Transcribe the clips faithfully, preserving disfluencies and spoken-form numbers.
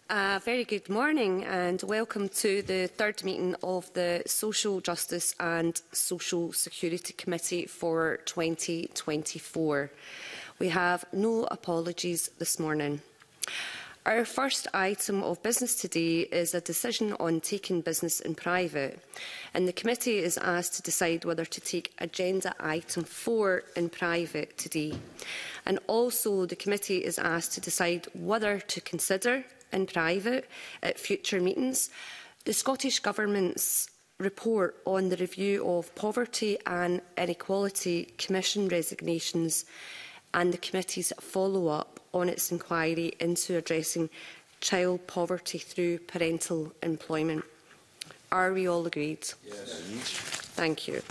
A very good morning and welcome to the third meeting of the Social Justice and Social Security Committee for twenty twenty-four. We have no apologies this morning. Our first item of business today is a decision on taking business in private, and the committee is asked to decide whether to take agenda item four in private today. And also the committee is asked to decide whether to consider in private at future meetings the Scottish Government's report on the review of Poverty and Inequality Commission resignations and the committee's follow-up on its inquiry into addressing child poverty through parental employment. Are we all agreed? Yes. Thank you.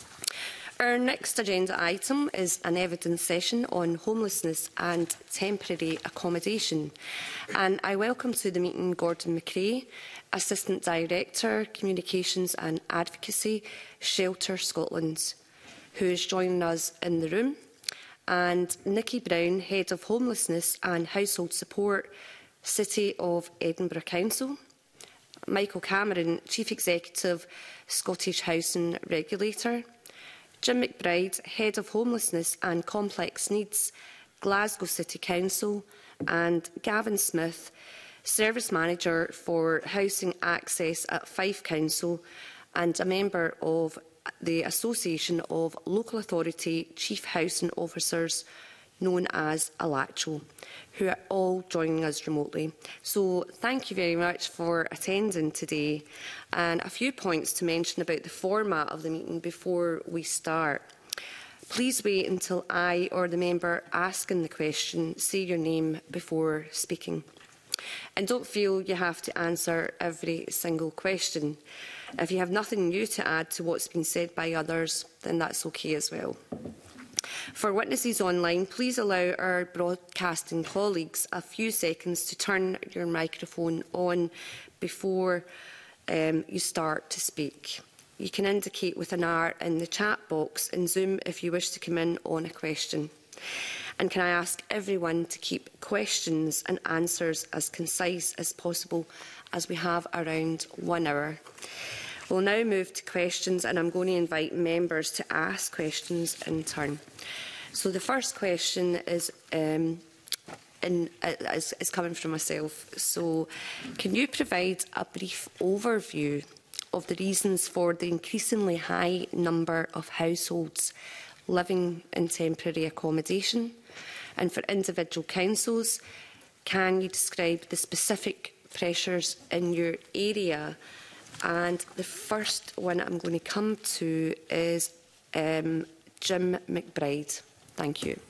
Our next agenda item is an evidence session on homelessness and temporary accommodation. And I welcome to the meeting Gordon McRae, Assistant Director, Communications and Advocacy, Shelter Scotland, who is joining us in the room, and Nikki Brown, Head of Homelessness and Household Support, City of Edinburgh Council, Michael Cameron, Chief Executive, Scottish Housing Regulator, Jim McBride, Head of Homelessness and Complex Needs, Glasgow City Council, and Gavin Smith, Service Manager for Housing Access at Fife Council and a member of the Association of Local Authority Chief Housing Officers, known as ALACHO, who are all joining us remotely. So thank you very much for attending today. And a few points to mention about the format of the meeting before we start. Please wait until I or the member asking the question say your name before speaking. And don't feel you have to answer every single question. If you have nothing new to add to what's been said by others, then that's okay as well. For witnesses online, please allow our broadcasting colleagues a few seconds to turn your microphone on before um, you start to speak. You can indicate with an R in the chat box in Zoom if you wish to come in on a question. And can I ask everyone to keep questions and answers as concise as possible, as we have around one hour. We'll now move to questions, and I'm going to invite members to ask questions in turn. So the first question is, um, in, is, is coming from myself. So can you provide a brief overview of the reasons for the increasingly high number of households living in temporary accommodation? And for individual councils, can you describe the specific pressures in your area? And the first one I'm going to come to is um, Jim McBride. Thank you.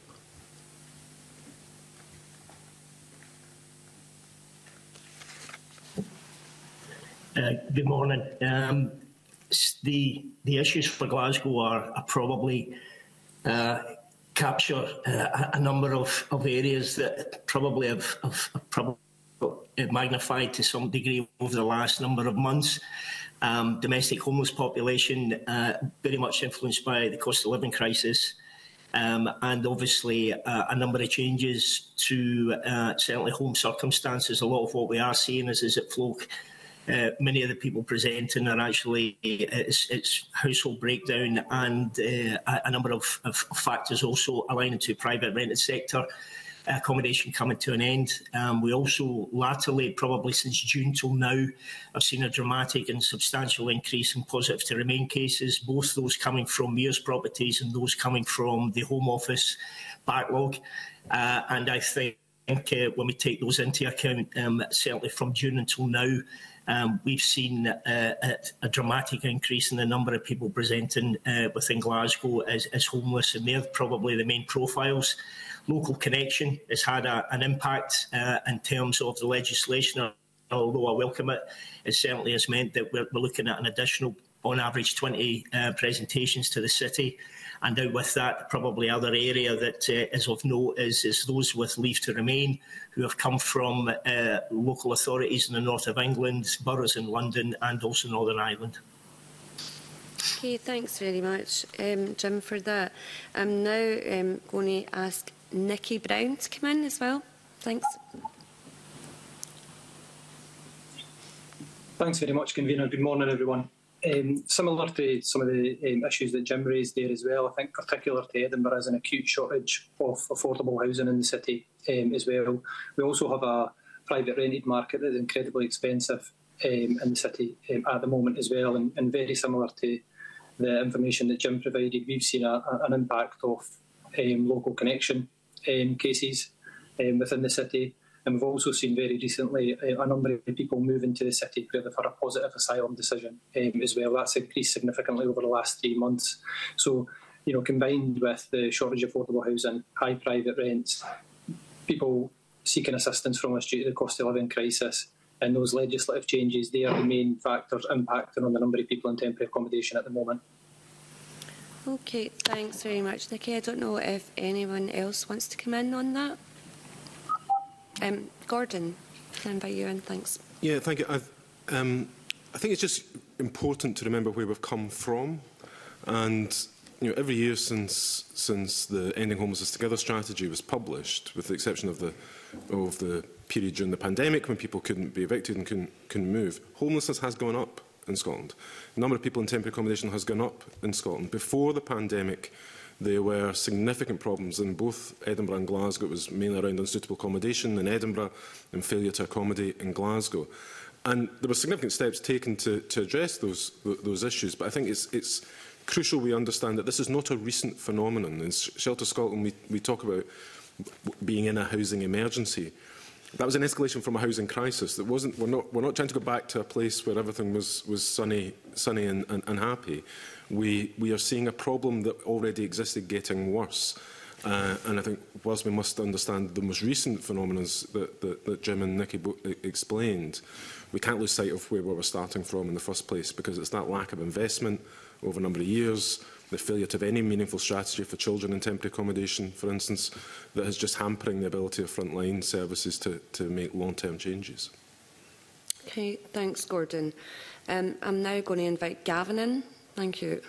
Uh, good morning. Um, the the issues for Glasgow are, are probably uh, capture uh, a number of, of areas that probably have, have, have probably magnified to some degree over the last number of months. Um, domestic homeless population uh, very much influenced by the cost of living crisis, um, and obviously uh, a number of changes to uh, certainly home circumstances. A lot of what we are seeing is, is at Floke. Uh, many of the people presenting are actually it's, it's household breakdown and uh, a, a number of, of factors also aligning to private rented sector accommodation coming to an end. Um, we also latterly, probably since June till now, have seen a dramatic and substantial increase in positive to remain cases, both those coming from Mears properties and those coming from the Home Office backlog. Uh, and I think uh, when we take those into account, um, certainly from June until now, Um, we've seen uh, a, a dramatic increase in the number of people presenting uh, within Glasgow as, as homeless, and they're probably the main profiles. Local connection has had a, an impact uh, in terms of the legislation, although I welcome it. It certainly has meant that we're, we're looking at an additional, on average, twenty uh, presentations to the city. And out with that, probably other area that uh, is of note is, is those with leave to remain who have come from uh, local authorities in the north of England, boroughs in London and also Northern Ireland. Okay, thanks very much, um, Jim, for that. I'm now um, going to ask Nikki Brown to come in as well. Thanks. Thanks very much, Convener. Good morning, everyone. Um, similar to some of the um, issues that Jim raised there as well, I think particular to Edinburgh is an acute shortage of affordable housing in the city um, as well. We also have a private rented market that is incredibly expensive um, in the city um, at the moment as well, and, and very similar to the information that Jim provided, we've seen a, a, an impact of um, local connection um, cases um, within the city. And we've also seen very recently uh, a number of people move into the city where they've had a positive asylum decision um, as well. That's increased significantly over the last three months. So, you know, combined with the shortage of affordable housing, high private rents, people seeking assistance from us due to the cost of living crisis, and those legislative changes, they are the main factors impacting on the number of people in temporary accommodation at the moment. Okay, thanks very much, Nicky. I don't know if anyone else wants to come in on that. Um, Gordon, can I invite you in? Thanks. Yeah, thank you. I've, um, I think it's just important to remember where we've come from, and you know, every year since since the Ending Homelessness Together strategy was published, with the exception of the of the period during the pandemic when people couldn't be evicted and couldn't, couldn't move, homelessness has gone up in Scotland. The number of people in temporary accommodation has gone up in Scotland. Before the pandemic, there were significant problems in both Edinburgh and Glasgow. It was mainly around unsuitable accommodation in Edinburgh and failure to accommodate in Glasgow. And there were significant steps taken to, to address those, those issues. But I think it's, it's crucial we understand that this is not a recent phenomenon. In Shelter Scotland, we, we talk about being in a housing emergency. That was an escalation from a housing crisis. That wasn't, we're, not, we're not trying to go back to a place where everything was, was sunny, sunny and, and, and happy. We, we are seeing a problem that already existed getting worse. Uh, and I think, whilst we must understand the most recent phenomena that, that, that Jim and Nicky explained, we can't lose sight of where we were starting from in the first place, because it's that lack of investment over a number of years, the failure to have any meaningful strategy for children in temporary accommodation, for instance, that is just hampering the ability of frontline services to, to make long-term changes. Okay, thanks, Gordon. Um, I'm now going to invite Gavin in. Thank you.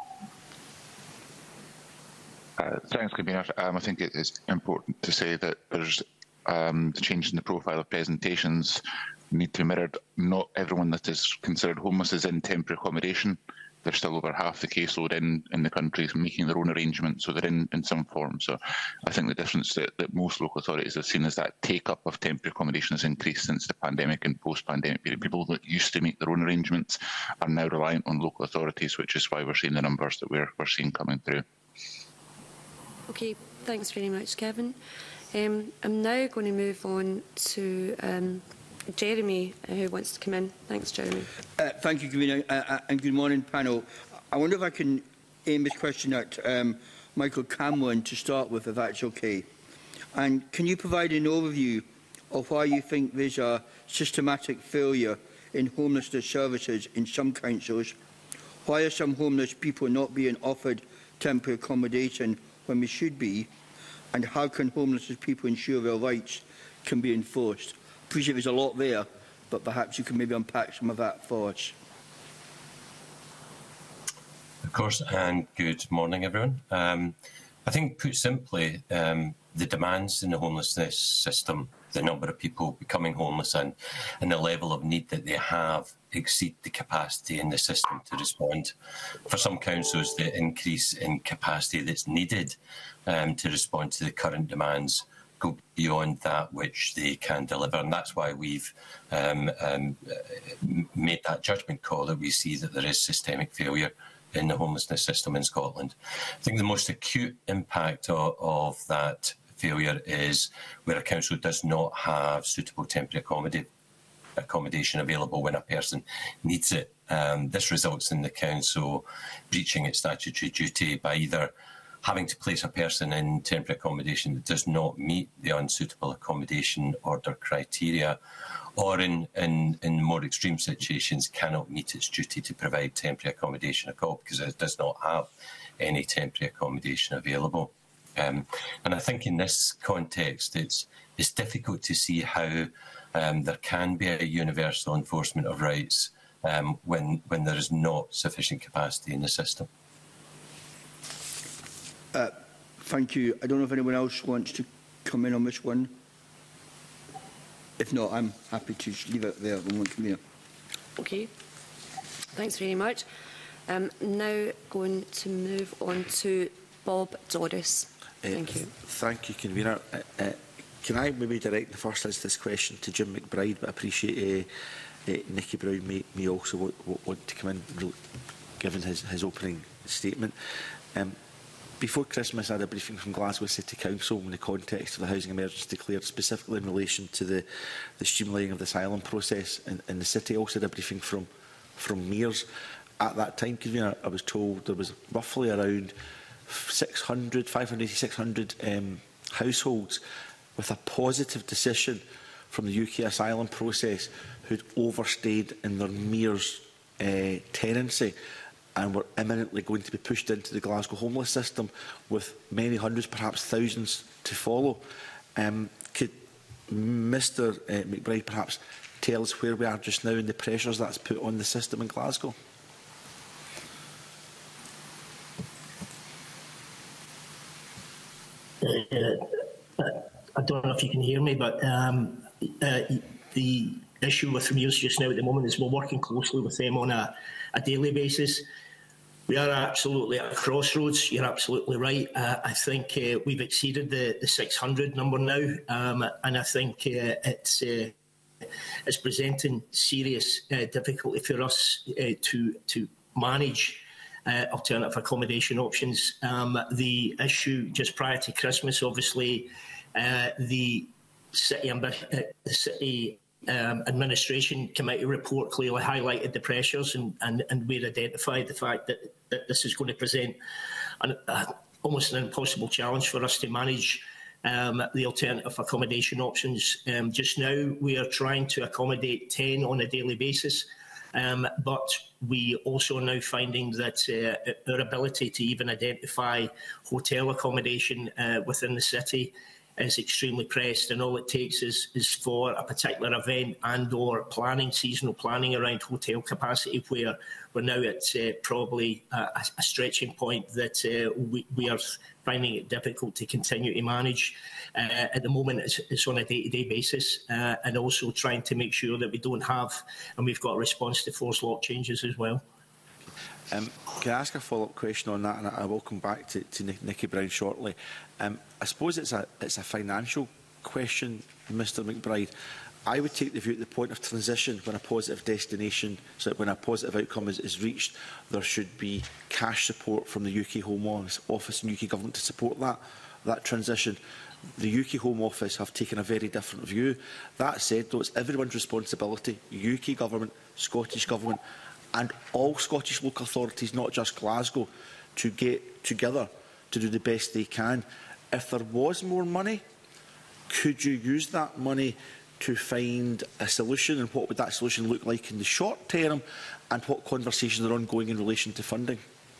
Uh, thanks, Convener. Um, I think it is important to say that there's um, the change in the profile of presentations need to be mirrored. Not everyone that is considered homeless is in temporary accommodation. There's still over half the caseload in, in the country making their own arrangements, so they're in, in some form. So I think the difference that, that most local authorities have seen is that take-up of temporary accommodation has increased since the pandemic and post-pandemic period. People that used to make their own arrangements are now reliant on local authorities, which is why we're seeing the numbers that we're, we're seeing coming through. Okay, thanks very much, Kevin. Um, I'm now going to move on to um, Jeremy, uh, who wants to come in. Thanks, Jeremy. Uh, thank you, Convener, uh, and good morning, panel. I wonder if I can aim this question at um, Michael Cameron to start with, if that's okay. And can you provide an overview of why you think there's a systematic failure in homelessness services in some councils? Why are some homeless people not being offered temporary accommodation when we should be? And how can homeless people ensure their rights can be enforced? I appreciate there's a lot there, but perhaps you can maybe unpack some of that for us. Of course, and good morning, everyone. Um, I think, put simply, um, the demands in the homelessness system, the number of people becoming homeless and, and the level of need that they have exceed the capacity in the system to respond. For some councils, the increase in capacity that's needed um, to respond to the current demands go beyond that which they can deliver, and that's why we've um, um, made that judgment call that we see that there is systemic failure in the homelessness system in Scotland. I think the most acute impact of, of that failure is where a council does not have suitable temporary accommodation accommodation available when a person needs it. Um, this results in the council breaching its statutory duty by either having to place a person in temporary accommodation that does not meet the unsuitable accommodation order criteria, or in, in, in more extreme situations cannot meet its duty to provide temporary accommodation at all because it does not have any temporary accommodation available. Um, and I think in this context it's, it's difficult to see how um, there can be a universal enforcement of rights um, when, when there is not sufficient capacity in the system. Uh, thank you. I don't know if anyone else wants to come in on this one. If not, I'm happy to leave it there. One come here. Okay. Thanks very much. Um, now going to move on to Bob Doris. Thank uh, you. Thank you, Convener. Uh, uh, can I maybe direct the first instance question to Jim McBride, but I appreciate uh, uh, Nicky Brown may, may also want, want to come in, given his, his opening statement. Um, Before Christmas, I had a briefing from Glasgow City Council in the context of the housing emergency declared, specifically in relation to the, the streamlining of the asylum process in, in the city. I also had a briefing from, from mayors. At that time, Convener, I was told there was roughly around six hundred, five hundred to six hundred um, households with a positive decision from the U K asylum process who'd overstayed in their mayor's uh, tenancy and were imminently going to be pushed into the Glasgow homeless system, with many hundreds, perhaps thousands, to follow. Um, could Mr uh, McBride perhaps tell us where we are just now and the pressures that's put on the system in Glasgow? Uh, I don't know if you can hear me, but um, uh, the issue with Mears just now at the moment is we're working closely with them on a, a daily basis. We are absolutely at a crossroads. You're absolutely right. Uh, I think uh, we've exceeded the, the six hundred number now, um, and I think uh, it's uh, it's presenting serious uh, difficulty for us uh, to to manage uh, alternative accommodation options. Um, the issue just prior to Christmas, obviously, uh, the city uh, the city. Um, administration committee report clearly highlighted the pressures, and, and, and we identified the fact that, that this is going to present an, uh, almost an impossible challenge for us to manage um, the alternative accommodation options. Um, just now, we are trying to accommodate ten on a daily basis, um, but we also are now finding that uh, our ability to even identify hotel accommodation uh, within the city is extremely pressed, and all it takes is, is for a particular event and or planning, seasonal planning around hotel capacity, where we're now at uh, probably a, a stretching point that uh, we, we are finding it difficult to continue to manage. Uh, at the moment, it's, it's on a day-to-day basis, uh, and also trying to make sure that we don't have, and we've got a response to forced lock changes as well. Um, can I ask a follow-up question on that, and I will come back to, to Nicky Brown shortly. Um, I suppose it's a, it's a financial question, Mr McBride. I would take the view at the point of transition, when a positive destination, so when a positive outcome is, is reached, there should be cash support from the U K Home Office and U K Government to support that, that transition. The U K Home Office have taken a very different view. That said, though, it's everyone's responsibility, U K Government, Scottish Government, and all Scottish local authorities, not just Glasgow, to get together to do the best they can. If there was more money, could you use that money to find a solution, and what would that solution look like in the short term, and what conversations are ongoing in relation to funding?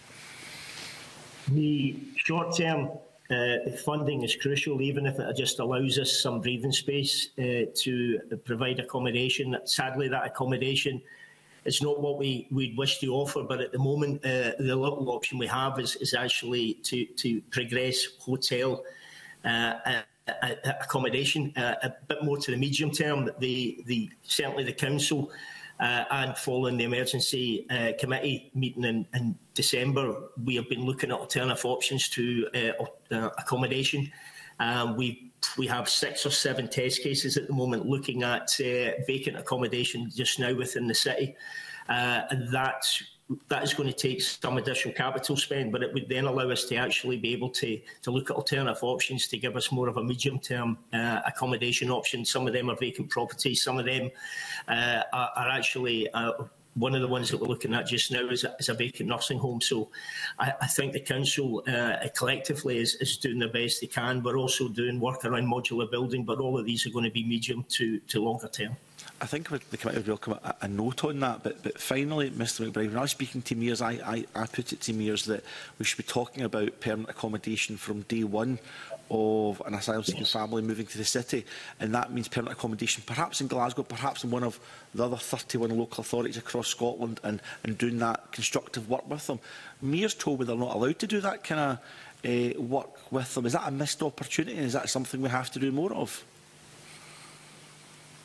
The short term uh, funding is crucial, even if it just allows us some breathing space uh, to provide accommodation. Sadly, that accommodation it's not what we we'd wish to offer, but at the moment, uh, the little option we have is, is actually to, to progress hotel uh, uh, uh, accommodation uh, a bit more to the medium term. The, the, certainly the council uh, and following the emergency uh, committee meeting in, in December, we have been looking at alternative options to uh, uh, accommodation. Um, we we have six or seven test cases at the moment looking at uh, vacant accommodation just now within the city, uh, and that that is going to take some additional capital spend, but it would then allow us to actually be able to to look at alternative options to give us more of a medium term uh, accommodation option. Some of them are vacant properties, some of them uh, are, are actually. Uh, One of the ones that we're looking at just now is a, is a vacant nursing home. So I, I think the council uh, collectively is, is doing the best they can. We're also doing work around modular building, but all of these are going to be medium to, to longer term. I think the committee would welcome a, a note on that. But, but finally, Mr McBride, when I was speaking to mayors, I, I, I put it to mayors that we should be talking about permanent accommodation from day one of an asylum-seeking family moving to the city, and that means permanent accommodation, perhaps in Glasgow, perhaps in one of the other thirty-one local authorities across Scotland, and, and doing that constructive work with them. Mayors told me they're not allowed to do that kind of uh, work with them. Is that a missed opportunity? Is that something we have to do more of?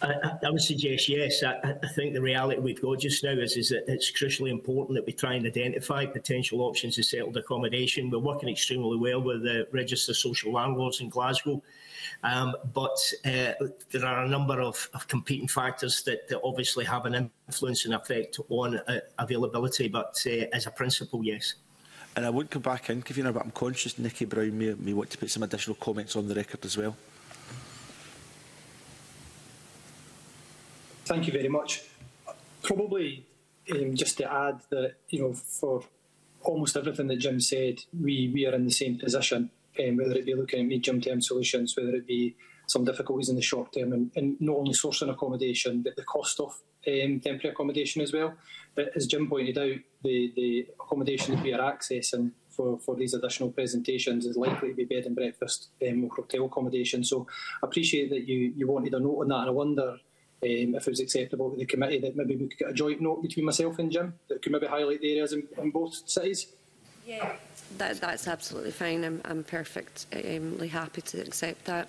I, I would suggest yes. I, I think the reality we've got just now is, is that it's crucially important that we try and identify potential options of settled accommodation. We're working extremely well with the Register of Social Landlords in Glasgow, um, but uh, there are a number of, of competing factors that, that obviously have an influence and effect on uh, availability, but uh, as a principle, yes. And I won't come back in, Convener, but I'm conscious Nicky Brown may, may want to put some additional comments on the record as well. Thank you very much. Probably um, just to add that, you know, for almost everything that Jim said, we, we are in the same position, um, whether it be looking at medium-term solutions, whether it be some difficulties in the short term, and, and not only sourcing accommodation, but the cost of um, temporary accommodation as well. But as Jim pointed out, the, the accommodation that we are accessing for, for these additional presentations is likely to be bed and breakfast um, or hotel accommodation. So I appreciate that you, you wanted a note on that, and I wonder Um, if it was acceptable to the committee that maybe we could get a joint note between myself and Jim that could maybe highlight the areas in, in both cities. Yeah, that, that's absolutely fine. I'm, I'm perfectly happy to accept that.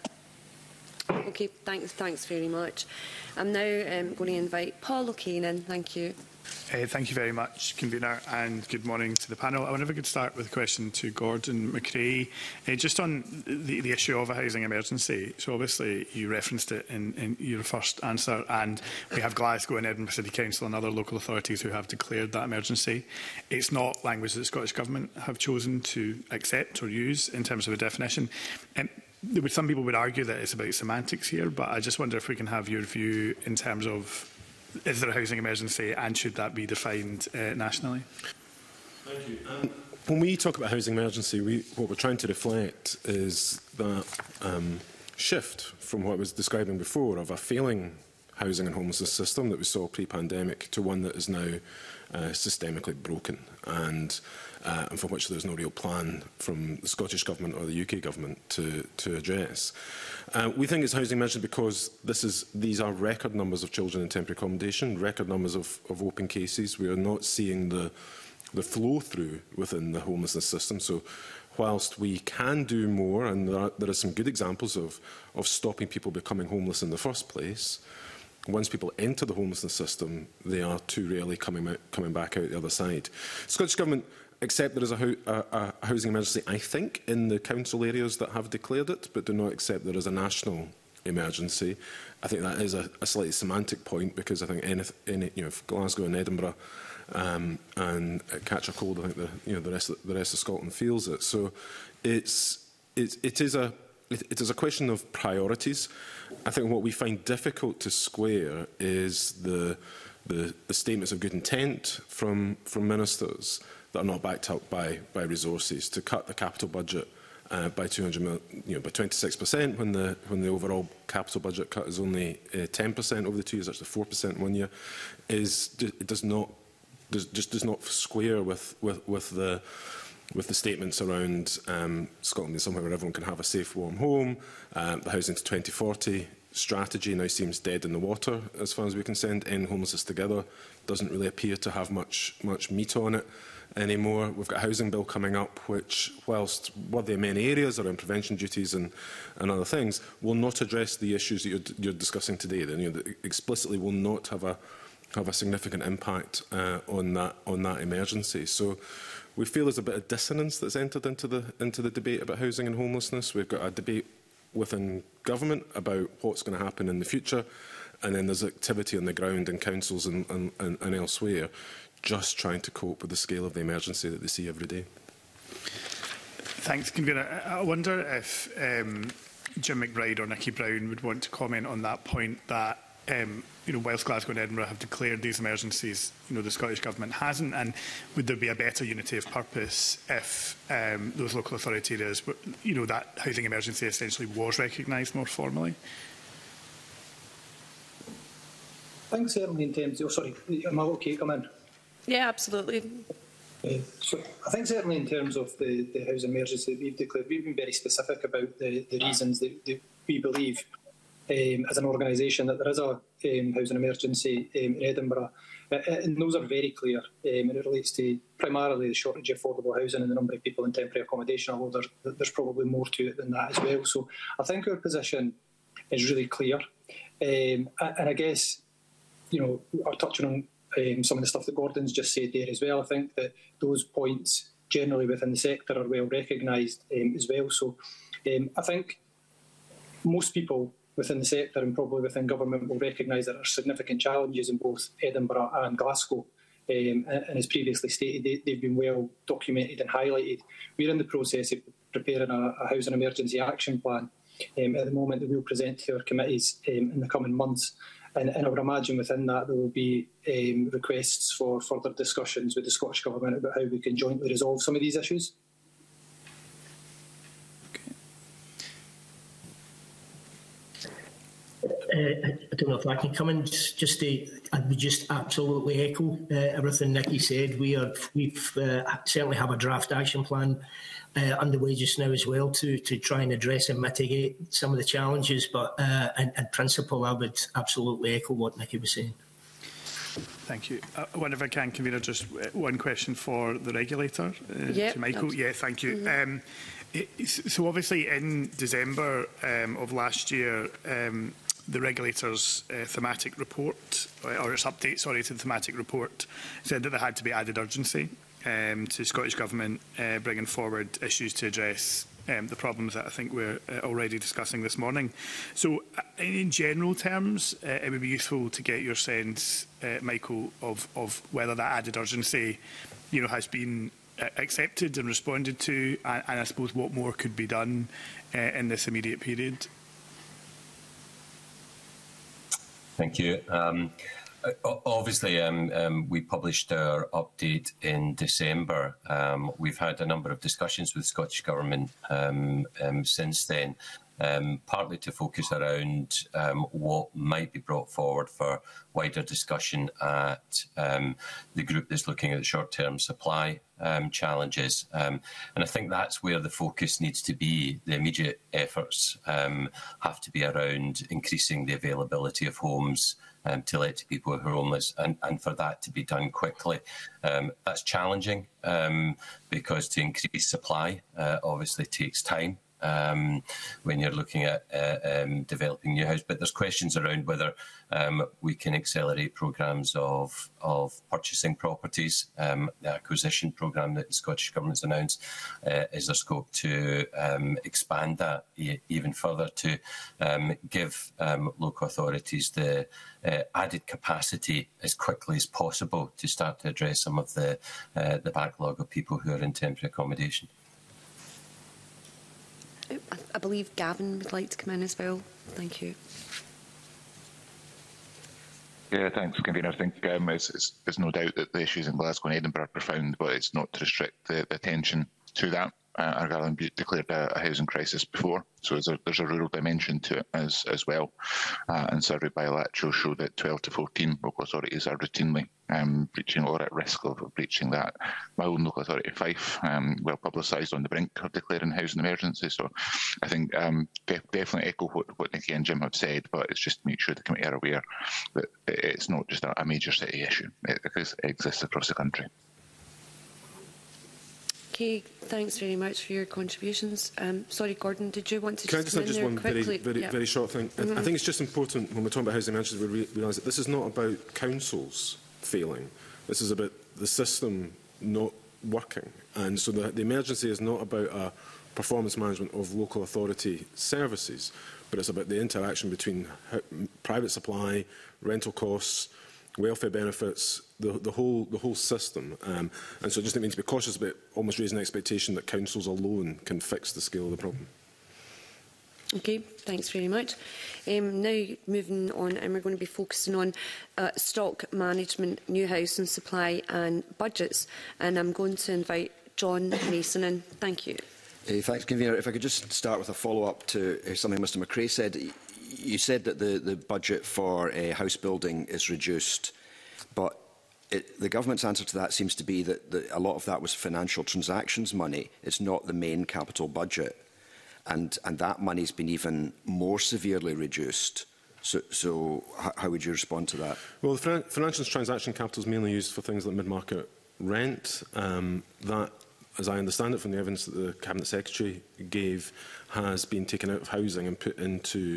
Okay, thanks, thanks very much. I'm now um, going to invite Paul O'Kane in. Thank you. Uh, thank you very much, Convener, and good morning to the panel. I wonder if I could start with a question to Gordon McRae, uh, just on the, the issue of a housing emergency. So obviously you referenced it in, in your first answer, and we have Glasgow and Edinburgh City Council and other local authorities who have declared that emergency. It's not language that the Scottish Government have chosen to accept or use in terms of a definition. Um, some people would argue that it's about semantics here, but I just wonder if we can have your view in terms of, is there a housing emergency and should that be defined uh, nationally? Thank you. Um, when we talk about housing emergency, we, what we're trying to reflect is that um, shift from what I was describing before of a failing housing and homelessness system that we saw pre-pandemic to one that is now uh, systemically broken and, uh, and for which there's no real plan from the Scottish Government or the U K Government to, to address. Uh, we think it's housing emergency because this is, these are record numbers of children in temporary accommodation, record numbers of, of open cases. We are not seeing the, the flow through within the homelessness system. So whilst we can do more, and there are, there are some good examples of, of stopping people becoming homeless in the first place, once people enter the homelessness system, they are too rarely coming, out, coming back out the other side. Scottish Government accept there is a, a, a housing emergency, I think, in the council areas that have declared it, but do not accept there is a national emergency. I think that is a, a slightly semantic point because I think any, any, you know, Glasgow and Edinburgh um, and uh, catch a cold, I think the, you know, the, rest of, the rest of Scotland feels it. So it's, it's, it, is a, it, it is a question of priorities. I think what we find difficult to square is the, the, the statements of good intent from, from ministers that are not backed up by, by resources to cut the capital budget uh, by two hundred million, you know, by twenty-six percent when the when the overall capital budget cut is only uh, ten percent over the two years, actually four percent one year, is it does not does, just does not square with with with the with the statements around um, Scotland being somewhere where everyone can have a safe, warm home. Um, the Housing to twenty forty strategy now seems dead in the water, as far as we can send. End Homelessness Together doesn't really appear to have much much meat on it anymore. We've got a housing bill coming up, which, whilst worthy in many areas around prevention duties and, and other things, will not address the issues that you're, you're discussing today. Then, you know, that explicitly will not have a have a significant impact uh, on that on that emergency. So we feel there's a bit of dissonance that's entered into the into the debate about housing and homelessness. We've got a debate within government about what's going to happen in the future, and then there's activity on the ground in councils and, and, and, and elsewhere, just trying to cope with the scale of the emergency that they see every day. Thanks, Convener. I wonder if um, Jim McBride or Nicky Brown would want to comment on that point that, um, you know, whilst Glasgow and Edinburgh have declared these emergencies, you know, the Scottish Government hasn't, and would there be a better unity of purpose if um, those local authority areas, you know, that housing emergency essentially was recognised more formally? I think certainly in terms of, oh, sorry, am I okay to come in? Yeah, absolutely. Uh, so I think certainly in terms of the, the housing emergency that we've declared, we've been very specific about the, the reasons that, that we believe um, as an organisation that there is a um, housing emergency um, in Edinburgh. Uh, and those are very clear, um, and it relates to primarily the shortage of affordable housing and the number of people in temporary accommodation, although there's, there's probably more to it than that as well. So I think our position is really clear, Um, and I guess, you know, I'm touching on um, some of the stuff that Gordon's just said there as well. I think that those points generally within the sector are well recognised um, as well. So um, I think most people within the sector and probably within government will recognise that there are significant challenges in both Edinburgh and Glasgow. Um, and, and as previously stated, they, they've been well documented and highlighted. We're in the process of preparing a, a housing emergency action plan um, at the moment that we'll present to our committees um, in the coming months. And, and I would imagine within that there will be um, requests for further discussions with the Scottish Government about how we can jointly resolve some of these issues. Uh, I don't know if I can come in. Just to, I would just absolutely echo uh, everything Nicky said. We are, we've uh, certainly have a draft action plan uh, underway just now as well to to try and address and mitigate some of the challenges. But uh, in, in principle, I would absolutely echo what Nicky was saying. Thank you. I wonder if I can, Convener, just one question for the regulator, uh, yep, to Michael. absolutely. Yeah, thank you. Mm-hmm. um, it, so obviously in December um, of last year, um, the regulator's uh, thematic report, or its update, sorry, to the thematic report, said that there had to be added urgency um, to Scottish Government uh, bringing forward issues to address um, the problems that I think we're uh, already discussing this morning. So, uh, in general terms, uh, it would be useful to get your sense, uh, Michael, of, of whether that added urgency, you know, has been uh, accepted and responded to, and, and I suppose what more could be done uh, in this immediate period. Thank you. Um, obviously, um, um, we published our update in December. Um, we've had a number of discussions with the Scottish Government um, um, since then, um, partly to focus around um, what might be brought forward for wider discussion at um, the group that's looking at the short-term supply um, challenges. Um, and I think that's where the focus needs to be. The immediate efforts um, have to be around increasing the availability of homes um, to let to people who are homeless, and, and for that to be done quickly. Um, that's challenging um, because to increase supply uh, obviously takes time. Um, when you're looking at uh, um, developing new house, but there's questions around whether um, we can accelerate programmes of of purchasing properties. Um, the acquisition programme that the Scottish Government's announced, uh, is there scope to um, expand that e even further to um, give um, local authorities the uh, added capacity as quickly as possible to start to address some of the uh, the backlog of people who are in temporary accommodation. I believe Gavin would like to come in as well. Thank you. Yeah, thanks, Convener. I think um, it's, it's, there's no doubt that the issues in Glasgow and Edinburgh are profound, but it's not to restrict the, the attention to that. Uh, Argyll declared a, a housing crisis before, so there's a, there's a rural dimension to it as, as well. Uh, and survey bilateral show that twelve to fourteen local authorities are routinely um, breaching or at risk of breaching that. My own local authority, Fife, um, well publicised on the brink of declaring housing emergency. So I think um, def definitely echo what, what Nicky and Jim have said, but it's just to make sure the committee are aware that it's not just a, a major city issue. It, it exists across the country. Okay, thanks very much for your contributions. Um, sorry, Gordon, did you want to Can just I come just in have there just one very, quickly? very, yeah. very short thing? Mm-hmm. I think it's just important when we're talking about housing emergencies, we re realise that this is not about councils failing. This is about the system not working. And so the, the emergency is not about a performance management of local authority services, but it's about the interaction between private supply, rental costs, welfare benefits, the, the whole the whole system. Um, and so I just think we need to be cautious about almost raising the expectation that councils alone can fix the scale of the problem. Okay, thanks very much. Um, now moving on, and we're going to be focusing on uh, stock management, new housing supply and budgets. And I'm going to invite John Mason in. Thank you. Uh, thanks, Convener. If I could just start with a follow-up to uh, something Mr McRae said. You said that the, the budget for uh, house building is reduced, but it, the government's answer to that seems to be that the, a lot of that was financial transactions money. It's not the main capital budget. And, and that money's been even more severely reduced. So, so how would you respond to that? Well, the financial transaction capital is mainly used for things like mid-market rent. Um, that, as I understand it from the evidence that the Cabinet Secretary gave, has been taken out of housing and put into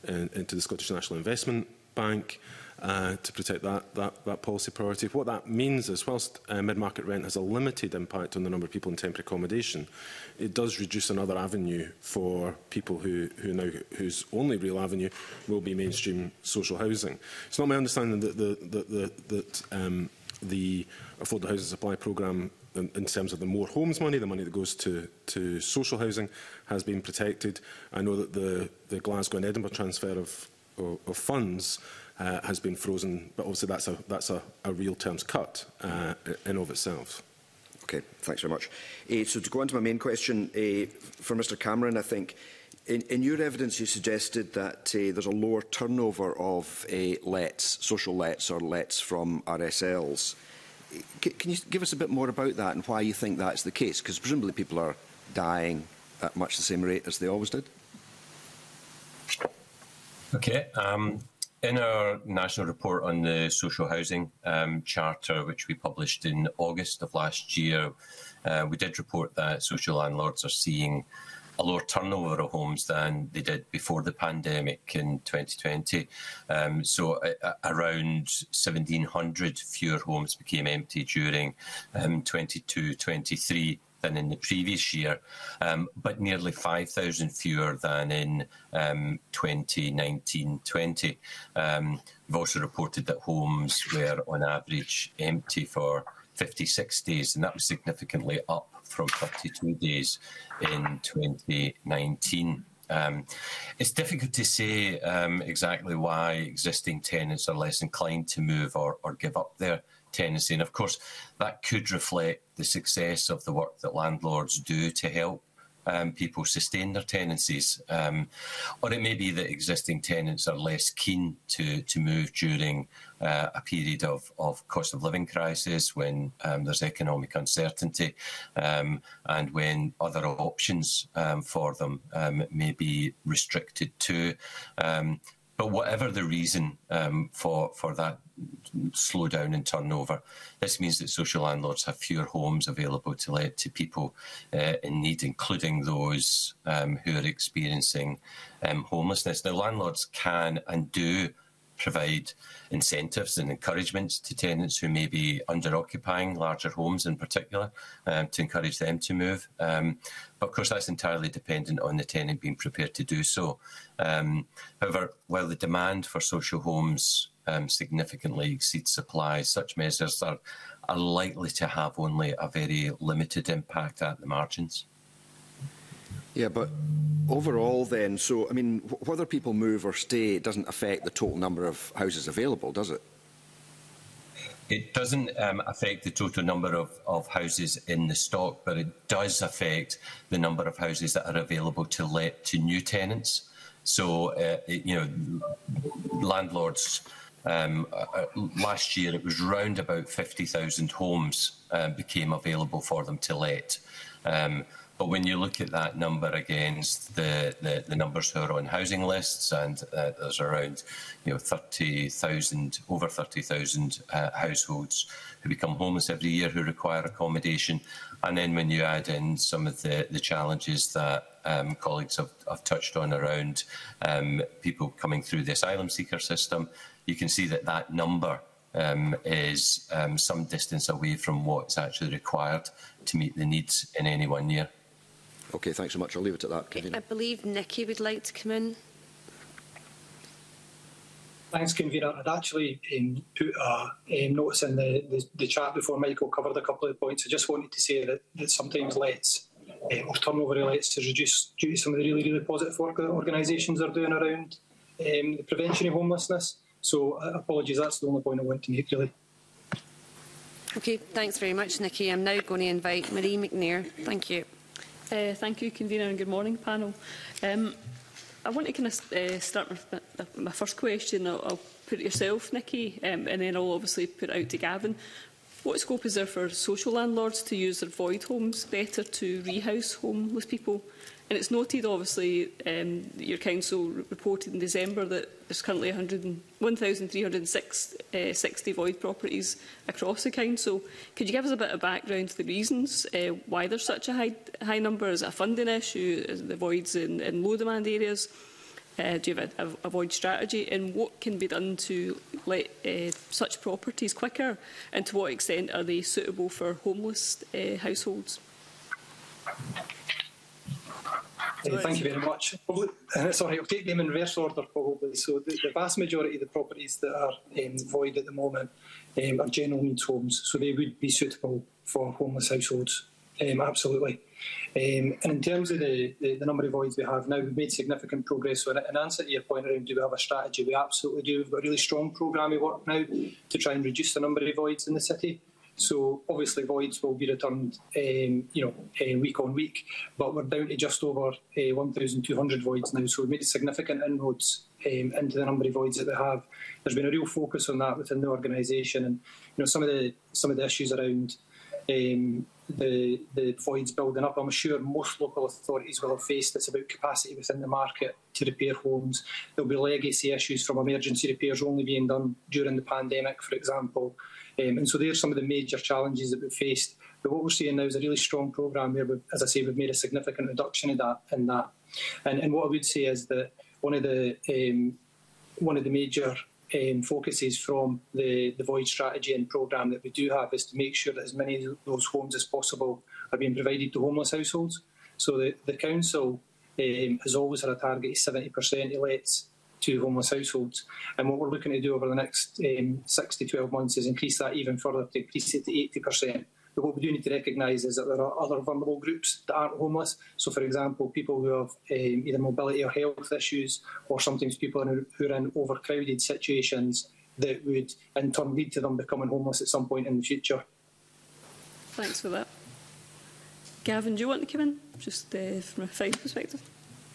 in, into the Scottish National Investment Bank uh, to protect that, that, that policy priority. What that means is, whilst uh, mid-market rent has a limited impact on the number of people in temporary accommodation, it does reduce another avenue for people who, who now, whose only real avenue will be mainstream social housing. It's not my understanding that the, the, the, that, um, the Affordable Housing Supply Programme, in, in terms of the More Homes money, the money that goes to, to social housing, has been protected. I know that the, the Glasgow and Edinburgh transfer of, of, of funds uh, has been frozen, but obviously that's a, that's a, a real terms cut uh, in of itself. Okay, thanks very much. Uh, so to go on to my main question, uh, for Mr Cameron, I think, in, in your evidence you suggested that uh, there's a lower turnover of uh, lets, social lets or lets from R S Ls. C can you give us a bit more about that and why you think that's the case? Because presumably people are dying at much the same rate as they always did. Okay. Um, in our national report on the social housing um, charter, which we published in August of last year, uh, we did report that social landlords are seeing a lower turnover of homes than they did before the pandemic in twenty twenty. Um, so uh, around seventeen hundred fewer homes became empty during um, twenty-two twenty-three than in the previous year, um, but nearly five thousand fewer than in um, twenty nineteen twenty. Um, we've also reported that homes were on average empty for fifty-six days, and that was significantly up from thirty-two days in twenty nineteen. Um, it's difficult to say um, exactly why existing tenants are less inclined to move or, or give up their tenancy. And of course, that could reflect the success of the work that landlords do to help um, people sustain their tenancies. Um, or it may be that existing tenants are less keen to, to move during uh, a period of, of cost of living crisis, when um, there's economic uncertainty, um, and when other options um, for them um, may be restricted too. Um, But whatever the reason um, for, for that slowdown in turnover, this means that social landlords have fewer homes available to let to people uh, in need, including those um, who are experiencing um, homelessness. Now, landlords can and do provide incentives and encouragements to tenants who may be under-occupying larger homes in particular, um, to encourage them to move. Um, but of course, that's entirely dependent on the tenant being prepared to do so. Um, however, while the demand for social homes um, significantly exceeds supply, such measures are, are likely to have only a very limited impact at the margins. Yeah, but overall then, so, I mean, wh whether people move or stay, it doesn't affect the total number of houses available, does it? It doesn't um, affect the total number of, of houses in the stock, but it does affect the number of houses that are available to let to new tenants. So, uh, it, you know, landlords, um, uh, last year it was round about fifty thousand homes uh, became available for them to let. Um, But when you look at that number against the, the, the numbers who are on housing lists, and uh, there's around you know, thirty thousand, over thirty thousand uh, households who become homeless every year who require accommodation. And then when you add in some of the, the challenges that um, colleagues have, have touched on around um, people coming through the asylum seeker system, you can see that that number um, is um, some distance away from what's actually required to meet the needs in any one year. Okay, thanks so much. I'll leave it at that. Okay, I believe Nikki would like to come in. Thanks, Convener. I'd actually um, put a um, notice in the, the, the chat before Michael covered a couple of points. I just wanted to say that, that sometimes lets, um, or turnover of lets is reduced due to some of the really, really positive work that organisations are doing around um, the prevention of homelessness. So, uh, apologies, that's the only point I want to make, really. Okay, thanks very much, Nikki. I'm now going to invite Marie McNair. Thank you. Uh, thank you, Convener, and good morning, panel. Um, I want to kind of uh, start with my, my first question. I'll, I'll put it yourself, Nikki, um, and then I'll obviously put it out to Gavin. What scope is there for social landlords to use their void homes better to rehouse homeless people? And it's noted, obviously, um, that your council reported in December that there's currently one thousand three hundred sixty void properties across the council. Could you give us a bit of background to the reasons uh, why there's such a high, high number? Is it a funding issue? Is the voids in, in low-demand areas? Uh, do you have a, a, a void strategy, and what can be done to let uh, such properties quicker, and to what extent are they suitable for homeless uh, households? Uh, thank you very much. Probably, uh, sorry, I'll take them in reverse order probably. So the, the vast majority of the properties that are um, void at the moment um, are general needs homes, so they would be suitable for homeless households, um, absolutely. Um, and in terms of the, the, the number of voids we have now, we've made significant progress. So in, in answer to your point around do we have a strategy, we absolutely do. We've got a really strong programme of work now to try and reduce the number of voids in the city. So obviously voids will be returned um, you know, uh, week on week, but we're down to just over uh, one thousand two hundred voids now. So we've made significant inroads um, into the number of voids that we have. There's been a real focus on that within the organisation, and you know some of the some of the issues around um, the the voids building up. I'm sure most local authorities will have faced. It's about capacity within the market to repair homes. There'll be legacy issues from emergency repairs only being done during the pandemic, for example. Um, and so there's some of the major challenges that we've faced. But what we're seeing now is a really strong programme where, we've, as I say, we've made a significant reduction in that. In that. And, and what I would say is that one of the um, one of the major um, focuses from the, the void strategy and programme that we do have is to make sure that as many of those homes as possible are being provided to homeless households. So the, the council um, has always had a target of seventy percent of lets to homeless households. And what we're looking to do over the next um, six to twelve months is increase that even further, to increase it to eighty percent. But what we do need to recognise is that there are other vulnerable groups that aren't homeless. So, for example, people who have um, either mobility or health issues, or sometimes people who are in overcrowded situations that would in turn lead to them becoming homeless at some point in the future. Thanks for that. Gavin, do you want to come in, just uh, from a fine perspective?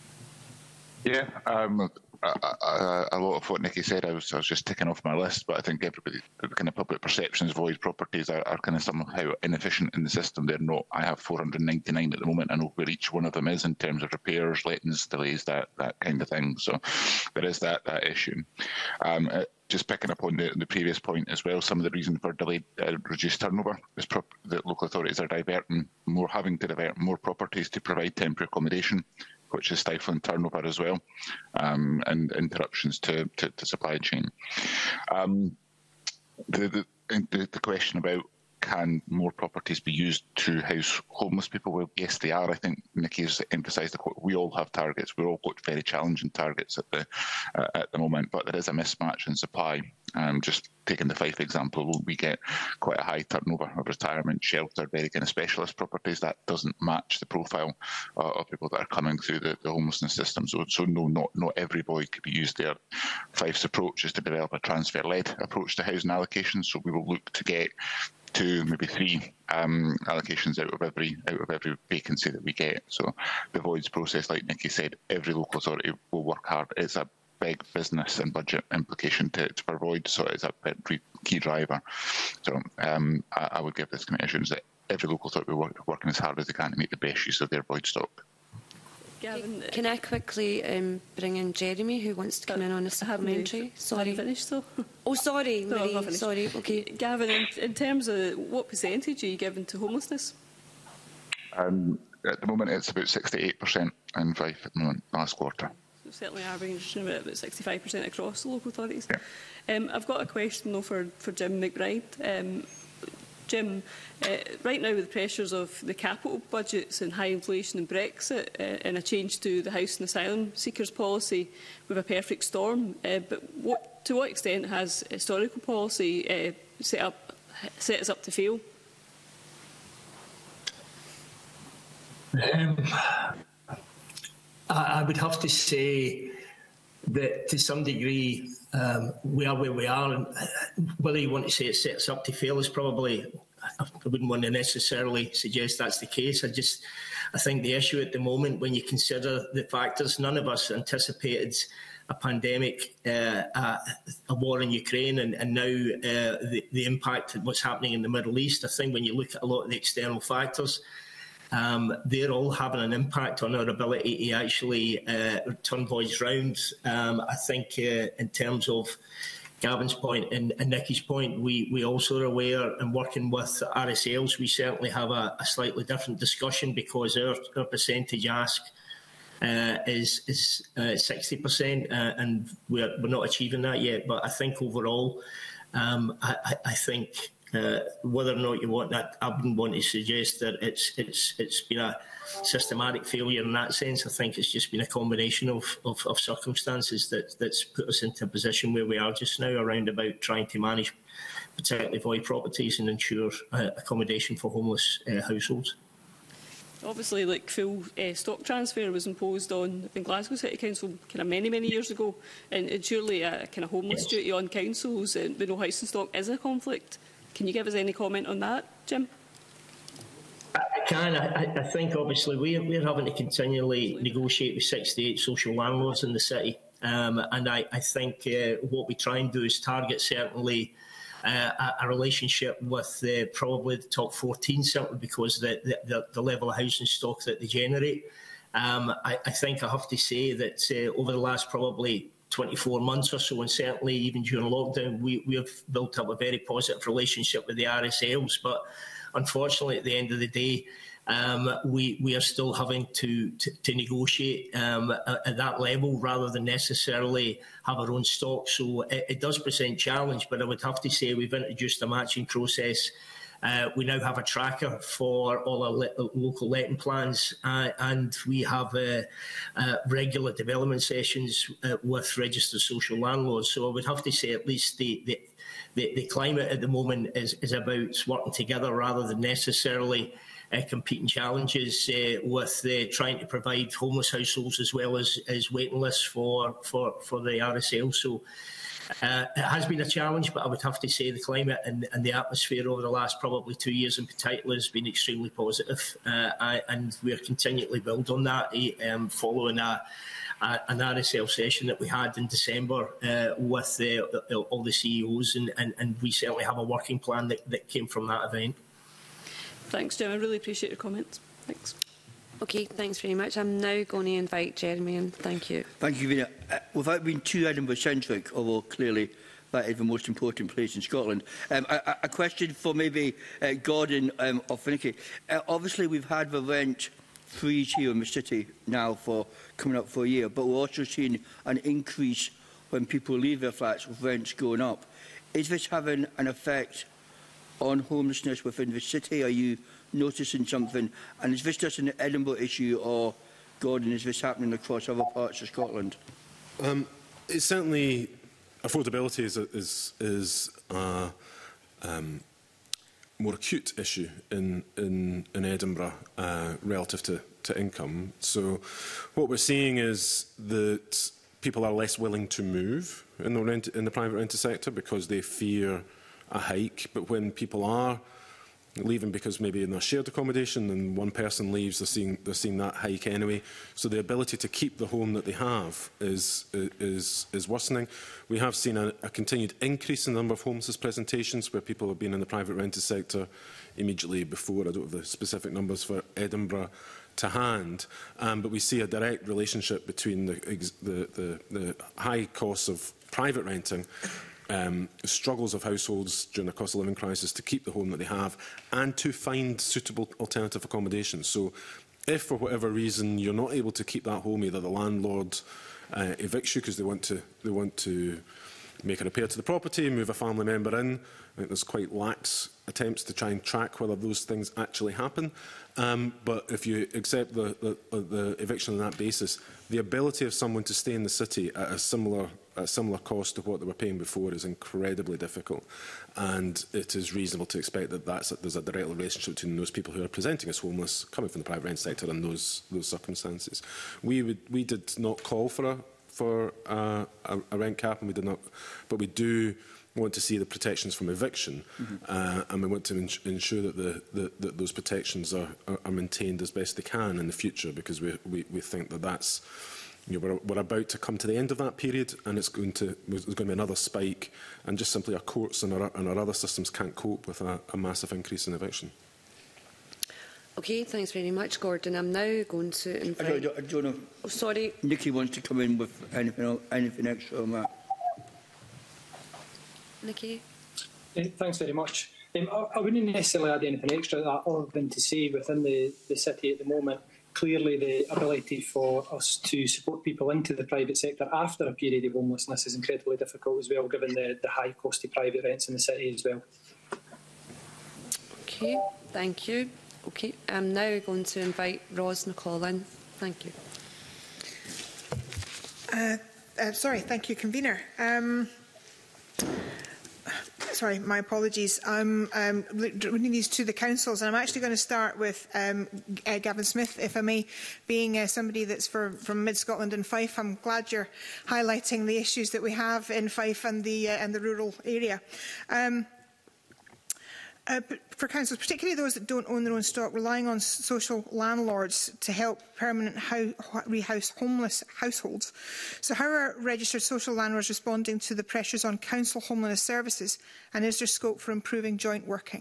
Yeah, um, a, a, a lot of what Nikki said, I was, I was just ticking off my list, but I think everybody, the kind of public perceptions of void properties are, are kind of somehow inefficient in the system. They're not. I have four hundred ninety-nine at the moment. I know where each one of them is in terms of repairs, lettings, delays, that that kind of thing. So there is that that issue. Um, uh, just picking up on the, the previous point as well, some of the reason for delayed uh, reduced turnover is prop that local authorities are diverting more, having to divert more properties to provide temporary accommodation, which is stifling turnover as well, um, and interruptions to, to, to supply chain. Um, the, the, the question about can more properties be used to house homeless people? Well, yes, they are. I think Nikki has emphasised that we all have targets. We're all got very challenging targets at the uh, at the moment, but there is a mismatch in supply. Um, just taking the Fife example, we get quite a high turnover of retirement, shelter, very kind of specialist properties. That doesn't match the profile uh, of people that are coming through the, the homelessness system. So, so no, not not every void could be used there. Fife's approach is to develop a transfer-led approach to housing allocations. So we will look to get two, maybe three um, allocations out of every out of every vacancy that we get. So the voids process, like Nikki said, every local authority will work hard. It's a big business and budget implication to, to for void, so it's a key driver. So um, I, I would give this kind of assurance that every local authority will work working as hard as they can to make the best use of their void stock. Gavin, can I quickly um, bring in Jeremy, who wants to come in on a supplementary? Sorry, finished though. Oh, sorry, no, Marie. Sorry. Okay, Gavin. In, in terms of what percentage are you giving to homelessness? Um, at the moment, it's about sixty-eight percent in Fife at the moment, last quarter. So certainly averaging about sixty-five percent across the local authorities. Yeah. Um, I've got a question though for for Jim McBride. Um, Jim, uh, right now with the pressures of the capital budgets and high inflation and Brexit uh, and a change to the house and asylum seekers policy with a perfect storm, uh, but what, to what extent has historical policy uh, set, up, set us up to fail? Um, I, I would have to say that to some degree um, we are where we are, and whether you want to say it sets up to fail is probably, I wouldn't want to necessarily suggest that's the case. I just, I think the issue at the moment, when you consider the factors, none of us anticipated a pandemic, uh, a, a war in Ukraine, and, and now uh, the, the impact of what's happening in the Middle East. I think when you look at a lot of the external factors, Um, they're all having an impact on our ability to actually uh, turn voids round. Um, I think uh, in terms of Gavin's point and, and Nikki's point, we, we also are aware, and working with R S Ls, we certainly have a, a slightly different discussion because our, our percentage ask uh, is is uh, sixty percent, uh, and we're we're not achieving that yet. But I think overall, um, I, I, I think uh, whether or not you want that, I wouldn't want to suggest that it's it's it's been a systematic failure in that sense. I think it's just been a combination of, of, of circumstances that that's put us into a position where we are just now, around about trying to manage particularly void properties and ensure uh, accommodation for homeless uh, households. Obviously, like full uh, stock transfer was imposed on in Glasgow City Council kind of many, many years ago, and, and surely a kind of homeless yes. duty on councils and with no housing stock is a conflict. Can you give us any comment on that, Jim? I can. I, I think obviously we're, we're having to continually negotiate with sixty-eight social landlords in the city, um, and I, I think uh, what we try and do is target certainly uh, a, a relationship with uh, probably the top fourteen, simply because the, the, the level of housing stock that they generate. Um, I, I think I have to say that uh, over the last probably twenty-four months or so, and certainly even during lockdown, we, we have built up a very positive relationship with the R S Ls, but unfortunately, at the end of the day, um, we we are still having to to, to negotiate um, at, at that level rather than necessarily have our own stock. So it, it does present challenge, but I would have to say we've introduced a matching process. Uh, we now have a tracker for all our le local letting plans, uh, and we have uh, uh, regular development sessions uh, with registered social landlords. So I would have to say at least the, the, the, the climate at the moment is, is about working together rather than necessarily uh, competing challenges uh, with uh, trying to provide homeless households as well as, as waiting lists for, for, for the R S L. So Uh, it has been a challenge, but I would have to say the climate and, and the atmosphere over the last probably two years in particular has been extremely positive, uh, I, and we're continually build on that, um, following a, a, an R S L session that we had in December uh, with uh, all the C E Os, and, and, and we certainly have a working plan that, that came from that event. Thanks, Jim. I really appreciate your comments. Thanks. Okay, thanks very much. I'm now going to invite Jeremy in. Thank you. Thank you, Vina. Uh, without being too Edinburgh-centric, although clearly that is the most important place in Scotland, um, a, a question for maybe uh, Gordon um, or Finnicky. Uh, obviously, we've had the rent freeze here in the city now for coming up for a year, but we're also seeing an increase when people leave their flats with rents going up. Is this having an effect on homelessness within the city? Are you noticing something? And is this just an Edinburgh issue, or, Gordon, is this happening across other parts of Scotland? Um, it's certainly, affordability is a, is, is a um, more acute issue in, in, in Edinburgh uh, relative to, to income. So what we're seeing is that people are less willing to move in the, rent, in the private rented sector because they fear a hike. But when people are leaving because maybe in their shared accommodation and one person leaves, they're seeing, they're seeing that hike anyway. So the ability to keep the home that they have is, is, is worsening. We have seen a, a continued increase in the number of homelessness presentations where people have been in the private rented sector immediately before. I don't have the specific numbers for Edinburgh to hand, um, but we see a direct relationship between the, the, the, the high costs of private renting, Um, struggles of households during the cost of living crisis to keep the home that they have and to find suitable alternative accommodation. So if for whatever reason you're not able to keep that home, either the landlord uh, evicts you because they want to they want to make a repair to the property, move a family member in. I think there's quite lax attempts to try and track whether those things actually happen. Um, but if you accept the, the, the eviction on that basis, the ability of someone to stay in the city at a similar, a similar cost to what they were paying before is incredibly difficult. And it is reasonable to expect that that's, there's a direct relationship between those people who are presenting as homeless, coming from the private rent sector, and those, those circumstances. We, would, we did not call for a for uh, a, a rent cap, and we did not, but we do want to see the protections from eviction, mm-hmm. uh, and we want to ins ensure that, the, the, that those protections are, are, are maintained as best they can in the future, because we, we, we think that that's, you know, we're, we're about to come to the end of that period, and it's going to, there's going to be another spike, and just simply our courts and our, and our other systems can't cope with a, a massive increase in eviction. Okay, thanks very much, Gordon. I'm now going to invite... I don't, I don't know. Oh, sorry. Nicky wants to come in with anything, anything extra on that. Nicky? Uh, thanks very much. Um, I, I wouldn't necessarily add anything extra to that, other than to say within the, the city at the moment, clearly the ability for us to support people into the private sector after a period of homelessness is incredibly difficult as well, given the, the high cost of private rents in the city as well. Okay, thank you. Okay, I'm now going to invite Ros McClellan. Thank you. Uh, uh, sorry, thank you, Convener. Um, Sorry, my apologies. I'm um, reading these to the councils, and I'm actually going to start with um, uh, Gavin Smith, if I may. Being uh, somebody that's for, from Mid-Scotland and Fife, I'm glad you're highlighting the issues that we have in Fife and the, uh, and the rural area. Um, Uh, for councils, particularly those that don't own their own stock, relying on social landlords to help permanent rehouse homeless households. So how are registered social landlords responding to the pressures on council homelessness services, and is there scope for improving joint working?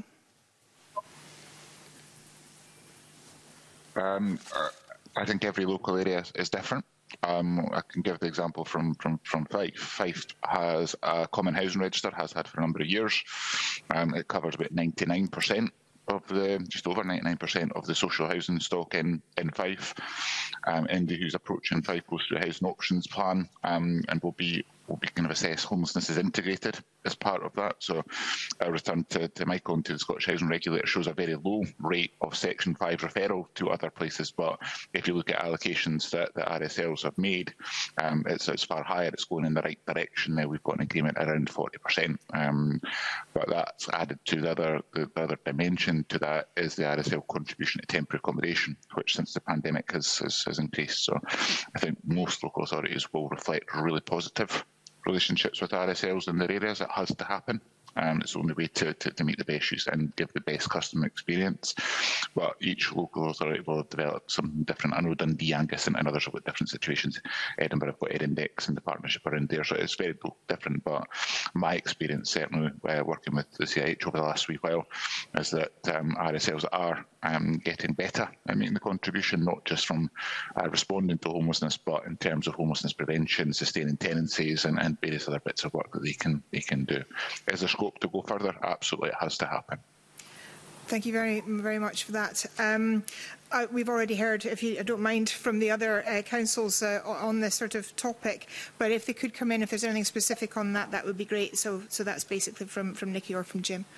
Um, I think every local area is different. Um, I can give the example from, from, from Fife. Fife has a common housing register, has had for a number of years. Um, it covers about ninety-nine percent of the, just over ninety-nine percent of the social housing stock in, in Fife. Um, anybody who's approaching Fife goes through a housing options plan um, and will be will be kind of assess homelessness as integrated as part of that. So a return to, to Michael and to the Scottish Housing Regulator shows a very low rate of Section five referral to other places. But if you look at allocations that the R S Ls have made, um, it's, it's far higher. It's going in the right direction now. We've got an agreement around forty percent. Um, but that's added to the other, the, the other dimension to that is the R S L contribution to temporary accommodation, which since the pandemic has, has, has increased. So I think most local authorities will reflect really positive relationships with R S Ls in their areas. It has to happen. Um, it's the only way to, to, to meet the best use and give the best customer experience. But each local authority will have developed something different. I know Dundee, Angus and, and others have got different situations. Edinburgh have got Erindex and the partnership around there, so it's very different. But my experience, certainly uh, working with the C I H over the last wee while, is that um, R S Ls are um, getting better at making the contribution, not just from uh, responding to homelessness, but in terms of homelessness prevention, sustaining tenancies and, and various other bits of work that they can, they can do. Is there scope to go further? Absolutely, it has to happen. Thank you very, very much for that. Um, uh, we've already heard, if you don't mind, from the other uh, councils uh, on this sort of topic, but if they could come in, if there's anything specific on that, that would be great. So, so that's basically from, from Nikki or from Jim.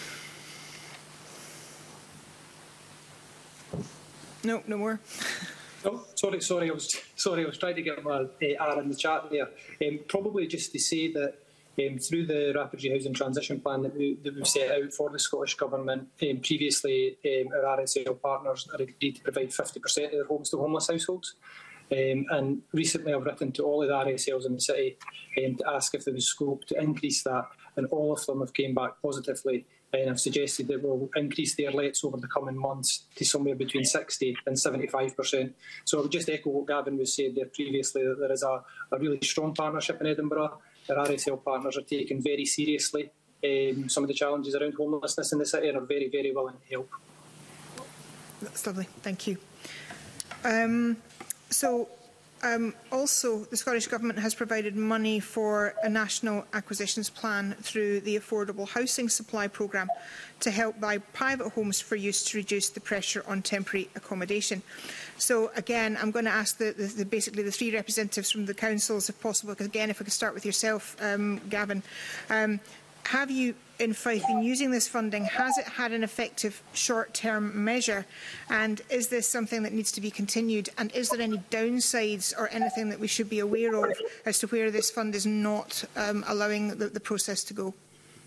No, no more. Oh, sorry, sorry. I was sorry. I was trying to get my uh, R in the chat there. Um, probably just to say that um, through the Rapid Rehousing Transition Plan that, we, that we've set out for the Scottish Government, um, previously um, our R S L partners are agreed to provide fifty percent of their homes to homeless households. Um, and recently I've written to all of the R S Ls in the city um, to ask if there was scope to increase that, and all of them have came back positively. And I've suggested that we'll increase their lets over the coming months to somewhere between sixty and seventy-five percent. So I would just echo what Gavin was saying there previously, that there is a, a really strong partnership in Edinburgh. Our R S L partners are taking very seriously um, some of the challenges around homelessness in the city and are very, very willing to help. That's lovely. Thank you. Um, so Um, also, the Scottish Government has provided money for a national acquisitions plan through the Affordable Housing Supply Programme to help buy private homes for use to reduce the pressure on temporary accommodation. So, again, I'm going to ask the, the, the, basically the three representatives from the councils, if possible, because, again, if I could start with yourself, um, Gavin. Um, have you, in Fife, been using this funding? Has it had an effective short-term measure? And is this something that needs to be continued? And is there any downsides or anything that we should be aware of as to where this fund is not um, allowing the, the process to go?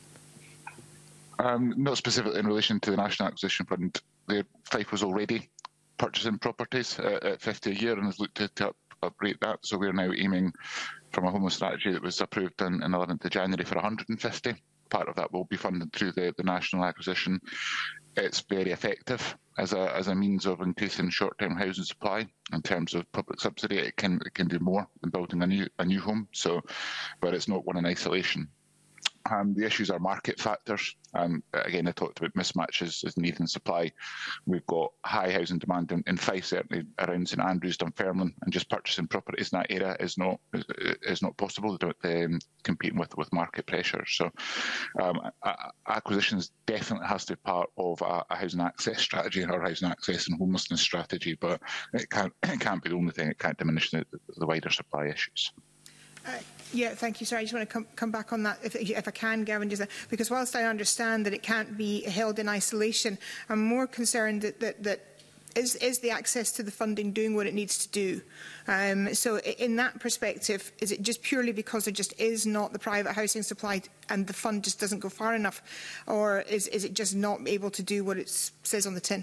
Um, not specifically in relation to the National Acquisition Fund. The Fife was already purchasing properties uh, at fifty a year and has looked to, to up, upgrade that. So we're now aiming from a homeless strategy that was approved on, on eleventh of January for one hundred and fifty. Part of that will be funded through the, the national acquisition. It's very effective as a as a means of increasing short-term housing supply. In terms of public subsidy, it can it can do more than building a new a new home. So, but it's not one in isolation. Um, the issues are market factors. Um, again, I talked about mismatches as need and supply. We've got high housing demand in, in Fife, certainly around St Andrews, Dunfermline, and just purchasing properties in that area is not is not possible. Um, competing with with market pressures. So, um, acquisitions definitely has to be part of a, a housing access strategy and our housing access and homelessness strategy. But it can't it can't be the only thing. It can't diminish the, the wider supply issues. Uh, yeah, thank you. Sorry, I just want to come, come back on that, if, if I can, Gavin, just, uh, because whilst I understand that it can't be held in isolation, I'm more concerned that, that, that is, is the access to the funding doing what it needs to do? Um, so in that perspective, is it just purely because there just is not the private housing supply and the fund just doesn't go far enough? Or is, is it just not able to do what it says on the tin?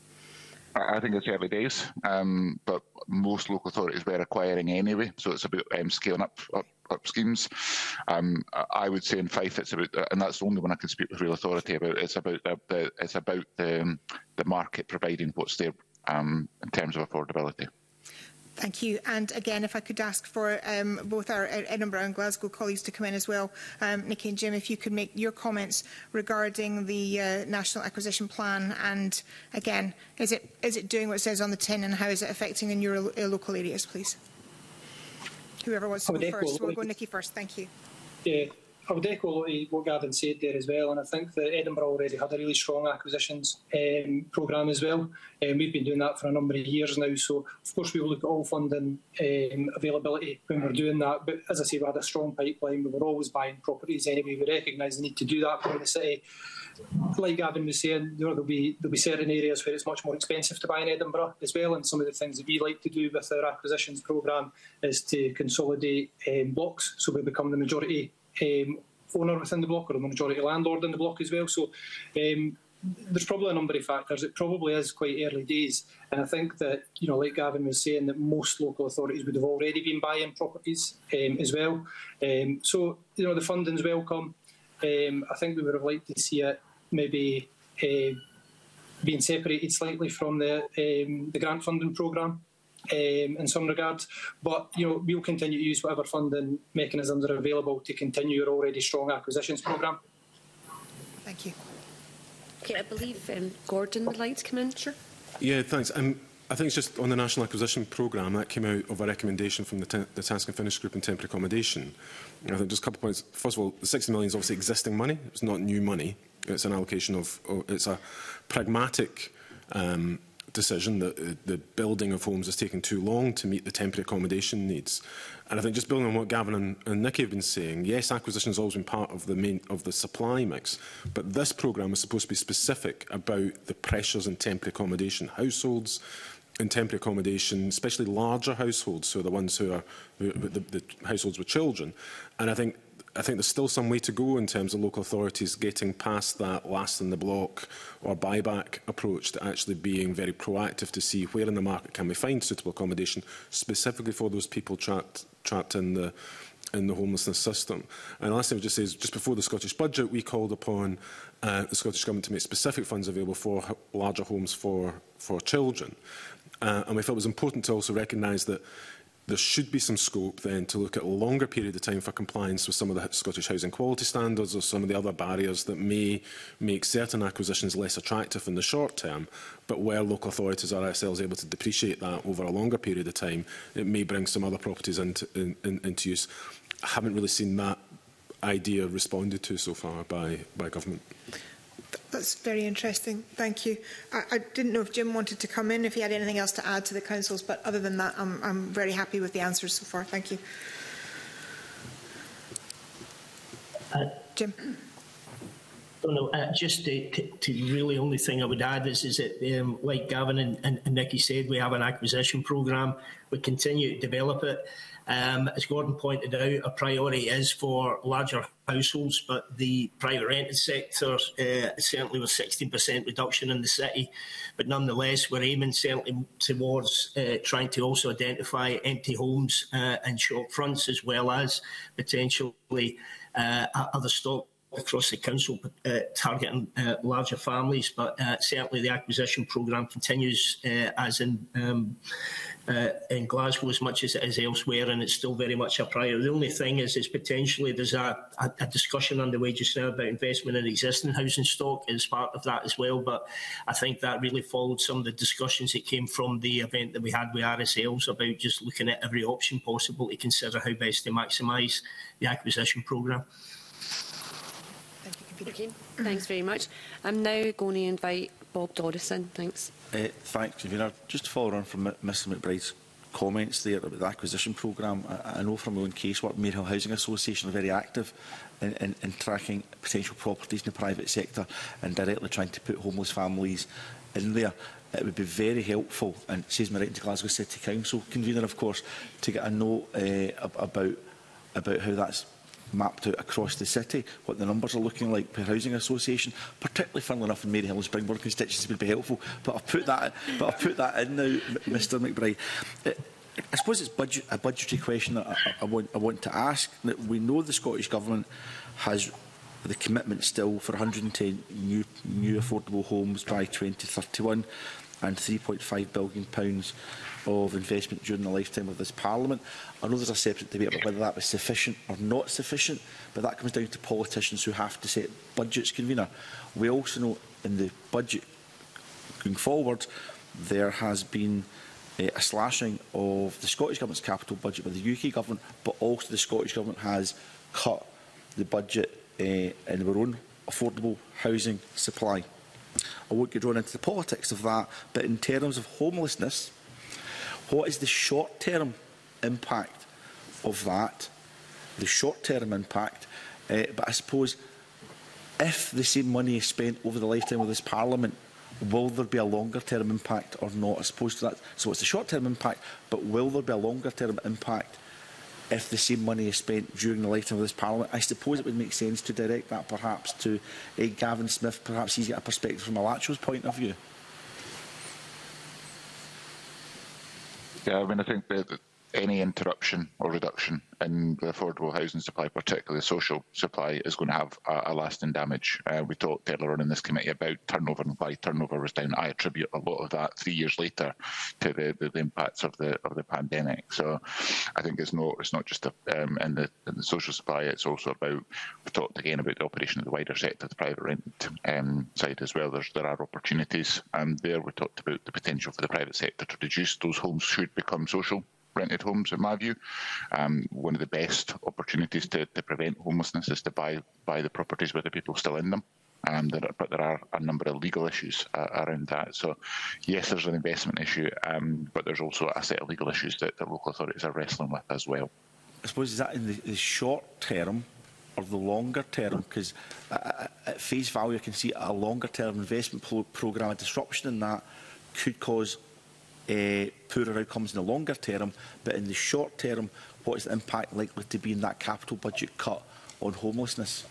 I think it's early days, um, but most local authorities were acquiring anyway, so it's about um, scaling up, up, up schemes. Um, I would say in Fife it's about, and that's the only one I can speak with real authority about. It's about the, the it's about the the market providing what's there um, in terms of affordability. Thank you. And again, if I could ask for um, both our Edinburgh and Glasgow colleagues to come in as well. Um, Nikki and Jim, if you could make your comments regarding the uh, National Acquisition Plan, and again, is it is it doing what it says on the tin, and how is it affecting in your uh, local areas, please? Whoever wants to go first. We'll go Nikki first. Thank you. Yeah, I would echo what Gavin said there as well, and I think that Edinburgh already had a really strong acquisitions um, programme as well. Um, we've been doing that for a number of years now, so of course we will look at all funding um, availability when we're doing that. But as I say, we had a strong pipeline. We were always buying properties anyway. We recognise the need to do that for the city. Like Gavin was saying, there will be there'll be certain areas where it's much more expensive to buy in Edinburgh as well. And some of the things that we like to do with our acquisitions programme is to consolidate um, blocks, so we become the majority Um, owner within the block, or the majority landlord in the block as well. So um, there's probably a number of factors. It probably is quite early days, and I think that, you know, like Gavin was saying, that most local authorities would have already been buying properties um, as well. Um, so, you know, the funding's welcome. Um, I think we would have liked to see it maybe uh, being separated slightly from the um, the grant funding programme. Um, in some regards, but you know, we'll continue to use whatever funding mechanisms are available to continue your already strong acquisitions programme. Thank you. Okay, I believe um, Gordon would like to come in. Sure. Yeah, thanks. Um, I think it's just on the National Acquisition Programme, that came out of a recommendation from the, the Task and Finish Group in Temporary Accommodation. And I think just a couple of points. First of all, the sixty million is obviously existing money. It's not new money. It's an allocation of, of it's a pragmatic um, decision that uh, the building of homes is taking too long to meet the temporary accommodation needs. And I think just building on what Gavin and, and Nikki have been saying, yes, acquisition has always been part of the main of the supply mix, but this programme is supposed to be specific about the pressures in temporary accommodation. Households in temporary accommodation, especially larger households, so the ones who are who, the, the households with children. And I think I think there's still some way to go in terms of local authorities getting past that last in the block or buyback approach to actually being very proactive to see where in the market can we find suitable accommodation specifically for those people trapped trapped in the in the homelessness system. And the last thing I would just say is, just before the Scottish Budget, we called upon uh, the Scottish Government to make specific funds available for larger homes for, for children. Uh, and we felt it was important to also recognise that there should be some scope then to look at a longer period of time for compliance with some of the Scottish housing quality standards or some of the other barriers that may make certain acquisitions less attractive in the short term, but where local authorities are ourselves able to depreciate that over a longer period of time, it may bring some other properties into, in, in, into use. I haven't really seen that idea responded to so far by, by government. That's very interesting. Thank you. I, I didn't know if Jim wanted to come in, if he had anything else to add to the councils, but other than that, I'm, I'm very happy with the answers so far. Thank you. Uh, Jim? don't know, uh, just to, to, to really only thing I would add is, is that, um, like Gavin and, and, and Nikki said, we have an acquisition programme. We continue to develop it. Um, as Gordon pointed out, our priority is for larger households, but the private rented sector, uh, certainly with sixteen percent reduction in the city, but nonetheless we're aiming certainly towards uh, trying to also identify empty homes uh, and shop fronts, as well as potentially uh, other stock across the council, uh, targeting uh, larger families, but uh, certainly the acquisition programme continues uh, as in um, uh, in Glasgow as much as it is elsewhere, and it's still very much a priority. The only thing is, is potentially there's a, a, a discussion underway just now about investment in existing housing stock as part of that as well, but I think that really followed some of the discussions that came from the event that we had with R S Ls about just looking at every option possible to consider how best to maximise the acquisition programme. Okay, thanks very much. I'm now going to invite Bob Dodison. Thanks. Uh, thanks, Convener. Just to follow on from Mister McBride's comments there about the acquisition programme, I, I know from my own casework, Marehill Housing Association are very active in, in, in tracking potential properties in the private sector and directly trying to put homeless families in there. It would be very helpful, and it says me right into Glasgow City Council, Convener, of course, to get a note uh, about, about how that's mapped out across the city, what the numbers are looking like per housing association, particularly funnily enough in Marehill and Springboard constituencies would be helpful. But I've put that, but I've put that in now, Mister McBride. Uh, I suppose it's budget, a budgetary question that I, I, want, I want to ask. That we know the Scottish Government has the commitment still for one hundred and ten new, new affordable homes by twenty thirty-one and three point five billion pounds of investment during the lifetime of this Parliament. I know there's a separate debate about whether that was sufficient or not sufficient, but that comes down to politicians who have to set budgets, Convener. We also know in the budget going forward, there has been uh, a slashing of the Scottish Government's capital budget by the U K Government, but also the Scottish Government has cut the budget uh, in our own affordable housing supply. I won't get drawn into the politics of that, but in terms of homelessness, what is the short-term impact of that? The short-term impact, uh, but I suppose if the same money is spent over the lifetime of this Parliament, will there be a longer-term impact or not? I suppose that. So it's the short-term impact, but will there be a longer-term impact if the same money is spent during the lifetime of this Parliament? I suppose it would make sense to direct that perhaps to uh, Gavin Smith. Perhaps he's got a perspective from Alacho's point of view. Yeah, I mean, I think that any interruption or reduction in the affordable housing supply, particularly the social supply, is going to have a, a lasting damage. Uh, we talked earlier on in this committee about turnover and why turnover was down. I attribute a lot of that three years later to the, the, the impacts of the of the pandemic. So I think it's not it's not just a, um, in, the, in the social supply. It's also about, we talked again about the operation of the wider sector, the private rent um, side as well. There's, there are opportunities um, there. We talked about the potential for the private sector to reduce those homes should become social rented homes, in my view. Um, one of the best opportunities to, to prevent homelessness is to buy buy the properties with the people still in them. Um, there are, but there are a number of legal issues uh, around that. So, yes, there's an investment issue, um, but there's also a set of legal issues that, that local authorities are wrestling with as well. I suppose, is that in the, the short term or the longer term? Because uh, at face value, I can see a longer term investment pro programme, a disruption in that could cause Uh, poorer outcomes in the longer term, but in the short term, what is the impact likely to be in that capital budget cut on homelessness?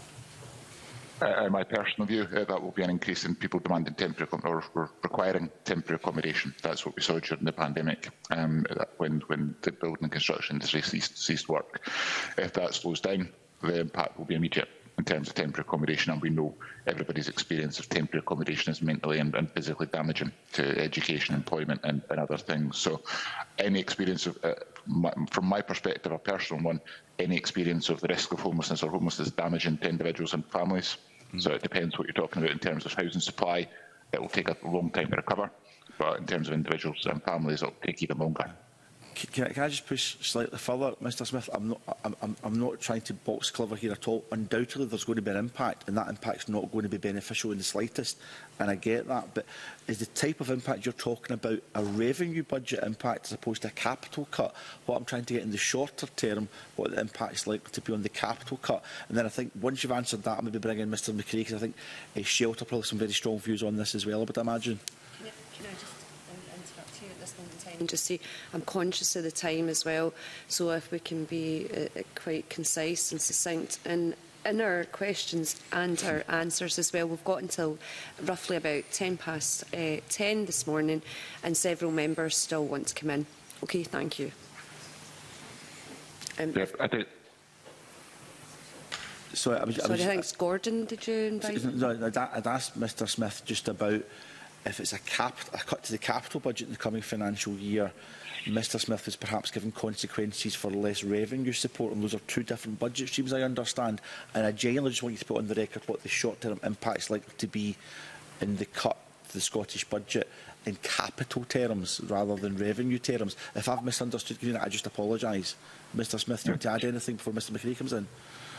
Uh, in my personal view, uh, that will be an increase in people demanding temporary or, or requiring temporary accommodation. That's what we saw during the pandemic, um, when, when the building and construction industry ceased, ceased work. If that slows down, the impact will be immediate in terms of temporary accommodation, and we know everybody's experience of temporary accommodation is mentally and, and physically damaging to education, employment and, and other things. So any experience of, uh, my, from my perspective, a personal one, any experience of the risk of homelessness or homelessness damaging to individuals and families. Mm-hmm. So it depends what you're talking about in terms of housing supply. It will take a long time to recover, but in terms of individuals and families, it will take even longer. Can I, can I just push slightly further, Mister Smith? I'm not, I'm, I'm, I'm not trying to box clever here at all. Undoubtedly, there's going to be an impact, and that impact's not going to be beneficial in the slightest, and I get that. But is the type of impact you're talking about a revenue budget impact as opposed to a capital cut? What I'm trying to get in the shorter term, what the impact is likely to be on the capital cut. And then I think once you've answered that, I'll maybe bring in Mister McCrae, because I think uh, Shelter probably has some very strong views on this as well, I would imagine. Can I, can I just interrupt you at this moment in time and just say I'm conscious of the time as well, so if we can be uh, quite concise and succinct in, in our questions and our answers as well. We've got until roughly about ten past uh, ten this morning, and several members still want to come in. Okay, thank you. Um, yeah, I think So I was, Sorry, I, was, I think it's Gordon. Did you invite? No, I'd, I'd asked Mr Smith just about if it's a, cap, a cut to the capital budget in the coming financial year. Mr Smith has perhaps given consequences for less revenue support, and those are two different budget streams, I understand. And I genuinely just want you to put on the record what the short-term impact is likely to be in the cut to the Scottish budget in capital terms rather than revenue terms. If I've misunderstood, I just apologise. Mr Smith, do you want to add anything before Mr McCready comes in?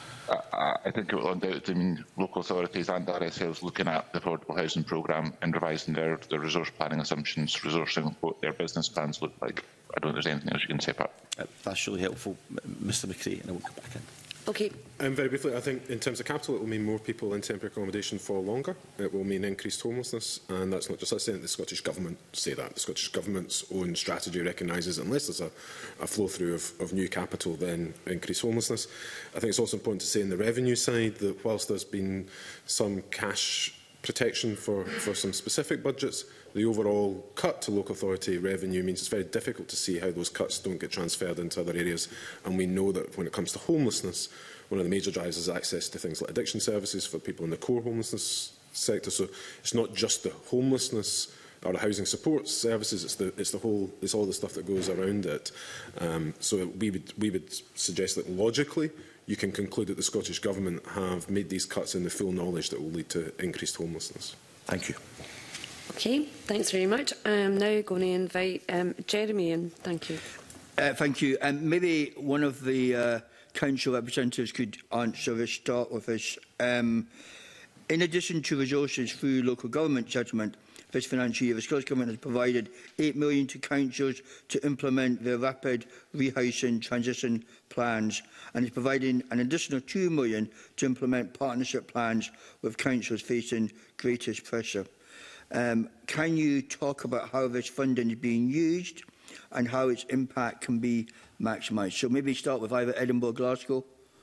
I, I think it will undoubtedly mean local authorities and R S Ls looking at the affordable housing programme and revising their, their resource planning assumptions, resourcing what their business plans look like. I don't think there's anything else you can say about uh, That's really helpful, Mr McCready, and I will come back in. Okay. Um, very briefly, I think in terms of capital, it will mean more people in temporary accommodation for longer. It will mean increased homelessness, and that's not just us saying it. The Scottish Government say that. The Scottish Government's own strategy recognises unless there's a, a flow-through of, of new capital, then increased homelessness. I think it's also important to say on the revenue side that whilst there's been some cash protection for, for some specific budgets, the overall cut to local authority revenue means it's very difficult to see how those cuts don't get transferred into other areas. And we know that when it comes to homelessness, one of the major drivers is access to things like addiction services for people in the core homelessness sector. So it's not just the homelessness or the housing support services, it's the, it's the whole, it's all the stuff that goes around it. Um, so we would, we would suggest that logically, you can conclude that the Scottish Government have made these cuts in the full knowledge that will lead to increased homelessness. Thank you. Okay, thanks very much. I'm now going to invite um, Jeremy in. Thank you. Uh, thank you. And um, maybe one of the uh, council representatives could answer this, start with this. Um, in addition to resources through local government judgment, this financial year, the Scottish Government has provided eight million pounds to councils to implement their rapid rehousing transition plans, and is providing an additional two million pounds to implement partnership plans with councils facing greatest pressure. Um, can you talk about how this funding is being used and how its impact can be maximised? So maybe start with either Edinburgh or Glasgow.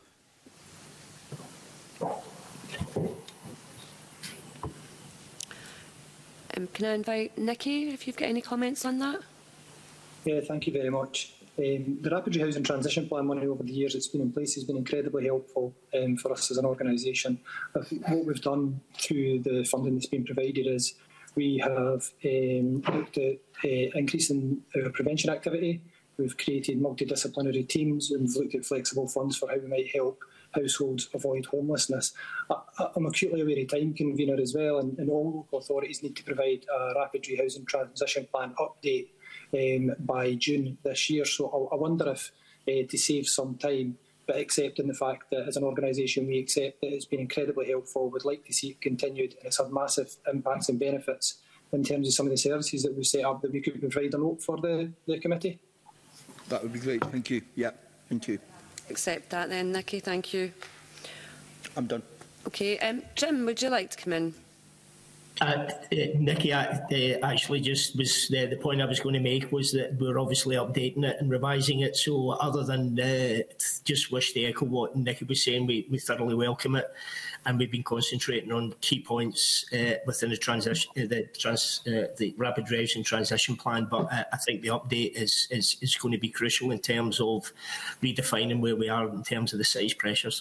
Um, can I invite Nikki, if you've got any comments on that? Yeah, thank you very much. Um, the Rapid Rehousing Transition Plan money over the years it's been in place has been incredibly helpful um, for us as an organisation. What we've done through the funding that's been provided is we have um, looked at uh, increasing our prevention activity. We've created multidisciplinary teams and we've looked at flexible funds for how we might help households avoid homelessness. I, I'm acutely aware of time, convener, as well, and, and all local authorities need to provide a Rapid Rehousing Transition Plan update um, by June this year. So I, I wonder if, uh, to save some time, but accepting the fact that as an organisation we accept that it's been incredibly helpful, we'd like to see it continued, and it's had massive impacts and benefits in terms of some of the services that we've set up, that we could provide a note for the, the committee. That would be great. Thank you. Yeah, thank you. Accept that then, Nikki. Thank you. I'm done. Okay, um, Jim, would you like to come in? Uh, uh, Nikki, I, uh, actually just was uh, the point I was going to make was that we're obviously updating it and revising it. So other than uh, just wish to echo what Nikki was saying, we, we thoroughly welcome it, and we've been concentrating on key points uh, within the transition, uh, the, trans, uh, the Rapid Rehousing Transition Plan. But uh, I think the update is, is is going to be crucial in terms of redefining where we are in terms of the size pressures.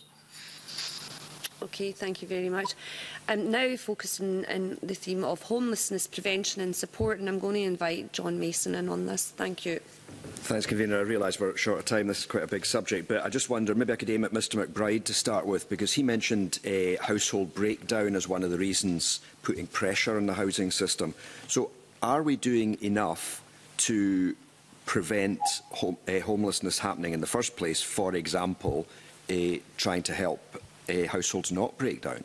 Okay, thank you very much. Um, now focusing on the theme of homelessness prevention and support, and I'm going to invite John Mason in on this. Thank you. Thanks, Convener. I realise we're short of time. This is quite a big subject, but I just wonder, maybe I could aim at Mr McBride to start with, because he mentioned a household breakdown as one of the reasons putting pressure on the housing system. So are we doing enough to prevent home, uh, homelessness happening in the first place, for example, uh, trying to help uh, households not break down?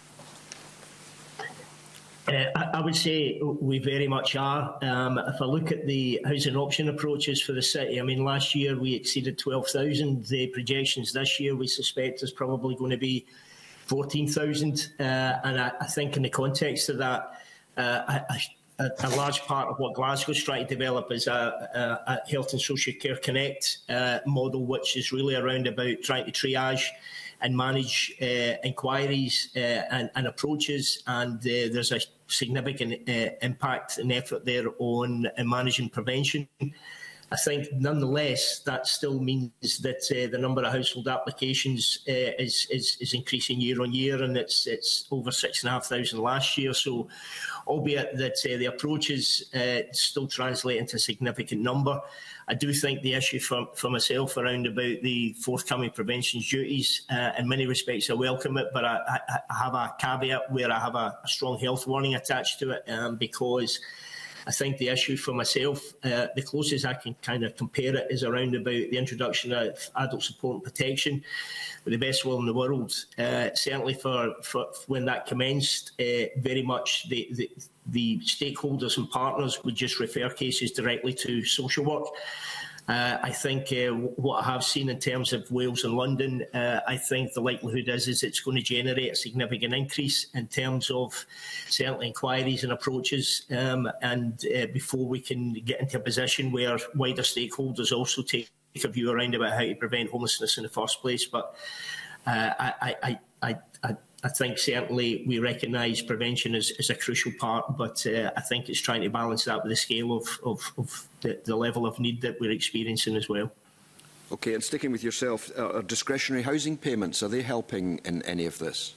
Uh, I, I would say we very much are. Um, if I look at the housing option approaches for the city, I mean, last year we exceeded twelve thousand. The projections this year we suspect is probably going to be fourteen thousand. Uh, and I, I think in the context of that, uh, a, a, a large part of what Glasgow's trying to develop is a, a, a Health and Social Care Connect uh, model, which is really around about trying to triage and manage uh, inquiries uh, and, and approaches, and uh, there's a significant uh, impact and effort there on uh, managing prevention. I think, nonetheless, that still means that uh, the number of household applications uh, is, is, is increasing year on year, and it's, it's over six and a half thousand last year. So, albeit that uh, the approaches uh, still translate into a significant number, I do think the issue for, for myself around about the forthcoming prevention duties, uh, in many respects I welcome it, but I, I, I have a caveat where I have a, a strong health warning attached to it, um, because I think the issue for myself, uh, the closest I can kind of compare it is around about the introduction of adult support and protection. With the best will in the world, uh, certainly for, for when that commenced, uh, very much the, the, the stakeholders and partners would just refer cases directly to social work. Uh, I think uh, what I have seen in terms of Wales and London, uh, I think the likelihood is, is it's going to generate a significant increase in terms of certainly inquiries and approaches, um, and uh, before we can get into a position where wider stakeholders also take a view around about how to prevent homelessness in the first place. But uh, I, I, I, I, I think certainly we recognise prevention as, as a crucial part, but uh, I think it's trying to balance that with the scale of, of, of the, the level of need that we're experiencing as well. Okay, and sticking with yourself, uh, are discretionary housing payments, are they helping in any of this?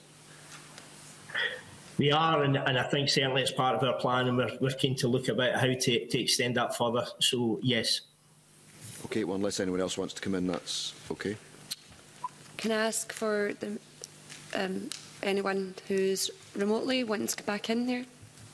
They are, and, and I think certainly it's part of our plan, and we're, we're keen to look about how to, to extend that further. So, yes. Okay, well, unless anyone else wants to come in, that's okay. Can I ask for the, um, anyone who's remotely wanting to come back in there?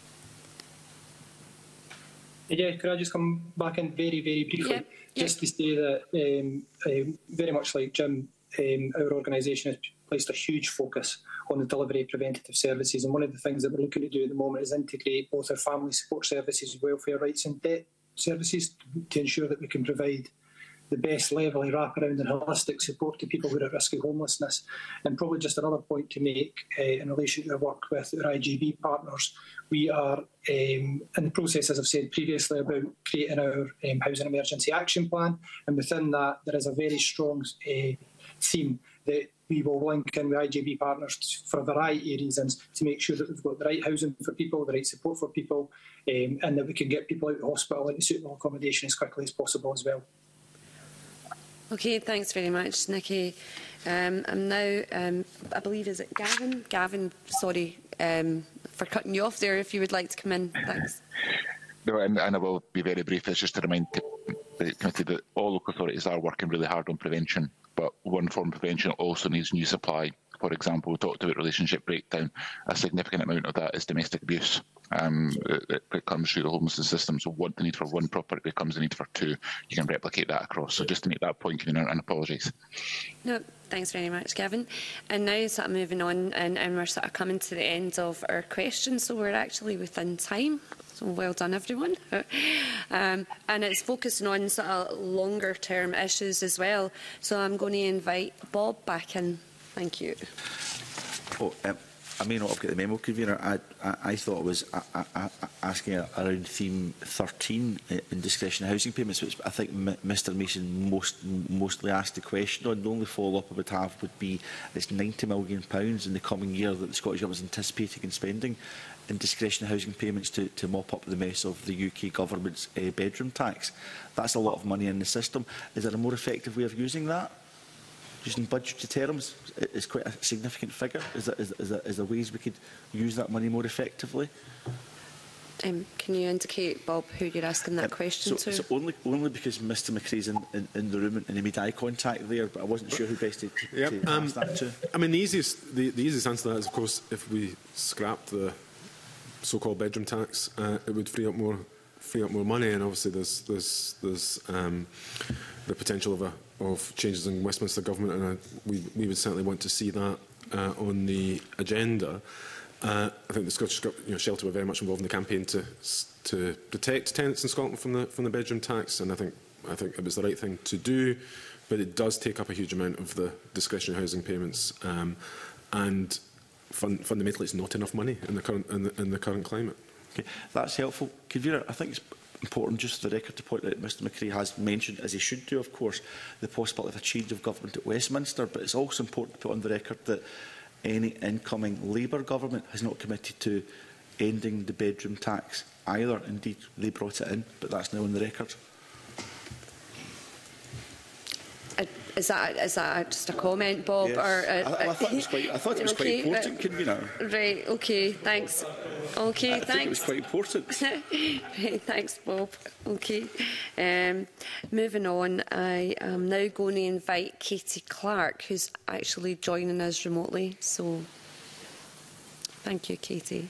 Yeah, could I just come back in very, very briefly? Yeah, just yeah. to say that, um, um, very much like Jim, um, our organisation has placed a huge focus on the delivery of preventative services, and one of the things that we're looking to do at the moment is integrate both our family support services, welfare rights and debt services to ensure that we can provide the best level of wraparound and holistic support to people who are at risk of homelessness. And probably just another point to make uh, in relation to our work with our I G B partners, we are um, in the process, as I've said previously, about creating our um, Housing Emergency Action Plan, and within that there is a very strong uh, theme that we will link in with I G B partners for a variety of reasons to make sure that we've got the right housing for people, the right support for people, um, and that we can get people out of hospital into suitable accommodation as quickly as possible as well. Okay, thanks very much, Nikki. Um, I'm now, um, I believe, is it Gavin? Gavin, sorry um, for cutting you off there. If you would like to come in, thanks. No, and, and I will be very brief. It's just to remind the committee that all local authorities are working really hard on prevention, but one form of prevention also needs new supply. For example, we talked about relationship breakdown. A significant amount of that is domestic abuse. Um, it, it comes through the homelessness system. So what the need for one property becomes the need for two. You can replicate that across. So just to make that point, and apologies. No, thanks very much, Gavin. And now sort of moving on, and, and we're sort of coming to the end of our questions, so we're actually within time. So well done, everyone. um, and it's focusing on sort of longer term issues as well. So I'm going to invite Bob back in. Thank you. Oh, um, I may not have got the memo, convener. I, I, I thought I was a, a, a asking around theme thirteen in discretionary housing payments, which I think M Mr Mason most, mostly asked the question on. The only follow-up I would have would be it's ninety million pounds in the coming year that the Scottish Government is anticipating and spending in discretionary housing payments to, to mop up the mess of the U K Government's uh, bedroom tax. That's a lot of money in the system. Is there a more effective way of using that? Using budgetary terms is quite a significant figure. Is there, is, is, there, is there ways we could use that money more effectively? Um, can you indicate, Bob, who you're asking that um, question so, to? So only, only because Mr McCree's in, in, in the room and he made eye contact there, but I wasn't sure who best to, yep. to um, ask that to. I mean, the easiest, the, the easiest answer to that is, of course, if we scrap the so-called bedroom tax, uh, it would free up more, free up more money, and obviously there's, there's, there's um, the potential of a of changes in Westminster Government, and uh, we, we would certainly want to see that uh, on the agenda. Uh, I think the Scottish you know, Shelter were very much involved in the campaign to to protect tenants in Scotland from the from the bedroom tax, and I think I think it was the right thing to do. But it does take up a huge amount of the discretionary housing payments, um, and fun, fundamentally, it's not enough money in the current in the, in the current climate. Okay, that's helpful, Convener. I think it's important just for the record to point out that Mr McCree has mentioned, as he should do, of course, the possibility of a change of government at Westminster, but it's also important to put on the record that any incoming Labour government has not committed to ending the bedroom tax either. Indeed, they brought it in, but that's now on the record. is that is that just a comment, Bob? Yes. Or uh, I, I thought it was quite. I thought it was okay, quite important, uh, convener. Right. Okay. Thanks. Okay. I thanks. think it was quite important. Right, thanks, Bob. Okay. Um, moving on, I am now going to invite Katie Clark, who's actually joining us remotely. So, thank you, Katie.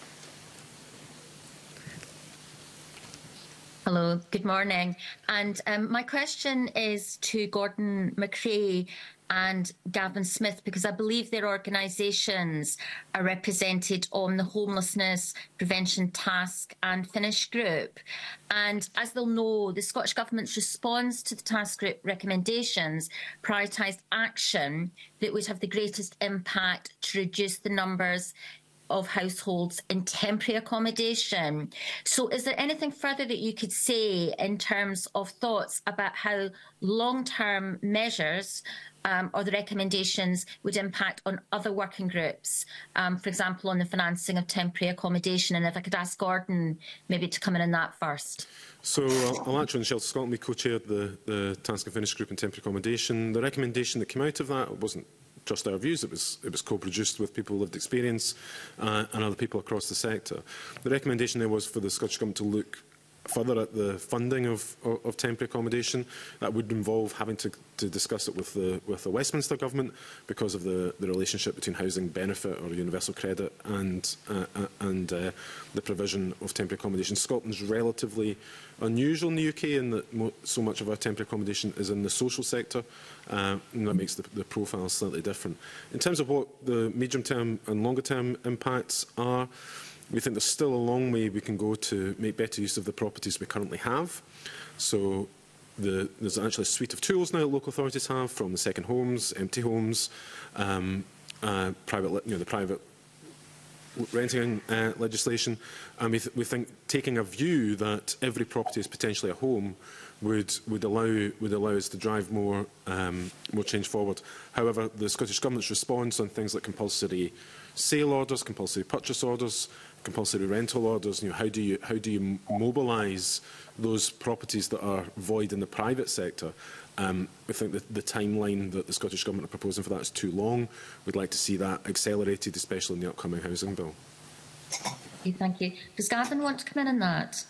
Hello, good morning. And um, my question is to Gordon McCrae and Gavin Smith, because I believe their organisations are represented on the Homelessness Prevention Task and Finish Group. And as they'll know, the Scottish Government's response to the task group recommendations prioritised action that would have the greatest impact to reduce the numbers of households in temporary accommodation. So is there anything further that you could say in terms of thoughts about how long-term measures um, or the recommendations would impact on other working groups, um, for example, on the financing of temporary accommodation? And if I could ask Gordon maybe to come in on that first. So I'll, I'll actually, in Shelter Scotland, we co-chaired the, the Task and Finish Group in Temporary Accommodation. The recommendation that came out of that wasn't just our views, it was, it was co-produced with people with lived experience uh, and other people across the sector. The recommendation there was for the Scottish Government to look further at the funding of, of, of temporary accommodation. That would involve having to, to discuss it with the, with the Westminster Government because of the, the relationship between housing benefit or universal credit and, uh, and uh, the provision of temporary accommodation. Scotland's relatively unusual in the U K in that mo so much of our temporary accommodation is in the social sector, uh, and that makes the, the profile slightly different. In terms of what the medium-term and longer-term impacts are, we think there's still a long way we can go to make better use of the properties we currently have. So the, there's actually a suite of tools now that local authorities have, from the second homes, empty homes, um, uh, private, you know, the private renting uh, legislation, and we, th we think taking a view that every property is potentially a home would would allow would allow us to drive more um, more change forward. However, the Scottish Government's response on things like compulsory sale orders, compulsory purchase orders, compulsory rental orders, you know, how do you how do you mobilise those properties that are void in the private sector? Um, we think that the timeline that the Scottish Government are proposing for that is too long. We'd like to see that accelerated, especially in the upcoming housing bill. Okay, thank you. Does Gavin want to come in on that?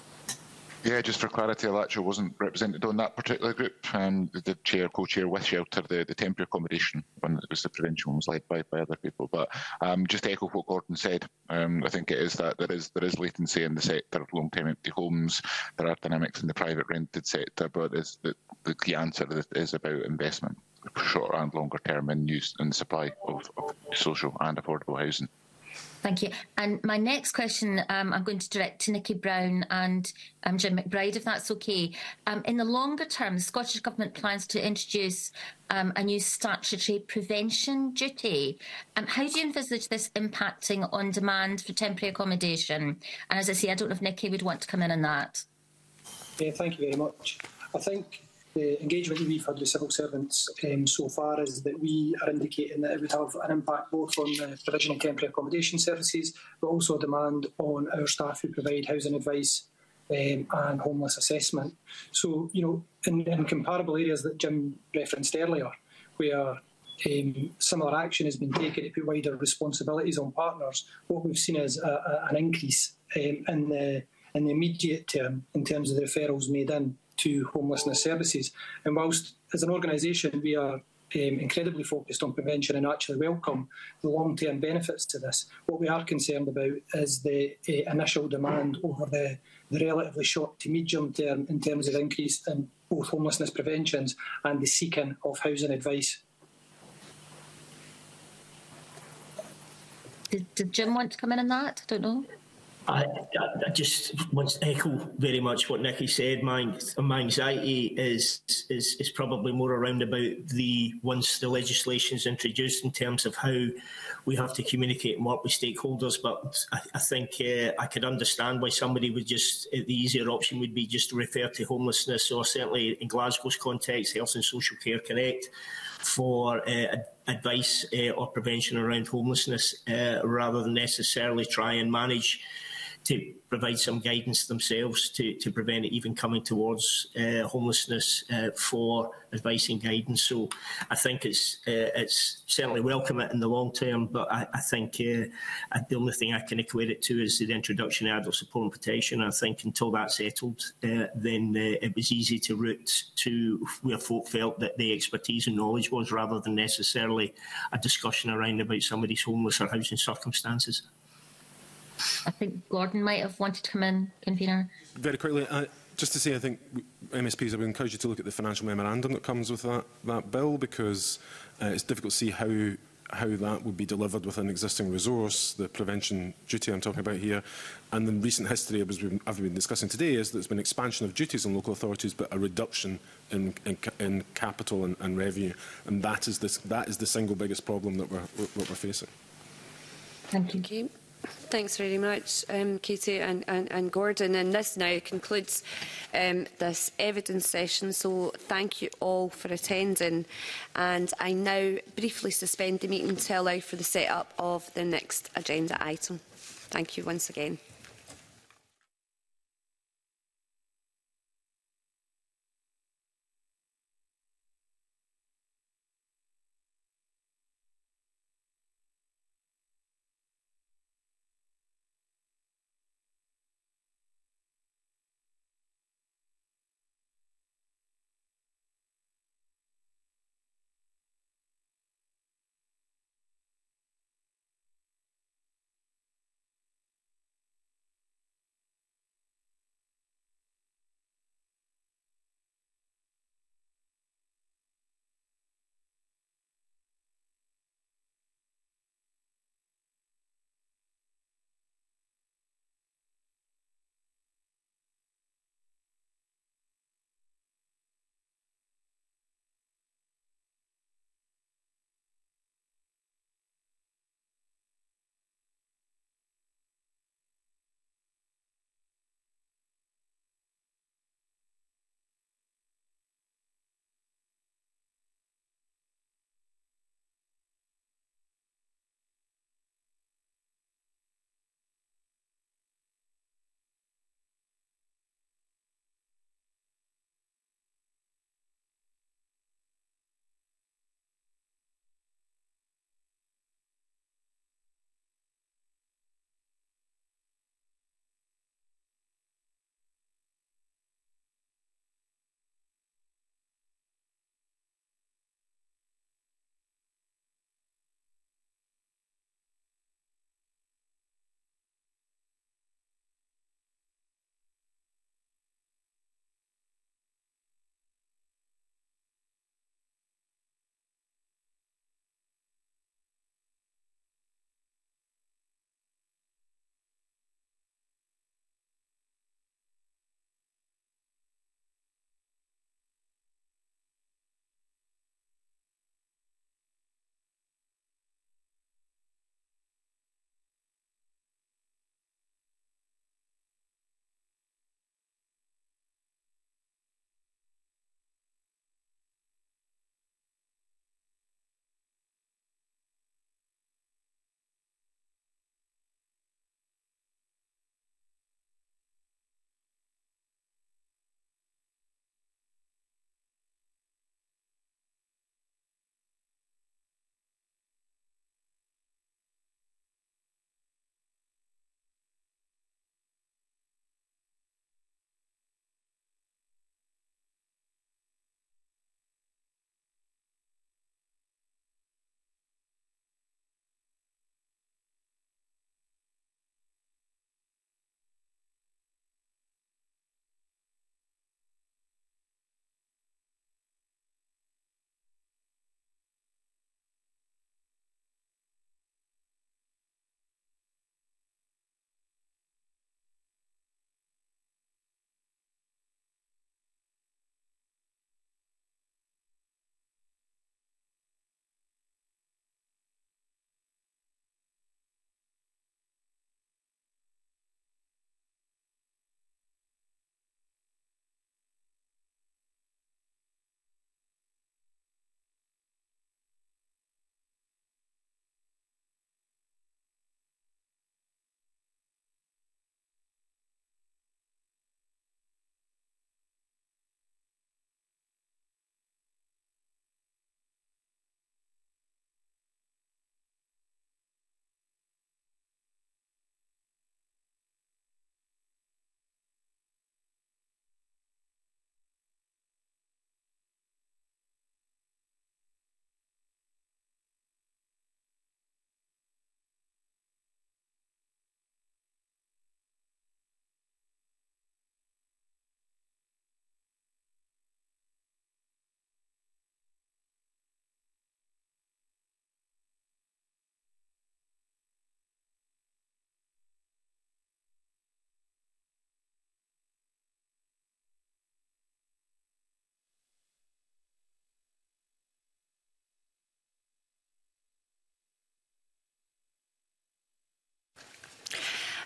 Yeah, just for clarity, Alachua wasn't represented on that particular group. Um, the chair, co-chair with Shelter, the, the temporary accommodation one that was the prevention one was led by, by other people. But um, just to echo what Gordon said, um, I think it is that there is there is latency in the sector of long-term empty homes. There are dynamics in the private rented sector, but is the, the key answer is about investment, short and longer term, in use and supply of, of social and affordable housing. Thank you. And my next question um, I'm going to direct to Nicky Brown and um, Jim McBride, if that's okay. Um, in the longer term, the Scottish Government plans to introduce um, a new statutory prevention duty. Um, how do you envisage this impacting on demand for temporary accommodation? And as I say, I don't know if Nicky would want to come in on that. Yeah, thank you very much. I think the engagement that we've had with civil servants um, so far is that we are indicating that it would have an impact both on the provision of temporary accommodation services, but also a demand on our staff who provide housing advice um, and homeless assessment. So, you know, in, in comparable areas that Jim referenced earlier, where um, similar action has been taken to put wider responsibilities on partners, what we've seen is a, a, an increase um, in, the, in the immediate term in terms of the referrals made in to homelessness services. And whilst as an organisation we are um, incredibly focused on prevention and actually welcome the long-term benefits to this, what we are concerned about is the uh, initial demand over the, the relatively short to medium term in terms of increase in both homelessness preventions and the seeking of housing advice. Did, did Jim want to come in on that? I don't know. I, I just want to echo very much what Nicky said. My, my anxiety is, is is probably more around about the once the legislation is introduced in terms of how we have to communicate and work with stakeholders. But I, I think uh, I could understand why somebody would just, the easier option would be just to refer to homelessness, or certainly in Glasgow's context, Health and Social Care Connect, for uh, advice uh, or prevention around homelessness, uh, rather than necessarily try and manage to provide some guidance themselves to, to prevent it even coming towards uh, homelessness uh, for advice and guidance. So I think it's uh, it's certainly welcome it in the long term, but I, I think uh, the only thing I can equate it to is the introduction of adult support and protection. I think until that's settled, uh, then uh, it was easy to route to where folk felt that the expertise and knowledge was, rather than necessarily a discussion around about somebody's homeless or housing circumstances. I think Gordon might have wanted to come in, convener. Very quickly, uh, just to say, I think M S Ps, I would encourage you to look at the financial memorandum that comes with that, that bill, because uh, it's difficult to see how how that would be delivered with an existing resource, the prevention duty I'm talking about here. And the recent history as we've, I've been discussing today is that there's been expansion of duties on local authorities, but a reduction in, in, in capital and, and revenue. And that is, this, that is the single biggest problem that we're, what we're facing. Thank you. Okay. Thanks very much, um, Katie and, and, and Gordon. And this now concludes um, this evidence session. So thank you all for attending. And I now briefly suspend the meeting to allow for the set-up of the next agenda item. Thank you once again.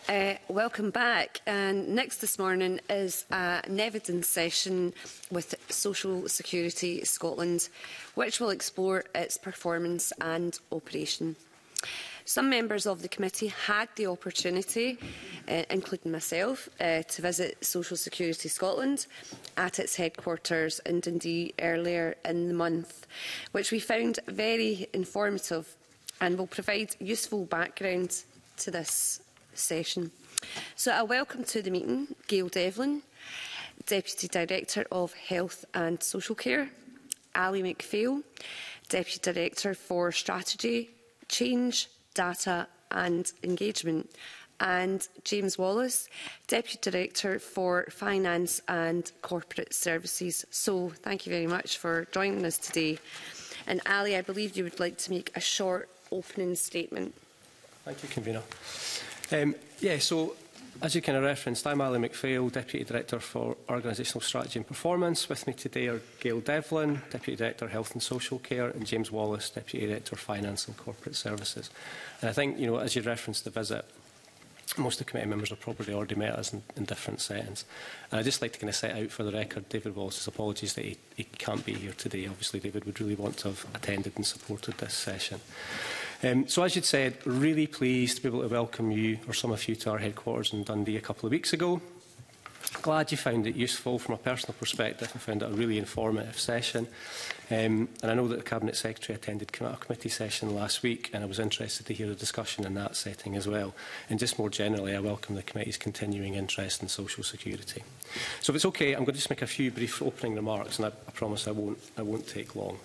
Uh, welcome back. And next this morning is an evidence session with Social Security Scotland, which will explore its performance and operation. Some members of the committee had the opportunity, uh, including myself, uh, to visit Social Security Scotland at its headquarters in Dundee earlier in the month, which we found very informative and will provide useful background to this session. So I welcome to the meeting Gail Devlin, Deputy Director of Health and Social Care, Ali McPhail, Deputy Director for Strategy, Change, Data and Engagement, and James Wallace, Deputy Director for Finance and Corporate Services. So thank you very much for joining us today. And Ali, I believe you would like to make a short opening statement. Thank you, Convener. Um, yeah, so as you kind of referenced, I'm Ali McPhail, Deputy Director for Organisational Strategy and Performance. With me today are Gail Devlin, Deputy Director Health and Social Care, and James Wallace, Deputy Director Finance and Corporate Services. And I think, you know, as you referenced the visit, most of the committee members have probably already met us in, in different settings. And I'd just like to kind of set out for the record David Wallace's apologies that he, he can't be here today. Obviously, David would really want to have attended and supported this session. Um, so, as you'd said, really pleased to be able to welcome you, or some of you, to our headquarters in Dundee a couple of weeks ago. Glad you found it useful. From a personal perspective, I found it a really informative session. Um, and I know that the Cabinet Secretary attended a committee session last week, and I was interested to hear the discussion in that setting as well. And just more generally, I welcome the committee's continuing interest in social security. So if it's okay, I'm going to just make a few brief opening remarks, and I, I promise I won't, I won't take long.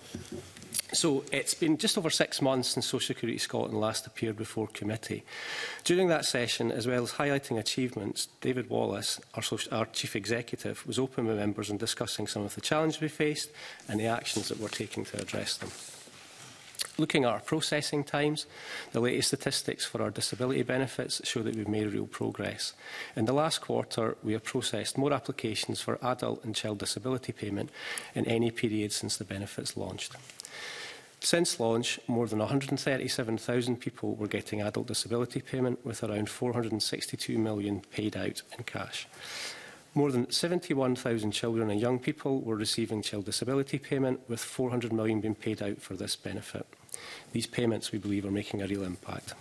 So it's been just over six months since Social Security Scotland last appeared before committee. During that session, as well as highlighting achievements, David Wallace, our, social, our Chief Executive, was open with members in discussing some of the challenges we faced and the actions that we're taking to address them. Looking at our processing times, the latest statistics for our disability benefits show that we've made real progress. In the last quarter, we have processed more applications for adult and child disability payment in any period since the benefits launched. Since launch, more than one hundred and thirty-seven thousand people were getting adult disability payment, with around four hundred and sixty-two million paid out in cash. More than seventy-one thousand children and young people were receiving child disability payment, with four hundred million being paid out for this benefit. These payments, we believe, are making a real impact.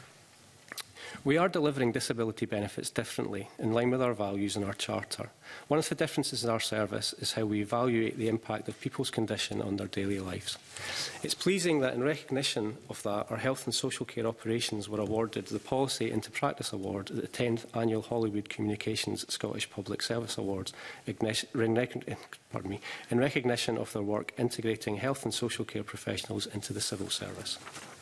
We are delivering disability benefits differently, in line with our values and our charter. One of the differences in our service is how we evaluate the impact of people's condition on their daily lives. It's pleasing that in recognition of that, our health and social care operations were awarded the Policy into Practice Award at the tenth Annual Hollywood Communications Scottish Public Service Awards, pardon me, in recognition of their work integrating health and social care professionals into the civil service.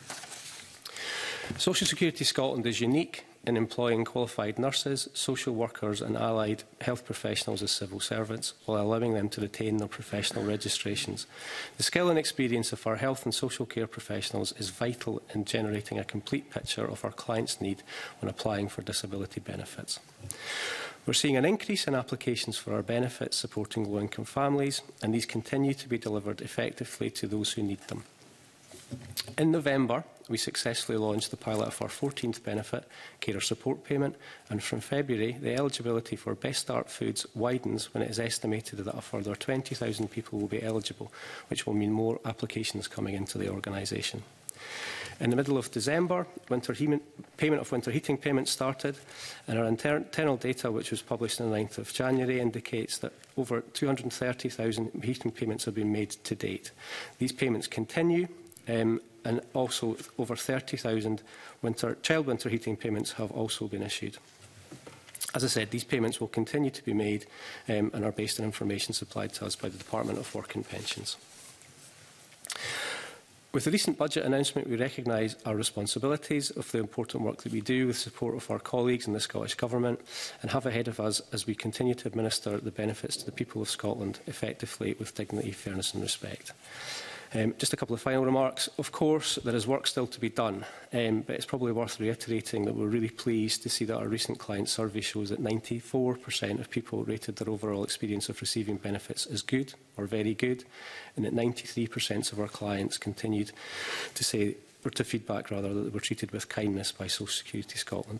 Social Security Scotland is unique in employing qualified nurses, social workers and allied health professionals as civil servants, while allowing them to retain their professional registrations. The skill and experience of our health and social care professionals is vital in generating a complete picture of our clients' need when applying for disability benefits. We're seeing an increase in applications for our benefits supporting low-income families, and these continue to be delivered effectively to those who need them. In November, we successfully launched the pilot of our fourteenth benefit, Carer Support Payment, and from February, the eligibility for Best Start Foods widens when it is estimated that a further twenty thousand people will be eligible, which will mean more applications coming into the organisation. In the middle of December, winter payment of winter heating payments started, and our inter internal data, which was published on the ninth of January, indicates that over two hundred and thirty thousand heating payments have been made to date. These payments continue, um, and also over thirty thousand winter, child winter heating payments have also been issued. As I said, these payments will continue to be made um, and are based on information supplied to us by the Department of Work and Pensions. With the recent budget announcement, we recognise our responsibilities of the important work that we do with support of our colleagues in the Scottish Government and have ahead of us as we continue to administer the benefits to the people of Scotland effectively with dignity, fairness and respect. Um, just a couple of final remarks. Of course, there is work still to be done, um, but it's probably worth reiterating that we're really pleased to see that our recent client survey shows that ninety-four percent of people rated their overall experience of receiving benefits as good or very good, and that ninety-three percent of our clients continued to say, or to feedback rather, that they were treated with kindness by Social Security Scotland.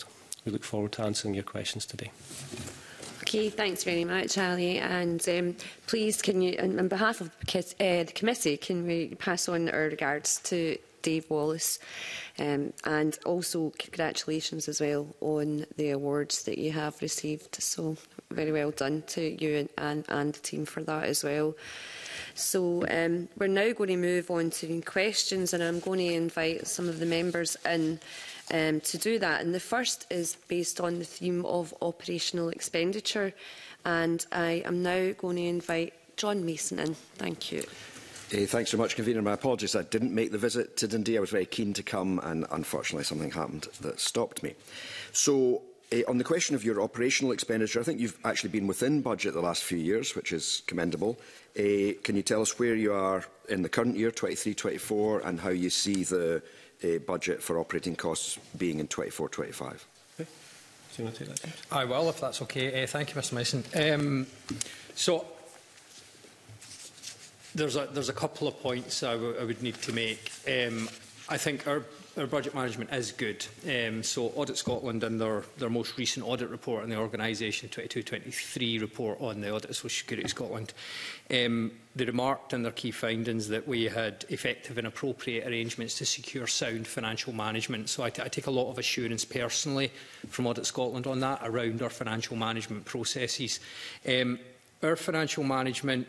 we look forward to answering your questions today. Okay, thanks very much, Ali. And um, please, can you, on, on behalf of the, uh, the committee, can we pass on our regards to Dave Wallace, um, and also congratulations as well on the awards that you have received. So very well done to you and, and, and the team for that as well. So um, we're now going to move on to questions, and I'm going to invite some of the members in um, to do that. And the first is based on the theme of operational expenditure, and I am now going to invite John Mason in. Thank you. Uh, thanks very much, Convener. My apologies, I didn't make the visit to Dundee. I was very keen to come, and unfortunately something happened that stopped me. So, uh, on the question of your operational expenditure, I think you've actually been within budget the last few years, which is commendable. Uh, can you tell us where you are in the current year, twenty-three twenty-four, and how you see the uh, budget for operating costs being in twenty-four twenty-five? Okay. Do you want to take that, James? I will, if that's okay. Uh, thank you, Mr Mason. Um, so, There's a, there's a couple of points I, I would need to make. Um, I think our, our budget management is good. Um, so Audit Scotland and their, their most recent audit report and the organisation twenty-two twenty-three report on the Audit of Social Security Scotland, um, they remarked in their key findings that we had effective and appropriate arrangements to secure sound financial management. So I, t I take a lot of assurance personally from Audit Scotland on that around our financial management processes. Um, our financial management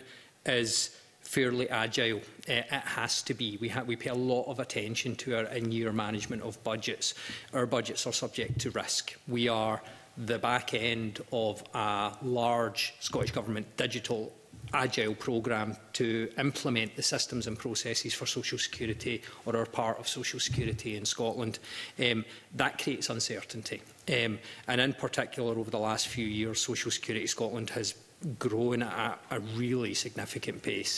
is fairly agile. Uh, it has to be. We, ha we pay a lot of attention to our in-year management of budgets. Our budgets are subject to risk. We are the back end of a large Scottish Government digital agile programme to implement the systems and processes for social security, or are part of social security in Scotland. Um, that creates uncertainty. Um, and in particular, over the last few years, Social Security Scotland has grown at a really significant pace.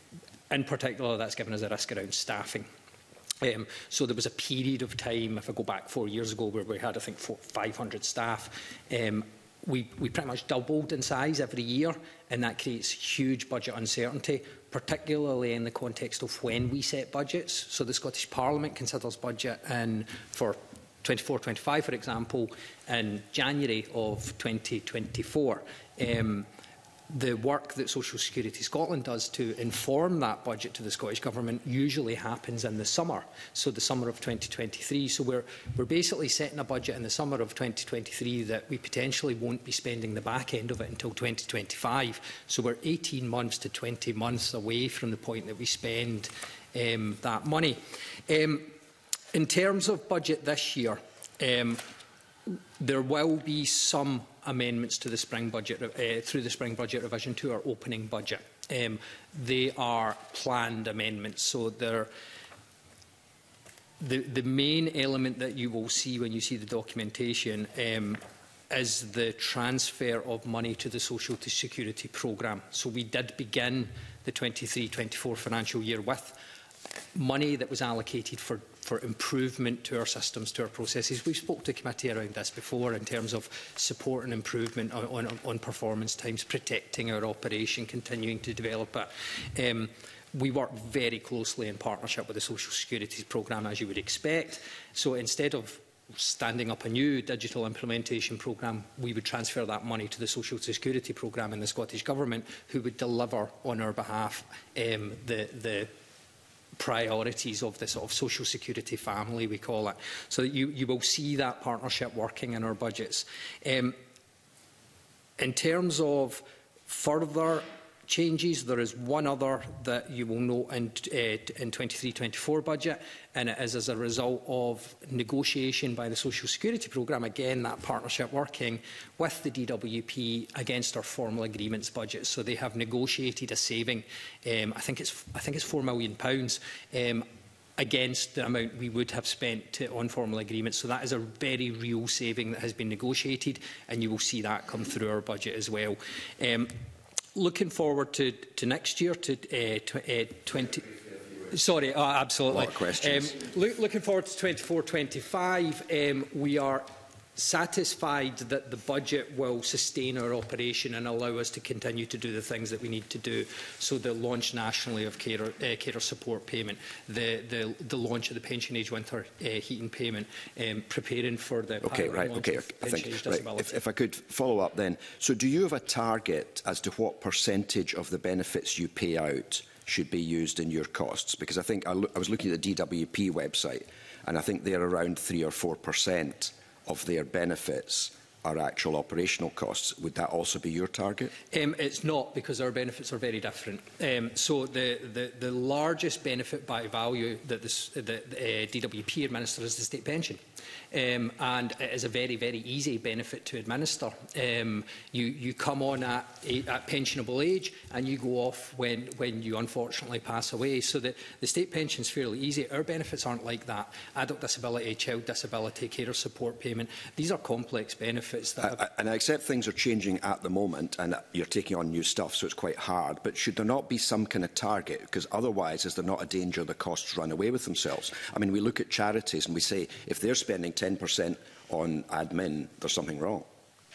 In particular, that's given us a risk around staffing. Um, so there was a period of time, if I go back four years ago, where we had, I think, four, five hundred staff. Um, we, we pretty much doubled in size every year, and that creates huge budget uncertainty, particularly in the context of when we set budgets. So the Scottish Parliament considers budget in, for twenty-four twenty-five, for example, in January of twenty twenty-four. Um, The work that Social Security Scotland does to inform that budget to the Scottish Government usually happens in the summer, so the summer of twenty twenty-three. So we're, we're basically setting a budget in the summer of twenty twenty-three that we potentially won't be spending the back end of it until twenty twenty-five. So we're eighteen months to twenty months away from the point that we spend um, that money. Um, in terms of budget this year, um, there will be some amendments to the spring budget uh, through the spring budget revision to our opening budget. Um, they are planned amendments, so they're the the main element that you will see when you see the documentation um, is the transfer of money to the Social Security programme. So we did begin the twenty-three twenty-four financial year with money that was allocated for for improvement to our systems, to our processes. We've spoke to the committee around this before in terms of support and improvement on, on, on performance times, protecting our operation, continuing to develop it. Um, we work very closely in partnership with the Social Security programme, as you would expect. So instead of standing up a new digital implementation programme, we would transfer that money to the Social Security programme in the Scottish Government, who would deliver on our behalf um, the, the priorities of the sort of social security family, we call it. So that you, you will see that partnership working in our budgets. Um, in terms of further changes, there is one other that you will note in, uh, in twenty-three twenty-four budget, and it is as a result of negotiation by the Social Security programme, again that partnership working with the D W P against our formal agreements budget. So they have negotiated a saving, um, I think it's I think it's four million pounds. Um, against the amount we would have spent to, on formal agreements. So that is a very real saving that has been negotiated, and you will see that come through our budget as well. Um, Looking forward to, to next year, to uh, tw uh, twenty. Sorry, oh, absolutely. A lot of questions. Um, look, looking forward to twenty-four twenty-five, um, we are satisfied that the budget will sustain our operation and allow us to continue to do the things that we need to do. So the launch nationally of carer, uh, carer support payment, the, the, the launch of the pension age winter uh, heating payment, um, preparing for the okay, right, launch okay, of I pension think, age right. disability. If, if I could follow up then. So do you have a target as to what percentage of the benefits you pay out should be used in your costs? Because I think I, I was looking at the D W P website, and I think they're around three or four percent of their benefits are actual operational costs. Would that also be your target? Um, it's not, because our benefits are very different. Um, so the, the, the largest benefit by value that this, the, the uh, D W P administers is the state pension. Um, and it is a very, very easy benefit to administer. Um, you, you come on at, at pensionable age and you go off when, when you unfortunately pass away. So the, the state pension is fairly easy. Our benefits aren't like that. Adult disability, child disability, carer support payment, these are complex benefits. That I, I, and I accept things are changing at the moment and you're taking on new stuff, so it's quite hard. But should there not be some kind of target? Because otherwise, is there not a danger the costs run away with themselves? I mean, we look at charities and we say, if they're spending ten percent on admin, there's something wrong.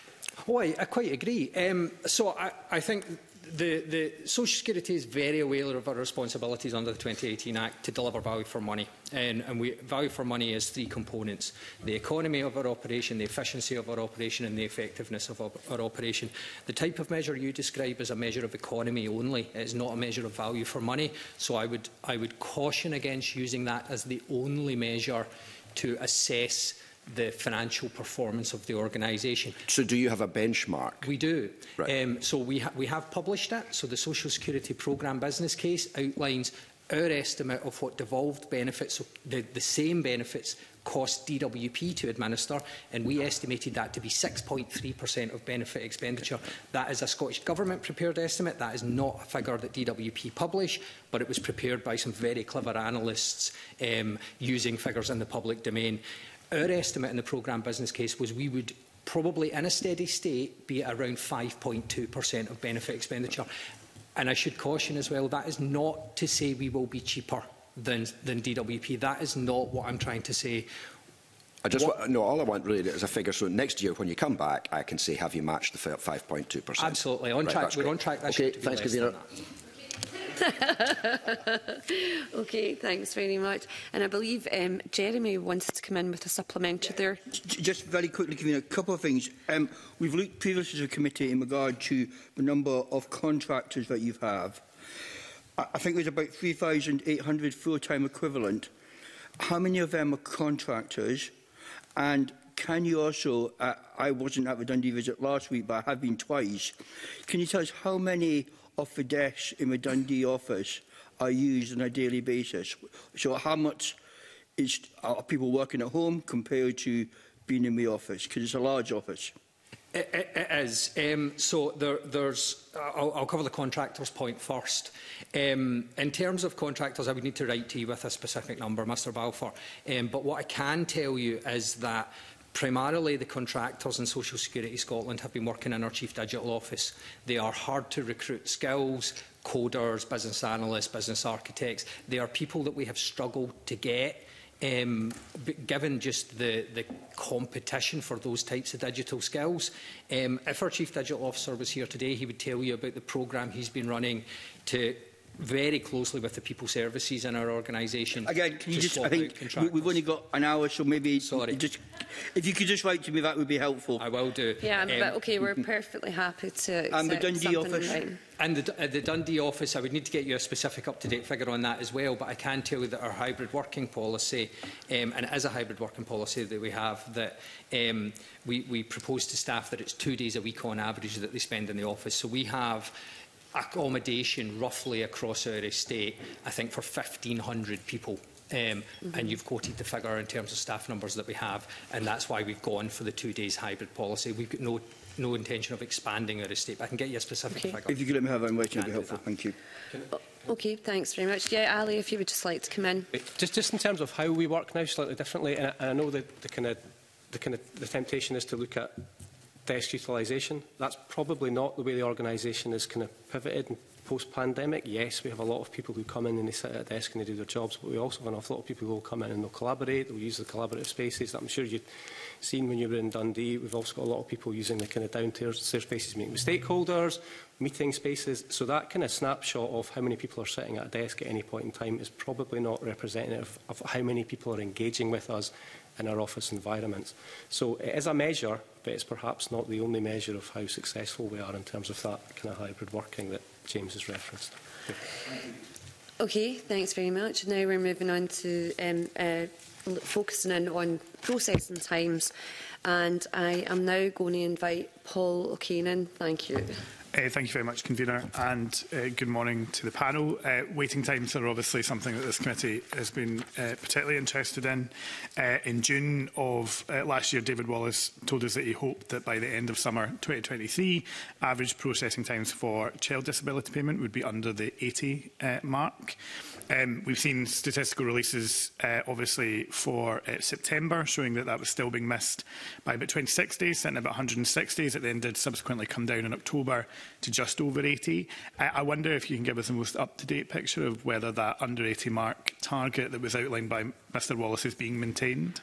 Oh, I, I quite agree. Um, so I, I think the, the Social Security is very aware of our responsibilities under the twenty eighteen Act to deliver value for money. And, and we, value for money is three components: the economy of our operation, the efficiency of our operation and the effectiveness of our, our operation. The type of measure you describe is a measure of economy only. It is not a measure of value for money. So I would, I would caution against using that as the only measure to assess the financial performance of the organisation. So do you have a benchmark? We do. Right. Um, so we, ha we have published it. So the Social Security Programme business case outlines our estimate of what devolved benefits, so the, the same benefits, cost D W P to administer, and we estimated that to be six point three percent of benefit expenditure. That is a Scottish Government prepared estimate. That is not a figure that D W P publish, but it was prepared by some very clever analysts um, using figures in the public domain. Our estimate in the programme business case was we would probably, in a steady state, be at around five point two percent of benefit expenditure. And I should caution as well, that is not to say we will be cheaper than, than D W P. That is not what I'm trying to say. I just want, no, all I want really is a figure. So next year, when you come back, I can say, have you matched the five point two percent? Absolutely. On right, track. We're great. on track. That okay, should thanks, Convener. Okay, thanks very much. And I believe um, Jeremy wanted to come in with a supplementary there. Just very quickly, Convener, a couple of things. Um, we've looked previously as a committee in regard to the number of contractors that you have. I, I think there's about three thousand eight hundred full-time equivalent. How many of them are contractors? And can you also, uh, I wasn't at the Dundee visit last week, but I have been twice. Can you tell us how many of the desks in the Dundee office are used on a daily basis? So how much is, are people working at home compared to being in the office? Because it's a large office. It, it, it is. Um, so there, there's, I'll, I'll cover the contractors point first. Um, in terms of contractors, I would need to write to you with a specific number, Mr Balfour. Um, but what I can tell you is that primarily the contractors in Social Security Scotland have been working in our Chief Digital Office. They are hard to recruit skills, coders, business analysts, business architects. They are people that we have struggled to get. Um, given just the, the competition for those types of digital skills. Um, if our Chief Digital Officer was here today, he would tell you about the programme he's been running to very closely with the people services in our organisation. Again, can you just, I think we, we've only got an hour, so maybe Sorry. Just, if you could just write to me, that would be helpful. I will do. Yeah, um, but okay, we're perfectly happy to accept and the Dundee something office. in And the, uh, the Dundee office, I would need to get you a specific up-to-date figure on that as well, but I can tell you that our hybrid working policy, um, and it is a hybrid working policy that we have, that um, we, we propose to staff that it's two days a week on average that they spend in the office. So we have accommodation roughly across our estate, I think, for fifteen hundred people. Um, mm-hmm. And you've quoted the figure in terms of staff numbers that we have, and that's why we've gone for the two days hybrid policy. We've got no no intention of expanding our estate, but I can get you a specific okay. figure. If you could let me have that in writing, it would be helpful. Thank you. Okay, thanks very much. Yeah, Ali, if you would just like to come in. Just, just in terms of how we work now, slightly differently, and I, and I know that the kind of the kind of the temptation is to look at desk utilisation. That's probably not the way the organisation is kind of pivoted and post-pandemic. Yes, we have a lot of people who come in and they sit at a desk and they do their jobs, but we also have an awful lot of people who will come in and they'll collaborate, they'll use the collaborative spaces that I'm sure you've seen when you were in Dundee. We've also got a lot of people using the kind of downstairs spaces, meeting with stakeholders, meeting spaces. So that kind of snapshot of how many people are sitting at a desk at any point in time is probably not representative of how many people are engaging with us in our office environments. So it is a measure, but it's perhaps not the only measure of how successful we are in terms of that kind of hybrid working that James has referenced. Okay, thanks very much. Now we're moving on to um, uh, focusing in on processing times, and I am now going to invite Paul O'Kane. Thank you. Uh, thank you very much, Convener, and uh, good morning to the panel. Uh, waiting times are obviously something that this committee has been uh, particularly interested in. Uh, in June of uh, last year, David Wallace told us that he hoped that by the end of summer twenty twenty-three, average processing times for child disability payment would be under the eighty uh, mark. Um, we've seen statistical releases, uh, obviously, for uh, September, showing that that was still being missed by about twenty-six days, sitting at about one hundred and six days. It then did subsequently come down in October to just over eighty. Uh, I wonder if you can give us the most up-to-date picture of whether that under eighty mark target that was outlined by Mr Wallace is being maintained.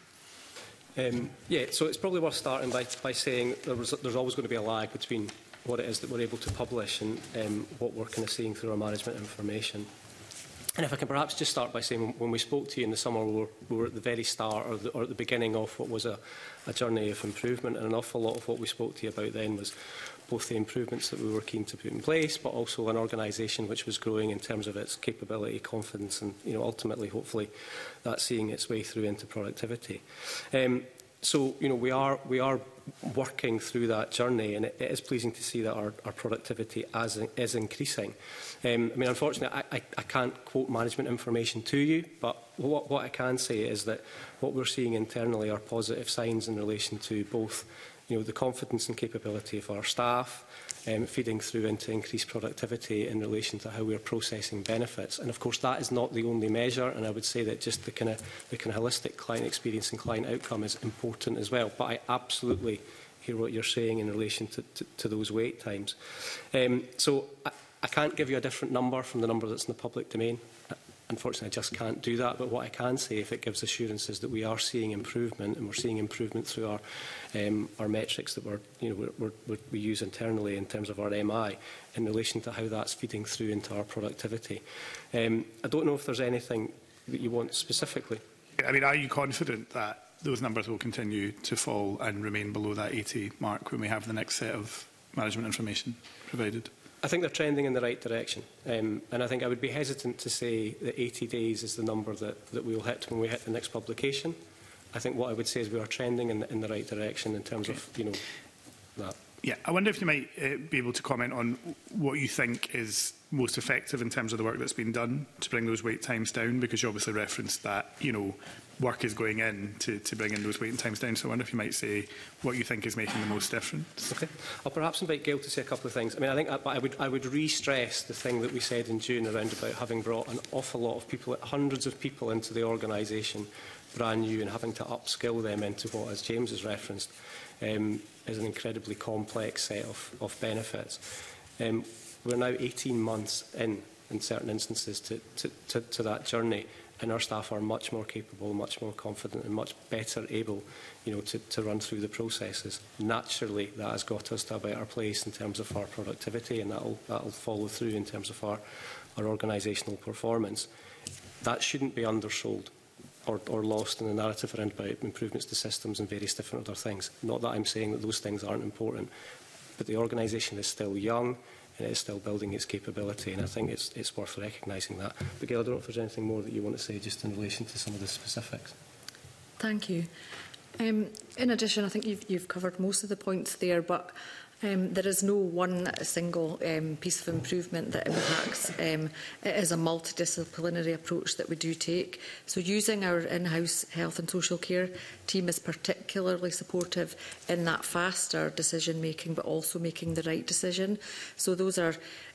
Um, yeah, so it's probably worth starting by, by saying there was, there's always going to be a lag between what it is that we're able to publish and um, what we're kind of seeing through our management information. And if I can perhaps just start by saying, when we spoke to you in the summer, we were, we were at the very start or, the, or at the beginning of what was a, a journey of improvement, and an awful lot of what we spoke to you about then was both the improvements that we were keen to put in place, but also an organisation which was growing in terms of its capability, confidence, and you know, ultimately, hopefully, that's seeing its way through into productivity. Um, so, you know, we are we are working through that journey, and it, it is pleasing to see that our, our productivity as, is increasing. Um, I mean, unfortunately, I, I, I can't quote management information to you, but what, what I can say is that what we're seeing internally are positive signs in relation to both, you know, the confidence and capability of our staff, um, feeding through into increased productivity in relation to how we're processing benefits. And of course, that is not the only measure, and I would say that just the kind of the kind of holistic client experience and client outcome is important as well. But I absolutely hear what you're saying in relation to, to, to those wait times. Um, so I, I can't give you a different number from the number that's in the public domain. Unfortunately, I just can't do that. But what I can say, if it gives assurances that we are seeing improvement, and we're seeing improvement through our um, our metrics that we're, you know, we're, we're, we use internally in terms of our M I, in relation to how that's feeding through into our productivity. Um, I don't know if there's anything that you want specifically. I mean, are you confident that those numbers will continue to fall and remain below that eighty mark when we have the next set of management information provided? I think they're trending in the right direction, um, and I think I would be hesitant to say that eighty days is the number that, that we will hit when we hit the next publication. I think what I would say is we are trending in, in the right direction in terms okay. of, you know, that. Yeah, I wonder if you might uh, be able to comment on what you think is most effective in terms of the work that's been done to bring those wait times down, because you obviously referenced that, you know, work is going in to, to bring in those waiting times down. So I wonder if you might say what you think is making the most difference. Okay. I'll perhaps invite Gail to say a couple of things. I mean, I think I, I would I would re-stress the thing that we said in June around about having brought an awful lot of people, hundreds of people into the organisation, brand new, and having to upskill them into what, as James has referenced, um, is an incredibly complex set of, of benefits. Um, we're now eighteen months in, in certain instances, to, to, to, to that journey, and our staff are much more capable, much more confident, and much better able, you know, to, to run through the processes. Naturally, that has got us to a better place in terms of our productivity, and that will that will follow through in terms of our, our organisational performance. That shouldn't be undersold or, or lost in the narrative around about improvements to systems and various different other things. Not that I'm saying that those things aren't important, but the organisation is still young, and it is still building its capability, and I think it's, it's worth recognising that. But Gail, I don't know if there's anything more that you want to say just in relation to some of the specifics. Thank you. Um, in addition, I think you've, you've covered most of the points there, but um, there is no one single um, piece of improvement that impacts. Um, it is a multidisciplinary approach that we do take. So using our in-house health and social care team is particularly supportive in that faster decision making, but also making the right decision. So those are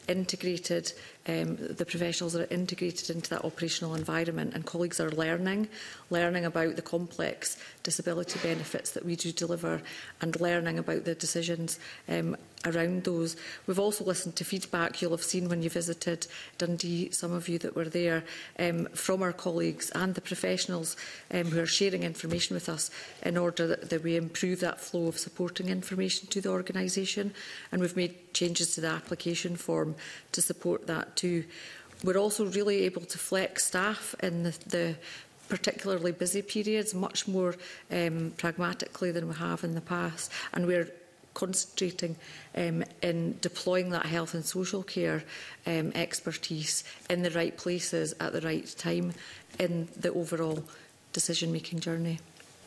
integrated, um, the professionals are integrated into that operational environment, and colleagues are learning, learning about the complex disability benefits that we do deliver, and learning about the decisions um, around those. We've also listened to feedback you'll have seen when you visited Dundee, some of you that were there, um, from our colleagues and the professionals um, who are sharing information with us in order that, that we improve that flow of supporting information to the organisation, and we've made changes to the application form to support that too. We're also really able to flex staff in the, the particularly busy periods much more um, pragmatically than we have in the past, and we're concentrating um, in deploying that health and social care um, expertise in the right places at the right time in the overall decision-making journey.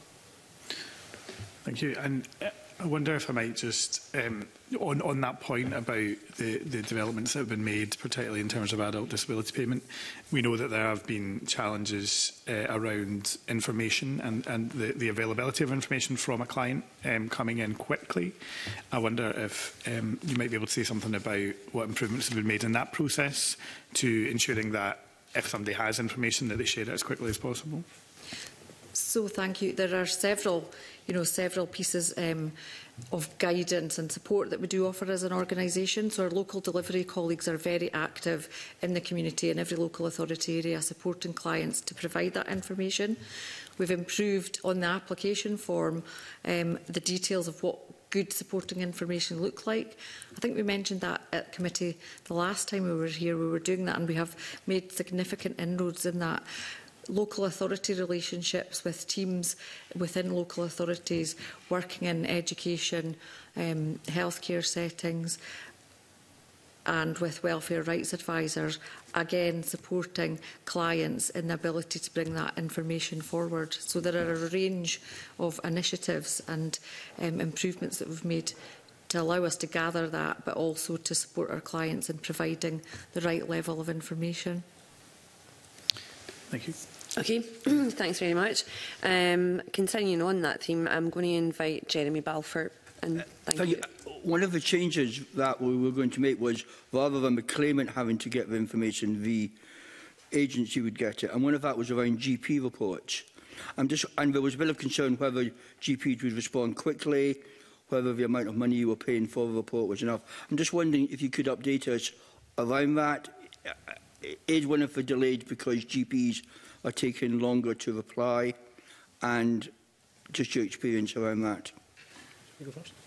Thank you. And uh, I wonder if I might just, um, on, on that point about the, the developments that have been made, particularly in terms of adult disability payment, we know that there have been challenges uh, around information and, and the, the availability of information from a client um, coming in quickly. I wonder if um, you might be able to say something about what improvements have been made in that process to ensuring that if somebody has information that they share it as quickly as possible. So thank you. There are several, you know, several pieces um, of guidance and support that we do offer as an organisation. So our local delivery colleagues are very active in the community in every local authority area, supporting clients to provide that information. We've improved on the application form um, the details of what good supporting information look like. I think we mentioned that at committee the last time we were here. We were doing that, and we have made significant inroads in that. Local authority relationships with teams within local authorities working in education, um, healthcare settings, and with welfare rights advisors, again supporting clients in the ability to bring that information forward. So there are a range of initiatives and um, improvements that we've made to allow us to gather that, but also to support our clients in providing the right level of information. Thank you. Okay, thanks very much. Um, continuing on that theme, I'm going to invite Jeremy Balfour. And thank, thank you. you. One of the changes that we were going to make was, rather than the claimant having to get the information, the agency would get it. And one of that was around G P reports. I'm just, and there was a bit of concern whether G Ps would respond quickly, whether the amount of money you were paying for the report was enough. I'm just wondering if you could update us around that. Is one of the delayed because G Ps are taking longer to reply, and just your experience around that? You go first.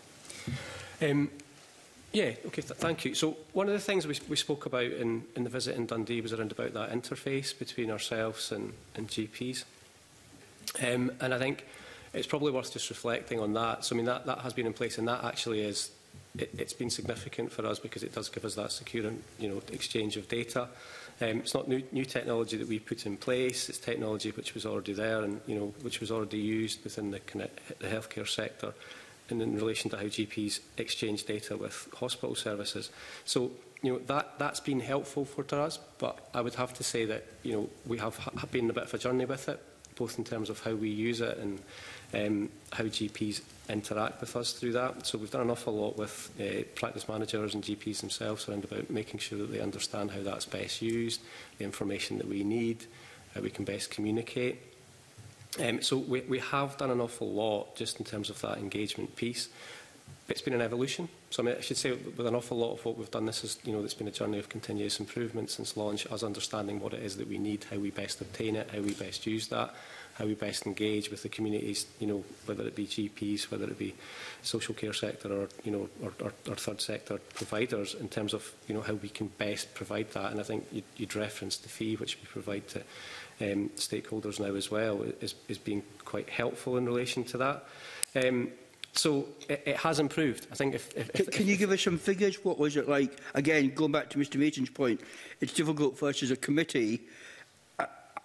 Um, yeah, okay, th thank you. So one of the things we, we spoke about in, in the visit in Dundee was around about that interface between ourselves and, and G Ps. Um, and I think it's probably worth just reflecting on that. So I mean, that, that has been in place, and that actually is, it, it's been significant for us because it does give us that secure and, you know, exchange of data. Um, it's not new, new technology that we put in place. It's technology which was already there and, you know, which was already used within the, the healthcare sector and in relation to how G Ps exchange data with hospital services. So, you know, that, that's been helpful for us, but I would have to say that, you know, we have, have been a bit of a journey with it, both in terms of how we use it and um, how G Ps interact with us through that. So we've done an awful lot with uh, practice managers and G Ps themselves around about making sure that they understand how that's best used, the information that we need, how we can best communicate. Um, so we, we have done an awful lot just in terms of that engagement piece. It's been an evolution. So I, mean, I should say with an awful lot of what we've done, this is, you know, it's been a journey of continuous improvement since launch, us understanding what it is that we need, how we best obtain it, how we best use that, how we best engage with the communities, you know, whether it be G Ps, whether it be social care sector or, you know, or, or, or third sector providers in terms of, you know, how we can best provide that. And I think you'd, you'd referenced the fee which we provide to um, stakeholders now as well is, is being quite helpful in relation to that. Um, So it, it has improved. I think if, if, can, if, can you give us some figures? What was it like? Again, going back to Mr Mason's point, it's difficult for us as a committee. I,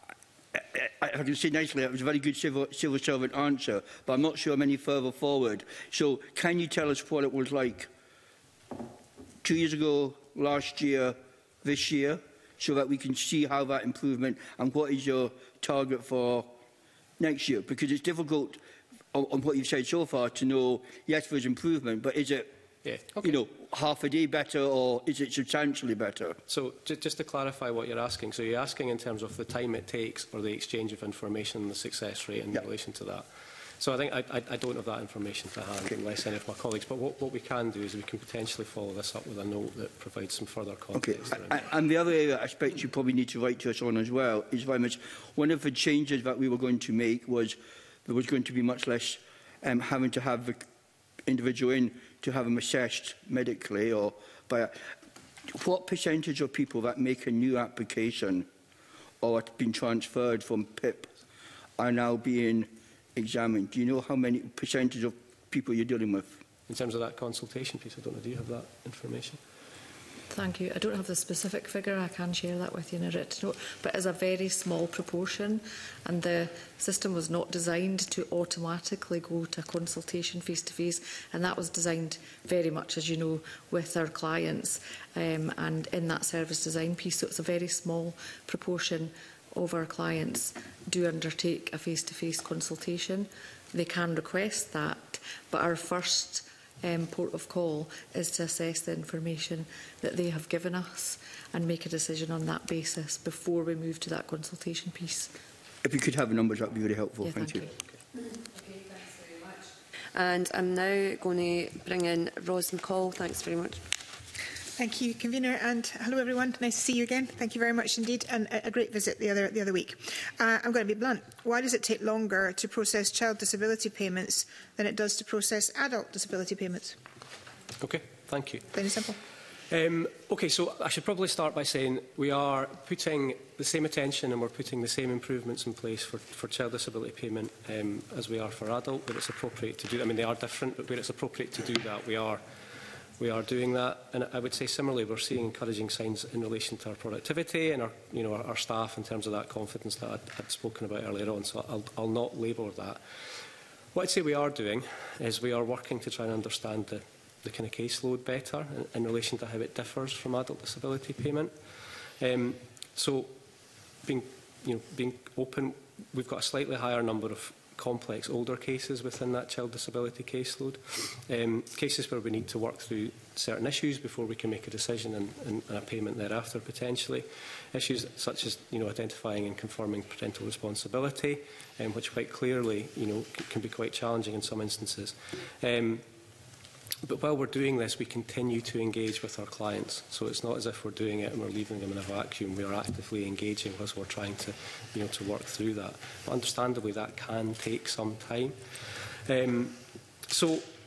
I, I have to say nicely, it was a very good civil, civil servant answer, but I'm not sure I'm any further forward. So can you tell us what it was like two years ago, last year, this year, so that we can see how that improvement, and what is your target for next year? Because it's difficult on, on what you've said so far to know, yes, there's improvement, but is it Yeah. Okay. You know, half a day better, or is it substantially better? So, ju just to clarify what you're asking, so you're asking in terms of the time it takes or the exchange of information and the success rate in yep. relation to that. So I think I, I, I don't have that information to hand, okay. unless any of my colleagues. But what, what we can do is we can potentially follow this up with a note that provides some further context. Okay. I, and the other area aspect you probably need to write to us on as well is very much one of the changes that we were going to make was there was going to be much less um, having to have the individual in to have them assessed medically, or by a, what percentage of people that make a new application or have been transferred from P I P are now being examined? Do you know how many percentage of people you're dealing with? In terms of that consultation piece, I don't know, do you have that information? Thank you. I don't have the specific figure. I can share that with you in a written note, but it's a very small proportion, and the system was not designed to automatically go to a consultation face-to-face, and that was designed very much, as you know, with our clients um, and in that service design piece. So it's a very small proportion of our clients do undertake a face-to-face consultation. They can request that, but our first Um, port of call is to assess the information that they have given us and make a decision on that basis before we move to that consultation piece. If you could have the numbers, that would be very helpful. Yeah, thank, thank you. you. Okay, thanks very much. And I'm now going to bring in Ros McCall. Thanks very much. Thank you, Convener, and hello everyone. Nice to see you again. Thank you very much indeed, and a, a great visit the other the other week. Uh, I'm going to be blunt. Why does it take longer to process child disability payments than it does to process adult disability payments? Okay, thank you. Plain and simple. Um, okay, so I should probably start by saying we are putting the same attention and we're putting the same improvements in place for, for child disability payment um, as we are for adult, where it's appropriate to do that. I mean, they are different, but where it's appropriate to do that, we are We are doing that, and I would say similarly we're seeing encouraging signs in relation to our productivity and our, you know, our, our staff in terms of that confidence that I'd, I'd spoken about earlier on, so I'll, I'll not labour that. What I'd say we are doing is we are working to try and understand the, the kind of caseload better in, in relation to how it differs from adult disability payment. Um, so being, you know, being open, we've got a slightly higher number of complex older cases within that child disability caseload, um, cases where we need to work through certain issues before we can make a decision and, and, and a payment thereafter potentially. Issues such as, you know, identifying and confirming parental responsibility, um, which quite clearly, you know, can be quite challenging in some instances. Um, But while we're doing this, we continue to engage with our clients. So it's not as if we're doing it and we're leaving them in a vacuum. We are actively engaging as we're trying to, you know, to work through that. But understandably, that can take some time. Um, so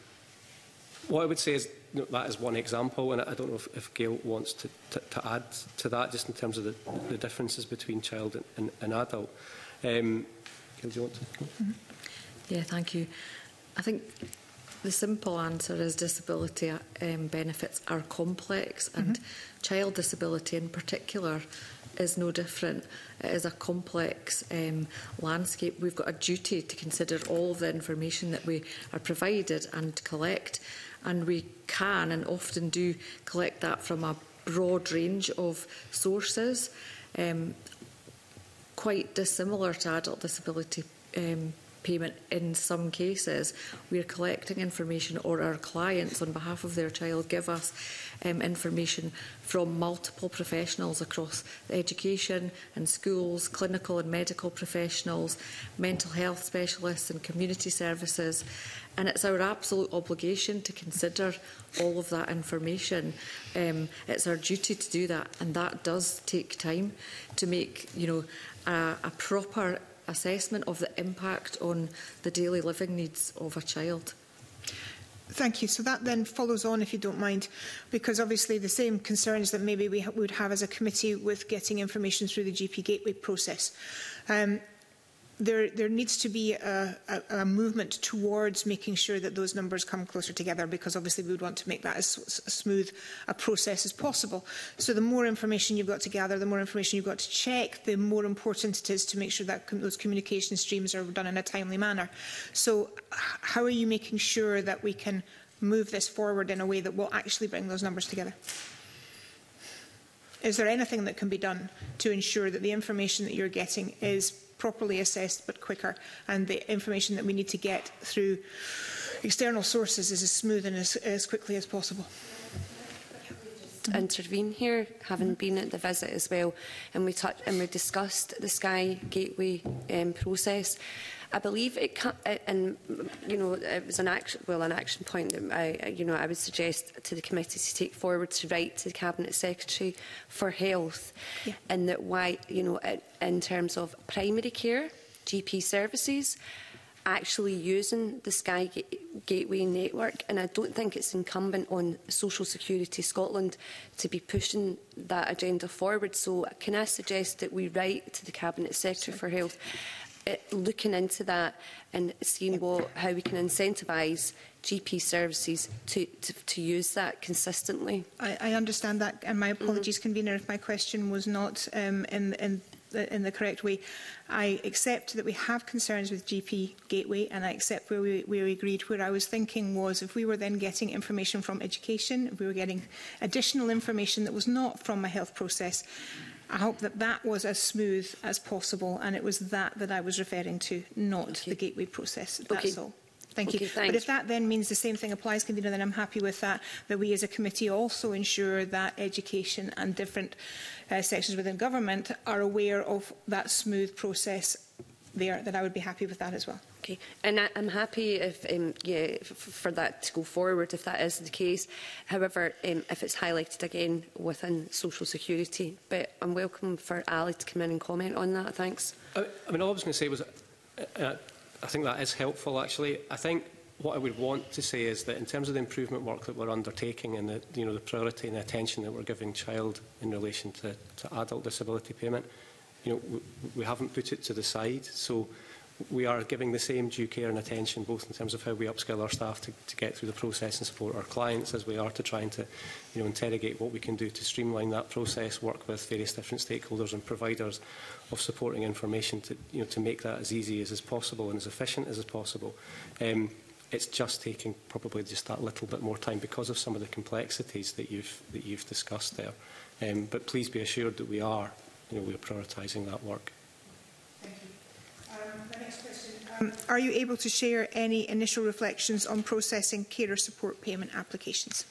what I would say is, you know, that is one example, and I don't know if, if Gail wants to, to, to add to that, just in terms of the, the differences between child and, and, and adult. Um, Gail, do you want to go? Mm-hmm. Yeah, thank you. I think the simple answer is disability um, benefits are complex, and mm-hmm. child disability in particular is no different. It is a complex um, landscape. We've got a duty to consider all of the information that we are provided and collect, and we can and often do collect that from a broad range of sources, um, quite dissimilar to adult disability um, payment. In some cases, we are collecting information, or our clients on behalf of their child give us um, information from multiple professionals across education and schools, clinical and medical professionals, mental health specialists and community services. And it's our absolute obligation to consider all of that information. Um, it's our duty to do that, and that does take time to make, you know, a, a proper assessment of the impact on the daily living needs of a child. Thank you. So that then follows on, if you don't mind, because obviously the same concerns that maybe we ha would have as a committee with getting information through the G P Gateway process. Um, There, there needs to be a, a, a movement towards making sure that those numbers come closer together, because obviously we would want to make that as, as smooth a process as possible. So the more information you've got to gather, the more information you've got to check, the more important it is to make sure that com those communication streams are done in a timely manner. So how are you making sure that we can move this forward in a way that will actually bring those numbers together? Is there anything that can be done to ensure that the information that you're getting is properly assessed but quicker, and the information that we need to get through external sources is as smooth and as, as quickly as possible. Intervene here, having been at the visit as well, and we touched and we discussed the Sky Gateway um, process. I believe it, and you know, it was an action, well, an action point that I, you know, I would suggest to the committee to take forward to write to the Cabinet Secretary for Health, yeah. and that why, you know, in terms of primary care, G P services, actually using the Sky Gateway network, and I don't think it's incumbent on Social Security Scotland to be pushing that agenda forward. So can I suggest that we write to the Cabinet Secretary for Health, uh, looking into that and seeing what, how we can incentivise G P services to, to, to use that consistently? I, I understand that, and my apologies, mm-hmm. Convener, if my question was not um, in, in in the correct way. I accept that we have concerns with G P Gateway, and I accept where we, where we agreed. Where I was thinking was if we were then getting information from education, if we were getting additional information that was not from my health process, I hope that that was as smooth as possible, and it was that that I was referring to, not okay. the Gateway process. That's okay. all. Thank okay, you. Thanks. But if that then means the same thing applies, Convener, then I'm happy with that, that we as a committee also ensure that education and different uh, sections within government are aware of that smooth process there, then I would be happy with that as well. Okay, and I, I'm happy if, um, yeah, f for that to go forward if that is the case. However, um, if it's highlighted again within social security, but I'm welcome for Ali to come in and comment on that. Thanks. I, I mean, all I was going to say was, uh, I think that is helpful. Actually, I think what I would want to say is that in terms of the improvement work that we're undertaking and the, you know, the priority and the attention that we're giving child in relation to, to adult disability payment, you know, we, we haven't put it to the side. So we are giving the same due care and attention, both in terms of how we upskill our staff to, to get through the process and support our clients, as we are to trying to, you know, interrogate what we can do to streamline that process, work with various different stakeholders and providers of supporting information to, you know, to make that as easy as is possible and as efficient as is possible. Um, it's just taking probably just that little bit more time because of some of the complexities that you've that you've discussed there. Um, but please be assured that we are, you know, we are prioritising that work. The next question. Um, are you able to share any initial reflections on processing carer support payment applications?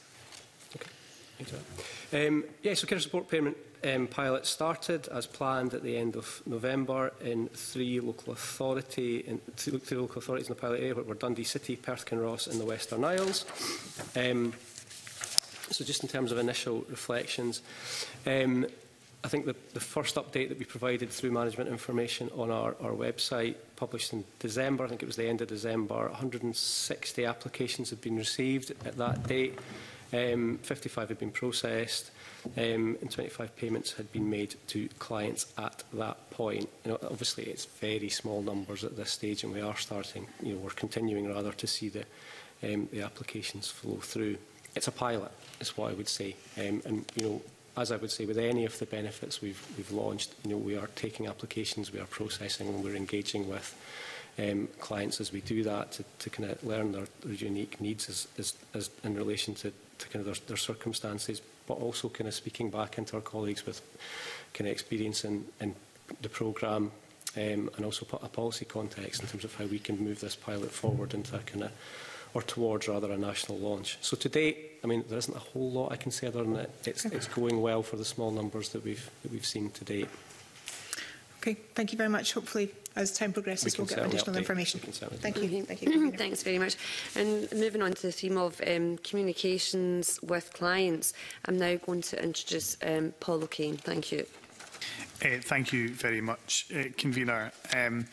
Okay. Um, yeah, so carer support payment um, pilot started as planned at the end of November in three local authority in three local authorities in the pilot area, which were Dundee City, Perth Kinross and the Western Isles. Um, so just in terms of initial reflections, um, I think the, the first update that we provided through management information on our, our website, published in December, I think it was the end of December, one hundred and sixty applications had been received at that date, um, fifty-five had been processed, um, and twenty-five payments had been made to clients at that point. You know, obviously, it's very small numbers at this stage, and we are starting, you know, we're continuing rather to see the, um, the applications flow through. It's a pilot, is what I would say, um, and you know. As I would say, with any of the benefits we've, we've launched, you know, we are taking applications, we are processing, and we're engaging with um, clients as we do that to, to kind of learn their, their unique needs as, as, as in relation to, to kind of their, their circumstances, but also kind of speaking back into our colleagues with kind of experience in, in the programme um, and also put a policy context in terms of how we can move this pilot forward into a kind of or towards rather a national launch. So to date, I mean, there isn't a whole lot I can say other than that it's, it's going well for the small numbers that we've that we've seen to date. Okay, thank you very much. Hopefully, as time progresses, we we'll get additional update. information. Thank you. Thank you. Thanks very much. And moving on to the theme of um, communications with clients, I'm now going to introduce um, Paul O'Kane. Thank you. Uh, thank you very much, uh, Convener. Um,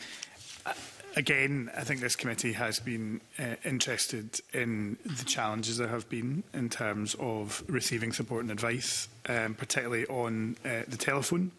Again, I think this committee has been uh, interested in the challenges there have been in terms of receiving support and advice, um, particularly on uh, the telephone.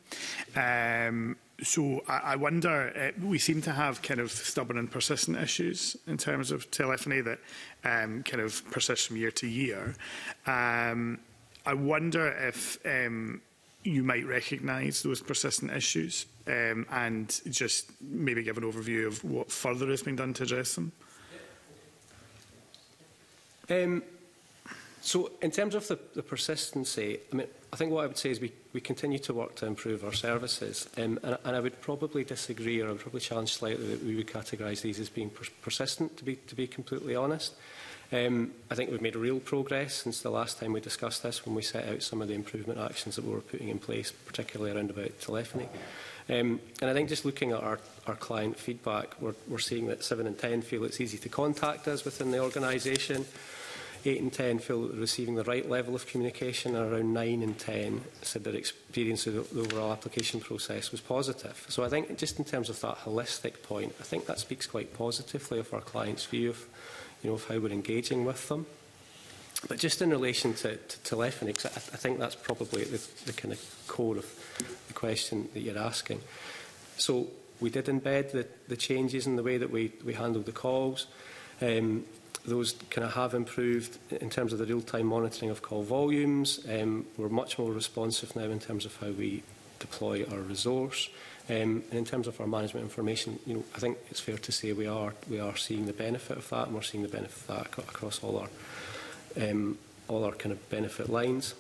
Um, so I, I wonder, uh, we seem to have kind of stubborn and persistent issues in terms of telephony that um, kind of persist from year to year. Um, I wonder if um, you might recognise those persistent issues um, and just maybe give an overview of what further has been done to address them? Um, So, in terms of the, the persistency, I mean, I think what I would say is we, we continue to work to improve our services, um, and, and I would probably disagree, or I would probably challenge slightly that we would categorise these as being per persistent, to be, to be completely honest. Um, I think we've made real progress since the last time we discussed this, when we set out some of the improvement actions that we were putting in place, particularly around about telephony. Um, and I think just looking at our, our client feedback, we're, we're seeing that seven in ten feel it's easy to contact us within the organisation. eight in ten feel that they're receiving the right level of communication, and around nine in ten said their experience of the overall application process was positive. So I think just in terms of that holistic point, I think that speaks quite positively of our clients' view of, you know, of how we're engaging with them. But just in relation to, to telephony, because I, I think that's probably the, the kind of core of the question that you're asking. So we did embed the, the changes in the way that we, we handled the calls. Um, Those kind of have improved in terms of the real-time monitoring of call volumes. Um, we're much more responsive now in terms of how we deploy our resource. Um, and in terms of our management information, you know, I think it's fair to say we are we are seeing the benefit of that, and we're seeing the benefit of that ac across all our um, all our kind of benefit lines.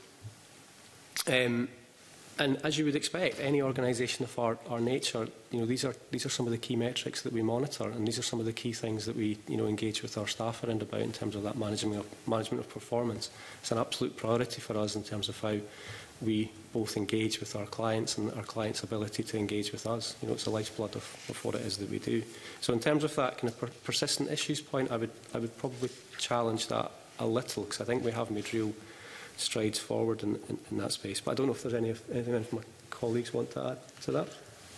Um, And as you would expect, any organisation of our, our nature, you know, these are these are some of the key metrics that we monitor, and these are some of the key things that we, you know, engage with our staff around about in terms of that management of, management of performance. It's an absolute priority for us in terms of how we both engage with our clients and our clients' ability to engage with us. You know, it's the lifeblood of, of what it is that we do. So in terms of that kind of per persistent issues point, I would I would probably challenge that a little, because I think we have made real strides forward in, in, in that space. But I don't know if there's any of, anything if my colleagues want to add to that.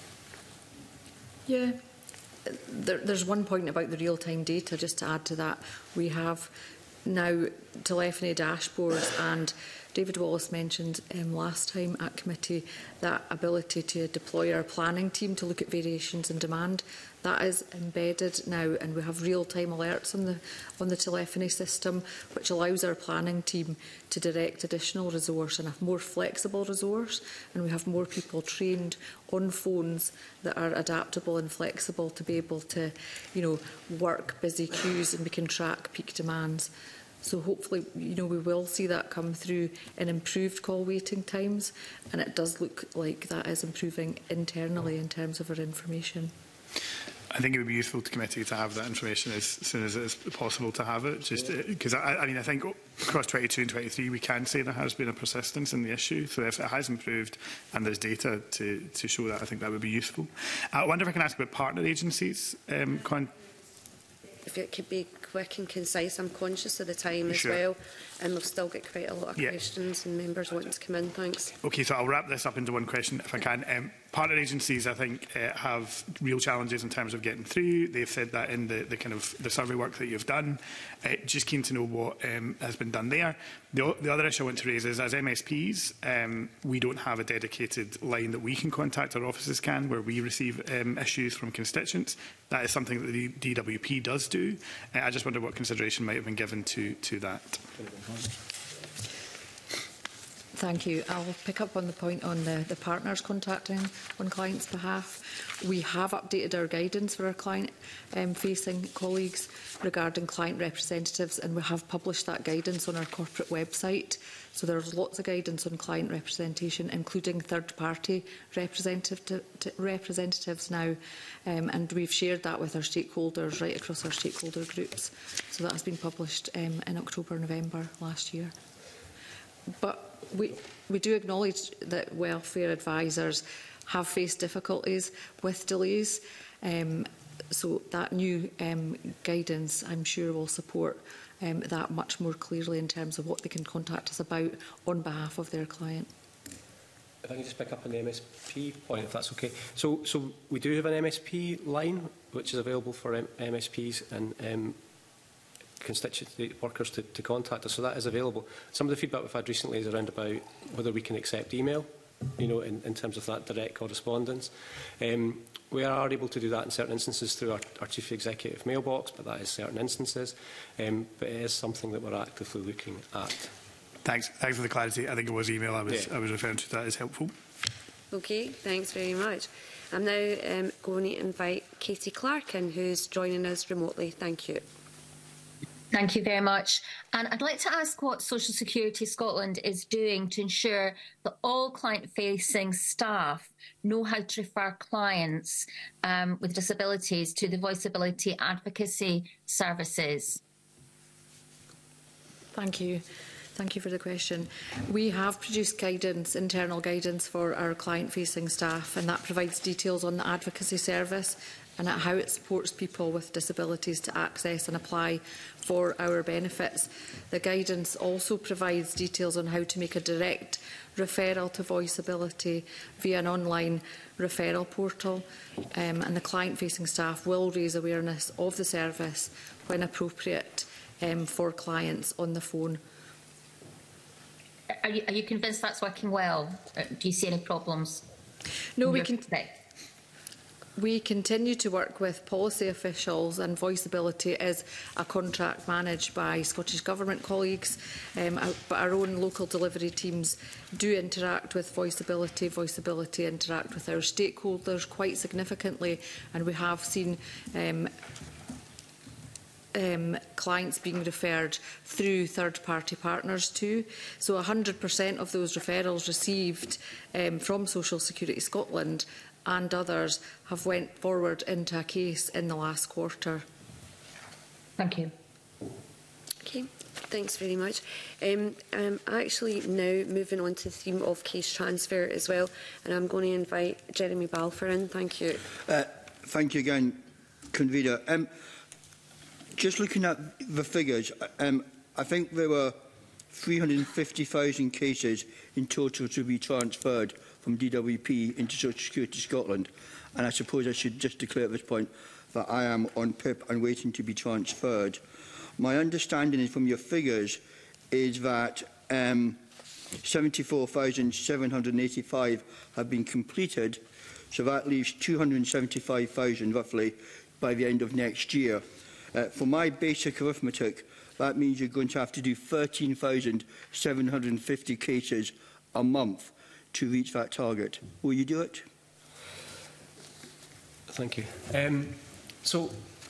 Yeah, there, there's one point about the real-time data, just to add to that. We have now telephony dashboards, and David Wallace mentioned um, last time at committee that ability to deploy our planning team to look at variations in demand. That is embedded now, and we have real-time alerts on the on the telephony system, which allows our planning team to direct additional resource and a more flexible resource. And we have more people trained on phones that are adaptable and flexible to be able to, you know, work busy queues, and we can track peak demands. So hopefully, you know, we will see that come through in improved call waiting times, and it does look like that is improving internally in terms of our information. I think it would be useful to committee to have that information as soon as it is possible to have it. Just because I, I mean, I think across twenty-two and twenty-three, we can say there has been a persistence in the issue. So if it has improved and there's data to to show that, I think that would be useful. I wonder if I can ask about partner agencies. Um, Con If it could be quick and concise, I'm conscious of the time as Sure. well, and we've still got quite a lot of Yeah. questions and members wanting to come in. Thanks. Okay, so I'll wrap this up into one question if I can. Um, partner agencies, I think, uh, have real challenges in terms of getting through. They've said that in the, the kind of the survey work that you've done. Uh, just keen to know what um, has been done there. The, the other issue I want to raise is, as M S Ps, um, we don't have a dedicated line that we can contact. Our offices can, where we receive um, issues from constituents. That is something that the D W P does do. Uh, I just wonder what consideration might have been given to, to that. Thank you. I'll pick up on the point on the, the partners contacting on clients' behalf. We have updated our guidance for our client-facing um, colleagues regarding client representatives, and we have published that guidance on our corporate website. So there's lots of guidance on client representation, including third-party representative representatives now, um, and we've shared that with our stakeholders right across our stakeholder groups. So that has been published um, in October, November last year. But we, we do acknowledge that welfare advisors have faced difficulties with delays. Um, so that new um, guidance, I'm sure, will support um, that much more clearly in terms of what they can contact us about on behalf of their client. If I can just pick up on the M S P point, if that's okay. So, so we do have an M S P line, which is available for M MSPs and um, constituent workers to, to contact us, so that is available. Some of the feedback we've had recently is around about whether we can accept email, you know, in, in terms of that direct correspondence. Um, we are able to do that in certain instances through our, our Chief Executive mailbox, but that is certain instances. Um, but it is something that we're actively looking at. Thanks. Thanks for the clarity. I think it was email I was, yeah. I was referring to. That is helpful. Okay, thanks very much. I'm now um, going to invite Katie Clark in, who's joining us remotely. Thank you. Thank you very much. And I'd like to ask what Social Security Scotland is doing to ensure that all client-facing staff know how to refer clients um, with disabilities to the Voiceability Advocacy Services. Thank you. Thank you for the question. We have produced guidance, internal guidance for our client-facing staff, and that provides details on the advocacy service and at how it supports people with disabilities to access and apply for our benefits. The guidance also provides details on how to make a direct referral to Voiceability via an online referral portal, um, and the client-facing staff will raise awareness of the service when appropriate um, for clients on the phone. Are you, are you convinced that's working well? Do you see any problems? No, we can. We continue to work with policy officials, and Voiceability is a contract managed by Scottish Government colleagues, um, but our own local delivery teams do interact with Voiceability. Voiceability interact with our stakeholders quite significantly, and we have seen um, Um, clients being referred through third-party partners too. So one hundred percent of those referrals received um, from Social Security Scotland and others have went forward into a case in the last quarter. Thank you. Okay, thanks very much. Um, I'm actually now moving on to the theme of case transfer as well, and I'm going to invite Jeremy Balfour in. Thank you. Uh, thank you again, Convener. Um, Just looking at the figures, um, I think there were three hundred and fifty thousand cases in total to be transferred from D W P into Social Security Scotland. And I suppose I should just declare at this point that I am on P I P and waiting to be transferred. My understanding is from your figures is that um, seventy-four thousand seven hundred and eighty-five have been completed, so that leaves two hundred and seventy-five thousand roughly by the end of next year. Uh, for my basic arithmetic, that means you're going to have to do thirteen thousand seven hundred and fifty cases a month to reach that target. Will you do it? Thank you. Um, so,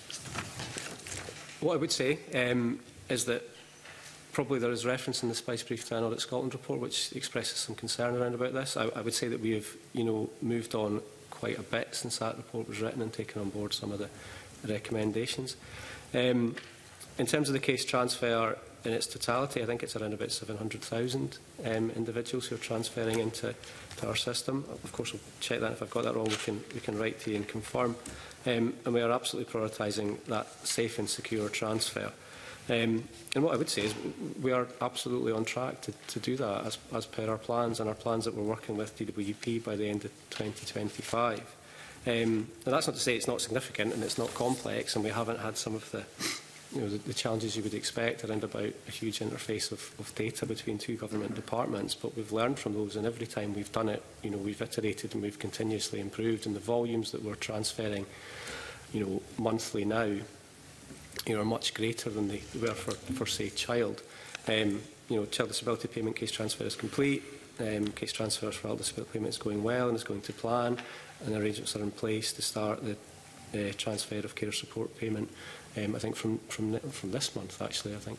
what I would say um, is that probably there is reference in the Spice Brief to an Audit Scotland report which expresses some concern around about this. I, I would say that we have, you know, moved on quite a bit since that report was written and taken on board some of the recommendations. Um, in terms of the case transfer in its totality, I think it's around about seven hundred thousand um, individuals who are transferring into to our system. Of course, we'll check that. If I've got that wrong, we can, we can write to you and confirm. Um, and we are absolutely prioritising that safe and secure transfer. Um, and what I would say is we are absolutely on track to, to do that as, as per our plans and our plans that we're working with D W P by the end of twenty twenty-five. Um, and that's not to say it's not significant and it's not complex, and we haven't had some of the, you know, the, the challenges you would expect around about a huge interface of, of data between two government departments. But we've learned from those, and every time we've done it, you know, we've iterated and we've continuously improved. And the volumes that we're transferring, you know, monthly now, you know, are much greater than they were for, for say, child. Um, you know, child disability payment case transfer is complete. Um, case transfers for adult disability payment is going well and is going to plan. And arrangements are in place to start the uh, transfer of care support payment, um, I think, from, from, from this month, actually, I think.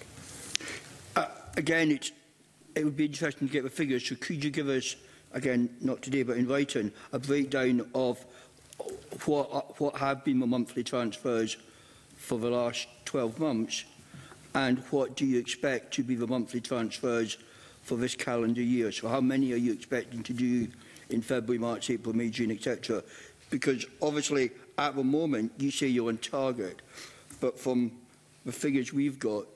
Uh, again, it's, it would be interesting to get the figures. So could you give us, again, not today, but in writing, a breakdown of what, what have been the monthly transfers for the last twelve months, and what do you expect to be the monthly transfers for this calendar year? So how many are you expecting to do in February, March, April, May, June, et cetera? Because obviously, at the moment, you say you're on target, but from the figures we've got,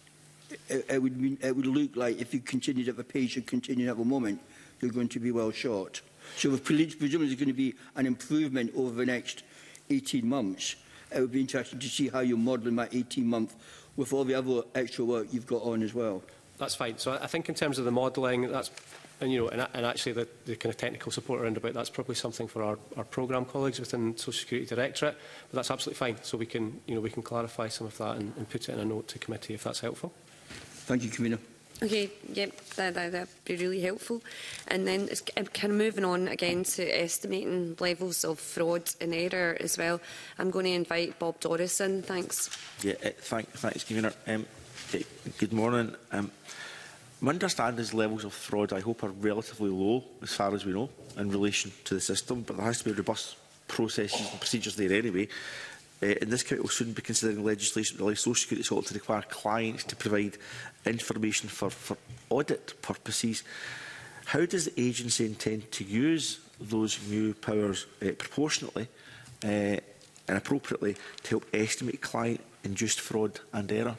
it, it, would, mean, it would look like if you continued at the pace you're continuing at the moment, you're going to be well short. So if presumably there's going to be an improvement over the next eighteen months, it would be interesting to see how you're modelling that eighteen month with all the other extra work you've got on as well. That's fine. So I think in terms of the modelling, that's and you know, and, and actually the, the kind of technical support around about that's probably something for our, our programme colleagues within Social Security Directorate. But that's absolutely fine. So we can, you know, we can clarify some of that and, and put it in a note to committee if that's helpful. Thank you, Convener. Okay, yep, that that that'd be really helpful. And then it's kind of moving on again to estimating levels of fraud and error as well. I'm going to invite Bob Doris in. Thanks. Yeah, uh, thank, thanks, Convener. Um, uh, good morning. Um, my understanding is levels of fraud, I hope, are relatively low as far as we know in relation to the system, but there has to be robust processes and procedures there anyway. Uh, in this committee, will soon be considering legislation that allows Social Security Scotland to require clients to provide information for, for audit purposes. How does the agency intend to use those new powers uh, proportionately uh, and appropriately to help estimate client-induced fraud and error?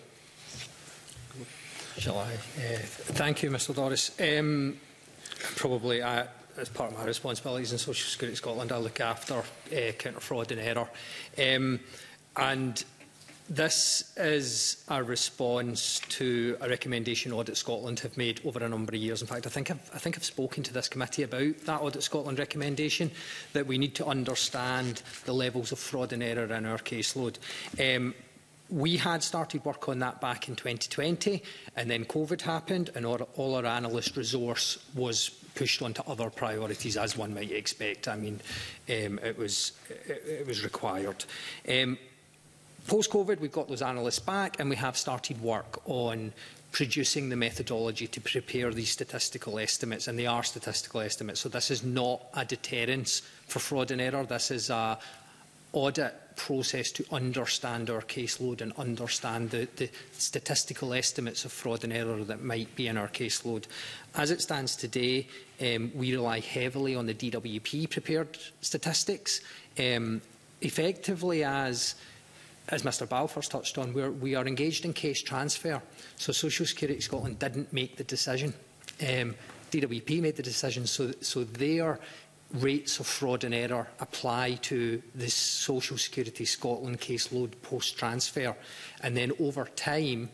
Shall I? Uh, thank you, Mr Doris. Um, probably, uh, as part of my responsibilities in Social Security Scotland, I look after uh, counter fraud and error. Um, and this is a response to a recommendation Audit Scotland have made over a number of years. In fact, I think I've, I think I've spoken to this committee about that Audit Scotland recommendation, that we need to understand the levels of fraud and error in our caseload. Um, We had started work on that back in twenty twenty, and then COVID happened, and all, all our analyst resource was pushed onto other priorities, as one might expect. I mean, um, it was it, it was required. Um, Post-COVID, we've got those analysts back, and we have started work on producing the methodology to prepare these statistical estimates, and they are statistical estimates. So this is not a deterrence for fraud and error. This is a audit process to understand our caseload and understand the, the statistical estimates of fraud and error that might be in our caseload. As it stands today, um, we rely heavily on the D W P prepared statistics. Um, effectively, as As Mr Balfour's touched on, we're, we are engaged in case transfer. So Social Security Scotland didn't make the decision. Um, D W P made the decision, so, so their rates of fraud and error apply to the Social Security Scotland caseload post-transfer. And then over time,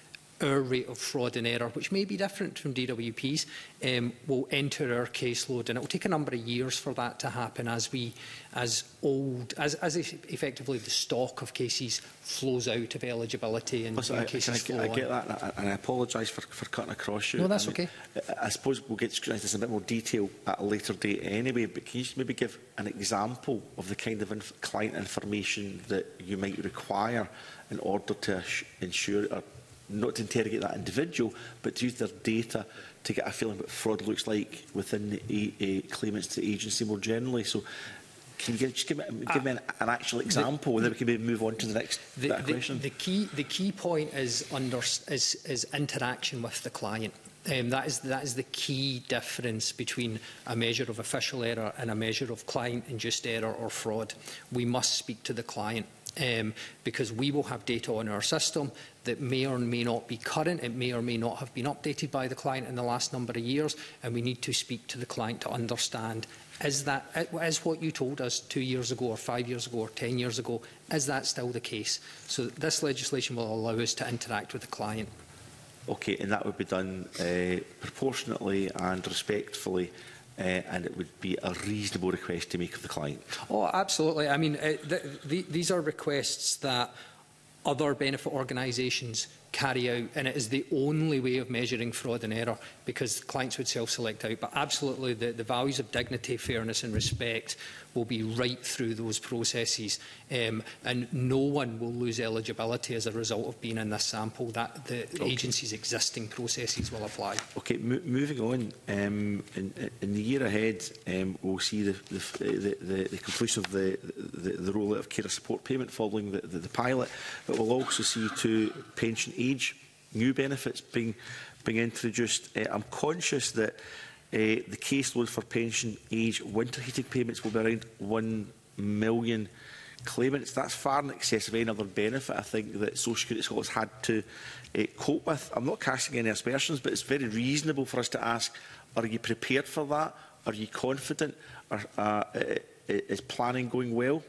our rate of fraud and error, which may be different from D W P's, um, will enter our caseload, and it will take a number of years for that to happen as we, as old, as, as effectively the stock of cases flows out of eligibility and Listen, new I, cases I, I, flow I get on. that, and I apologise for, for cutting across you. No, that's I mean, okay. I, I suppose we'll get scrutinised this in a bit more detail at a later date anyway, but can you just maybe give an example of the kind of inf client information that you might require in order to ensure, or not to interrogate that individual, but to use their data to get a feeling what fraud looks like within the uh, claimants to the agency more generally? So can you give, just give me, give me an, an actual example, the, and then we can maybe move on to the next the, that the, question? The key, the key point is, under, is, is interaction with the client. Um, that, is, that is the key difference between a measure of official error and a measure of client-induced error or fraud. We must speak to the client. Um, because we will have data on our system that may or may not be current, it may or may not have been updated by the client in the last number of years, and we need to speak to the client to understand, is that is what you told us two years ago or five years ago or ten years ago, is that still the case? So this legislation will allow us to interact with the client. Okay, and that would be done uh, proportionately and respectfully, uh, and it would be a reasonable request to make of the client. Oh, absolutely. I mean, uh, th th these are requests that other benefit organisations carry out, and it is the only way of measuring fraud and error, because clients would self-select out. But absolutely, the, the values of dignity, fairness and respect will be right through those processes, um, and no one will lose eligibility as a result of being in this sample. That the okay. agency's existing processes will apply. Okay, mo moving on. Um, in, in the year ahead, um, we'll see the, the, the, the, the completion of the, the, the rollout of carer support payment following the, the, the pilot, but we'll also see two pension age new benefits being being introduced. Uh, I'm conscious that Uh, the caseload for pension age winter heating payments will be around one million claimants. That's far in excess of any other benefit, I think, that Social Security Scotland has had to uh, cope with. I'm not casting any aspersions, but it's very reasonable for us to ask, are you prepared for that? Are you confident? Are, uh, is planning going well?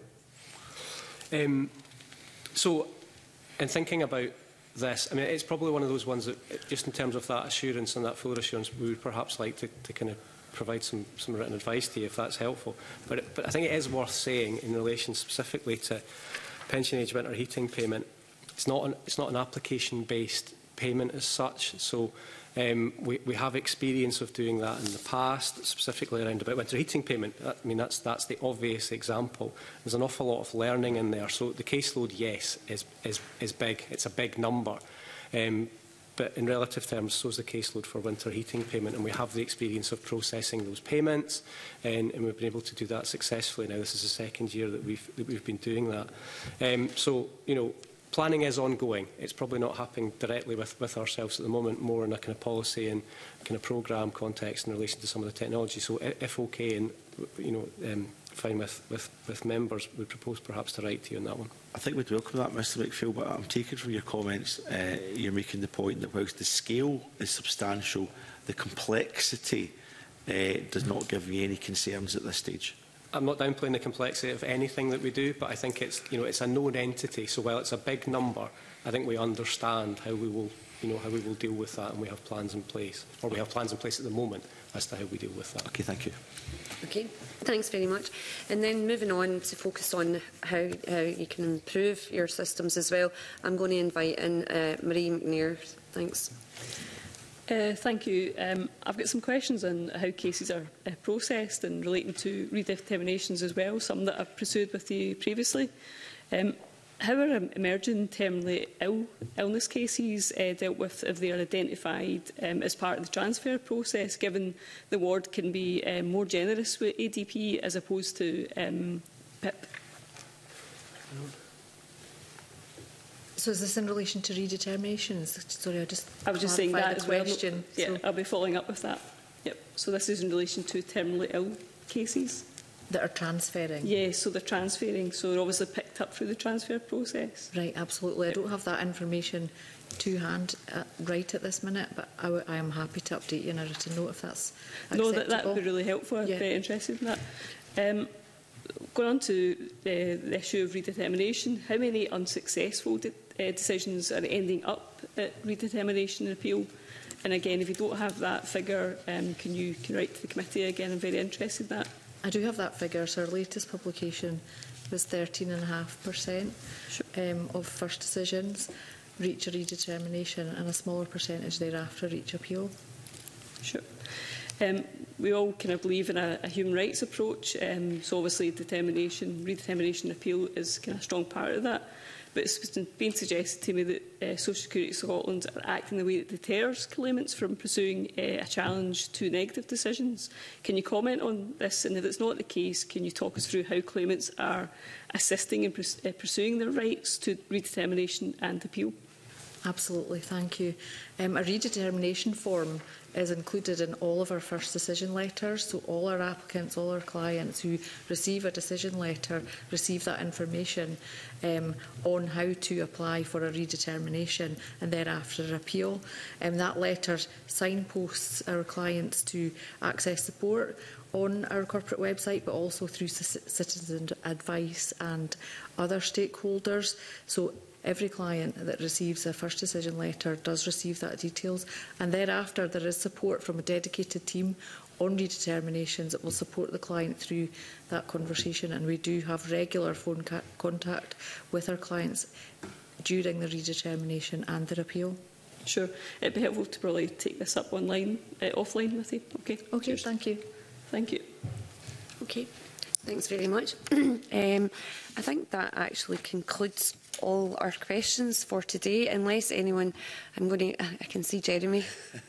Um, so, in thinking about this, I mean, it's probably one of those ones that, just in terms of that assurance and that full assurance, we would perhaps like to, to kind of provide some, some written advice to you, if that's helpful. But, but I think it is worth saying, in relation specifically to pension age winter heating payment, it's not an, it's not an application-based payment as such. So um, we, we have experience of doing that in the past, specifically around about winter heating payment. I mean, that's, that's the obvious example. There's an awful lot of learning in there. So the caseload, yes, is, is, is big. It's a big number. Um, But in relative terms, so is the caseload for winter heating payment, and we have the experience of processing those payments, and, and we've been able to do that successfully. Now, this is the second year that we've, that we've been doing that. Um, so, you know, planning is ongoing. It's probably not happening directly with, with ourselves at the moment, more in a kind of policy and kind of programme context in relation to some of the technology. So, if okay, and you know, um, fine with, with, with members, we propose perhaps to write to you on that one. I think we'd welcome that, Mr McPhail, but I'm taking from your comments, uh, you're making the point that whilst the scale is substantial, the complexity uh, does not give you any concerns at this stage. I'm not downplaying the complexity of anything that we do, but I think it's, you know, it's a known entity. So while it's a big number, I think we understand how we will, you know, how we will deal with that, and we have plans in place, or we have plans in place at the moment as to how we deal with that. Okay, thank you. Okay, thanks very much. And then moving on to focus on how, how you can improve your systems as well, I'm going to invite in uh, Marie McNair. Thanks. Uh, thank you. Um, I've got some questions on how cases are uh, processed and relating to redeterminations as well, some that I've pursued with you previously. Um, how are um, emerging terminally ill illness cases uh, dealt with if they are identified um, as part of the transfer process, given the ward can be uh, more generous with A D P as opposed to um, P I P? So is this in relation to redeterminations? Sorry, I just I was just saying that as well. Question. Yeah, so I'll be following up with that. Yep. So this is in relation to terminally ill cases that are transferring. Yes, so they're transferring. So they're obviously picked up through the transfer process. Right, absolutely. I don't have that information to hand uh, right at this minute, but I, w I am happy to update you in a written note if that's acceptable. No, that that would be really helpful. I'm yeah. very interested in that. Um, Going on to uh, the issue of redetermination, how many unsuccessful de uh, decisions are ending up at redetermination and appeal? And again, if you don't have that figure, um, can you can write to the committee again? I'm very interested in that. I do have that figure. So our latest publication was thirteen point five percent um, of first decisions reach a redetermination, and a smaller percentage thereafter reach appeal. Sure. Um, we all kind of believe in a, a human rights approach, um, so obviously determination, redetermination appeal is kind of a strong part of that. But it's been suggested to me that uh, Social Security Scotland are acting in a way that deters claimants from pursuing uh, a challenge to negative decisions. Can you comment on this? And if it's not the case, can you talk us through how claimants are assisting in pers uh, pursuing their rights to redetermination and appeal? Absolutely, thank you. Um, a redetermination form is included in all of our first decision letters, so all our applicants, all our clients who receive a decision letter receive that information um, on how to apply for a redetermination and thereafter appeal. Um, that letter signposts our clients to access support on our corporate website, but also through citizen advice and other stakeholders. So every client that receives a first decision letter does receive that details, and thereafter there is support from a dedicated team on redeterminations that will support the client through that conversation, and we do have regular phone contact with our clients during the redetermination and their appeal. Sure. It'd be helpful to probably take this up online, uh, offline with you. Okay. Okay, Cheers. thank you. Thank you. Okay, thanks very much. um, I think that actually concludes all our questions for today, unless anyone, I'm going to, I can see Jeremy.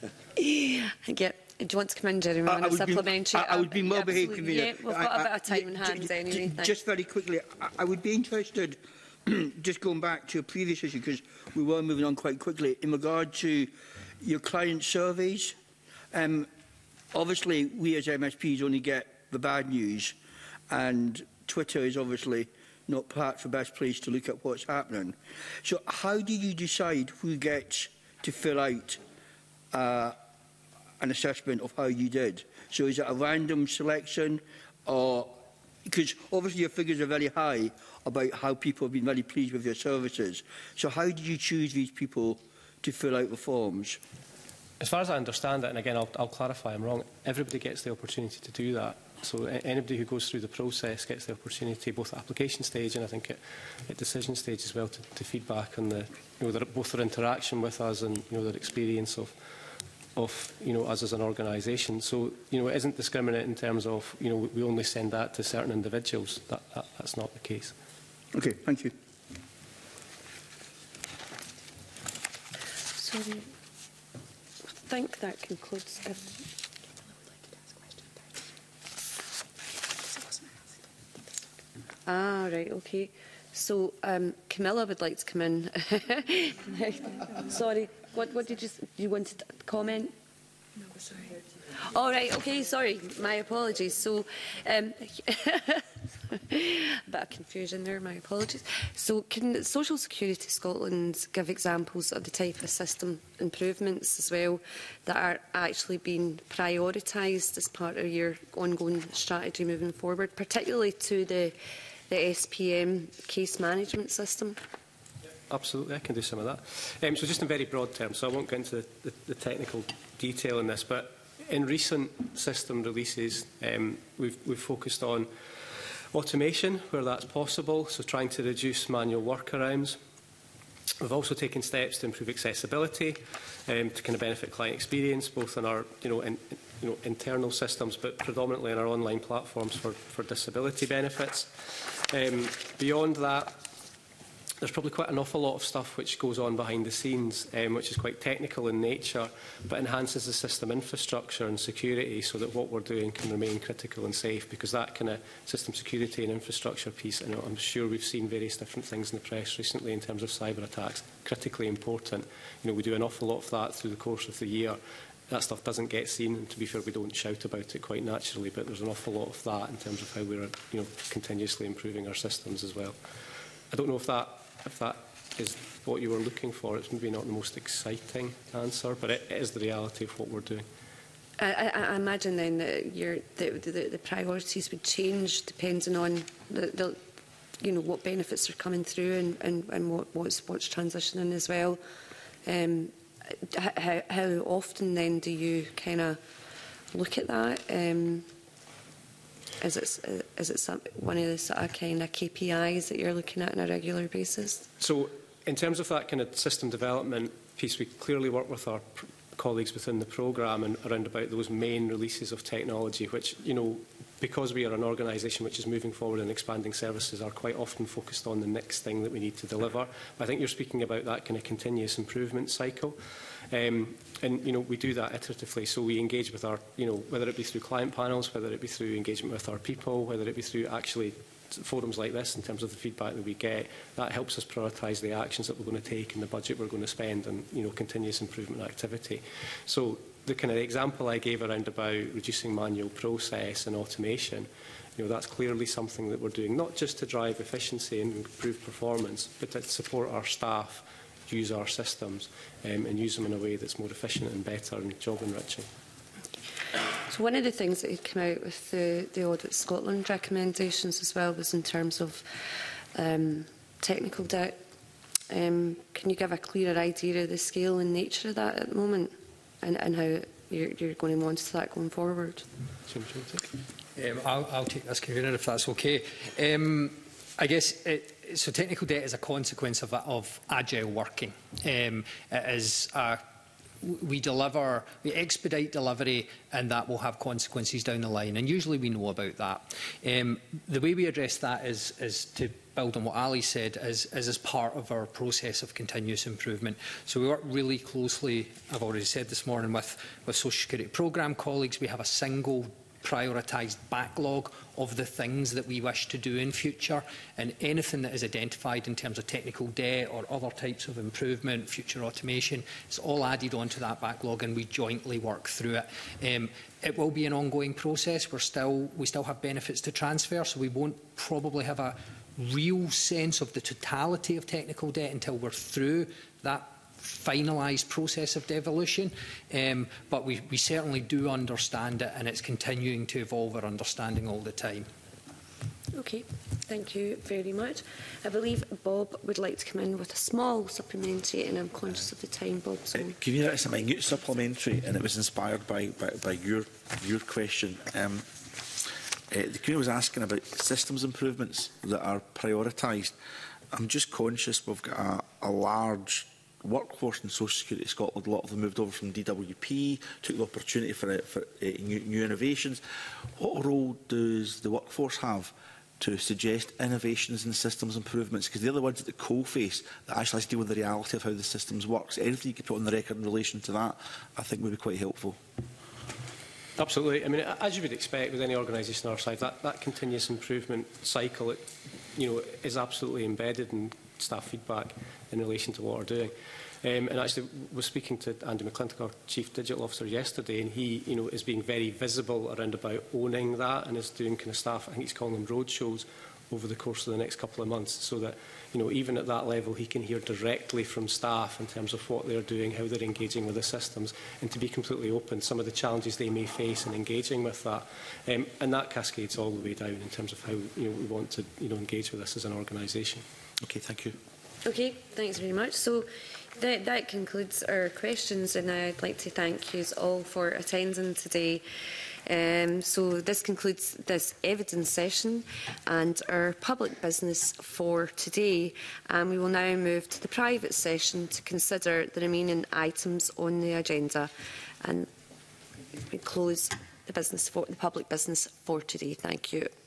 Get, do you want to come in, Jeremy, I, on I a supplementary? Be, I, I would be more yeah, behaved, Convener. Yeah, we've got I, a bit of time in hand anyway. Just very quickly, I, I would be interested, just going back to a previous issue, because we were moving on quite quickly, in regard to your client surveys. Um, obviously, we as M S Ps only get the bad news, and Twitter is obviously not perhaps the best place to look at what's happening. So how do you decide who gets to fill out uh, an assessment of how you did? So is it a random selection, or because obviously your figures are very high about how people have been very pleased with your services. So how did you choose these people to fill out the forms? As far as I understand it, and again I'll, I'll clarify I'm wrong, everybody gets the opportunity to do that. So anybody who goes through the process gets the opportunity, both at application stage and I think at, at decision stage as well, to, to feedback on the, you know, their, both their interaction with us and you know, their experience of, of you know, us as an organisation. So you know, it isn't discriminate in terms of you know, we only send that to certain individuals. That, that, that's not the case. Okay, thank you. So I think that concludes. If Ah, right, okay. So um, Camilla would like to come in. Sorry, what, what did you, you wanted to comment? No, sorry. All right, okay, sorry, my apologies. So, um, a bit of confusion there, my apologies. So can Social Security Scotland give examples of the type of system improvements as well that are actually being prioritised as part of your ongoing strategy moving forward, particularly to the the S P M case management system? Absolutely, I can do some of that. Um, so just in very broad terms, so I won't get into the, the, the technical detail in this, but in recent system releases, um, we've, we've focused on automation where that's possible, so trying to reduce manual workarounds. We've also taken steps to improve accessibility um, to kind of benefit client experience, both in our you know, in, you know, internal systems, but predominantly in our online platforms for, for disability benefits. Um, beyond that, there's probably quite an awful lot of stuff which goes on behind the scenes, um, which is quite technical in nature, but enhances the system infrastructure and security so that what we're doing can remain critical and safe, because that kind of system security and infrastructure piece, and I'm sure we've seen various different things in the press recently in terms of cyber attacks, critically important. You know, we do an awful lot of that through the course of the year. That stuff doesn't get seen, and to be fair, we don't shout about it quite naturally, but there's an awful lot of that in terms of how we're you know, continuously improving our systems as well. I don't know if that, if that is what you were looking for. It's maybe not the most exciting answer, but it, it is the reality of what we're doing. I, I, I imagine then that your, the, the, the priorities would change depending on the, the, you know, what benefits are coming through and, and, and what, what's, what's transitioning as well. Um, How, how often then do you kind of look at that? Um, is it is it some, one of the sort of kind of K P Is that you're looking at on a regular basis? So, in terms of that kind of system development piece, we clearly work with our pr colleagues within the programme and around about those main releases of technology, which you know, because we are an organisation which is moving forward and expanding services, are quite often focused on the next thing that we need to deliver. I think you're speaking about that kind of continuous improvement cycle. Um, and, you know, we do that iteratively. So we engage with our, you know, whether it be through client panels, whether it be through engagement with our people, whether it be through actually forums like this in terms of the feedback that we get. That helps us prioritise the actions that we're going to take and the budget we're going to spend on, you know, continuous improvement activity. So the kind of example I gave around about reducing manual process and automation, you know, that's clearly something that we're doing, not just to drive efficiency and improve performance, but to support our staff use our systems um, and use them in a way that's more efficient and better and job enriching. So one of the things that had come out with the, the Audit Scotland recommendations as well was in terms of um, technical debt. Um, can you give a clearer idea of the scale and nature of that at the moment, and, and how you're, you're going to monitor that going forward? Um, I'll, I'll take this, Convener, if that's okay. Um, I guess it, so. Technical debt is a consequence of, of agile working. Um, it is a we deliver, we expedite delivery, and that will have consequences down the line. And usually we know about that. Um, the way we address that is, is to build on what Ali said, is, is as part of our process of continuous improvement. So we work really closely, I've already said this morning, with, with Social Security Programme colleagues. We have a single prioritised backlog of the things that we wish to do in future, and anything that is identified in terms of technical debt or other types of improvement, future automation, it's all added onto that backlog, and we jointly work through it. Um, it will be an ongoing process. We're still, we still have benefits to transfer, so we won't probably have a real sense of the totality of technical debt until we're through that finalised process of devolution, um, but we, we certainly do understand it, and it's continuing to evolve our understanding all the time. Okay, thank you very much. I believe Bob would like to come in with a small supplementary, and I'm conscious of the time, Bob. So. Uh, Convener, it's a minute supplementary, and it was inspired by, by, by your, your question. Um, Uh, the Queen was asking about systems improvements that are prioritised. I'm just conscious we've got a, a large workforce in Social Security Scotland. A lot of them moved over from D W P, took the opportunity for, uh, for uh, new, new innovations. What role does the workforce have to suggest innovations and systems improvements? Because they're the ones at the coalface that actually has to deal with the reality of how the systems work. So anything you could put on the record in relation to that, I think would be quite helpful. Absolutely. I mean, as you would expect with any organisation our size, that, that continuous improvement cycle, it, you know, is absolutely embedded in staff feedback in relation to what we're doing. Um, and actually, was speaking to Andy McClintock, our Chief Digital Officer, yesterday, and he, you know, is being very visible around about owning that and is doing kind of staff, I think he's calling them road shows, over the course of the next couple of months, so that, you know, even at that level, he can hear directly from staff in terms of what they're doing, how they're engaging with the systems, and to be completely open, some of the challenges they may face in engaging with that. Um, and that cascades all the way down in terms of how, you know, we want to, you know, engage with this as an organisation. Okay, thank you. Okay, thanks very much. So that, that concludes our questions, and I'd like to thank you all for attending today. Um, so this concludes this evidence session and our public business for today. And we will now move to the private session to consider the remaining items on the agenda. And we close the business for the public business for today. Thank you.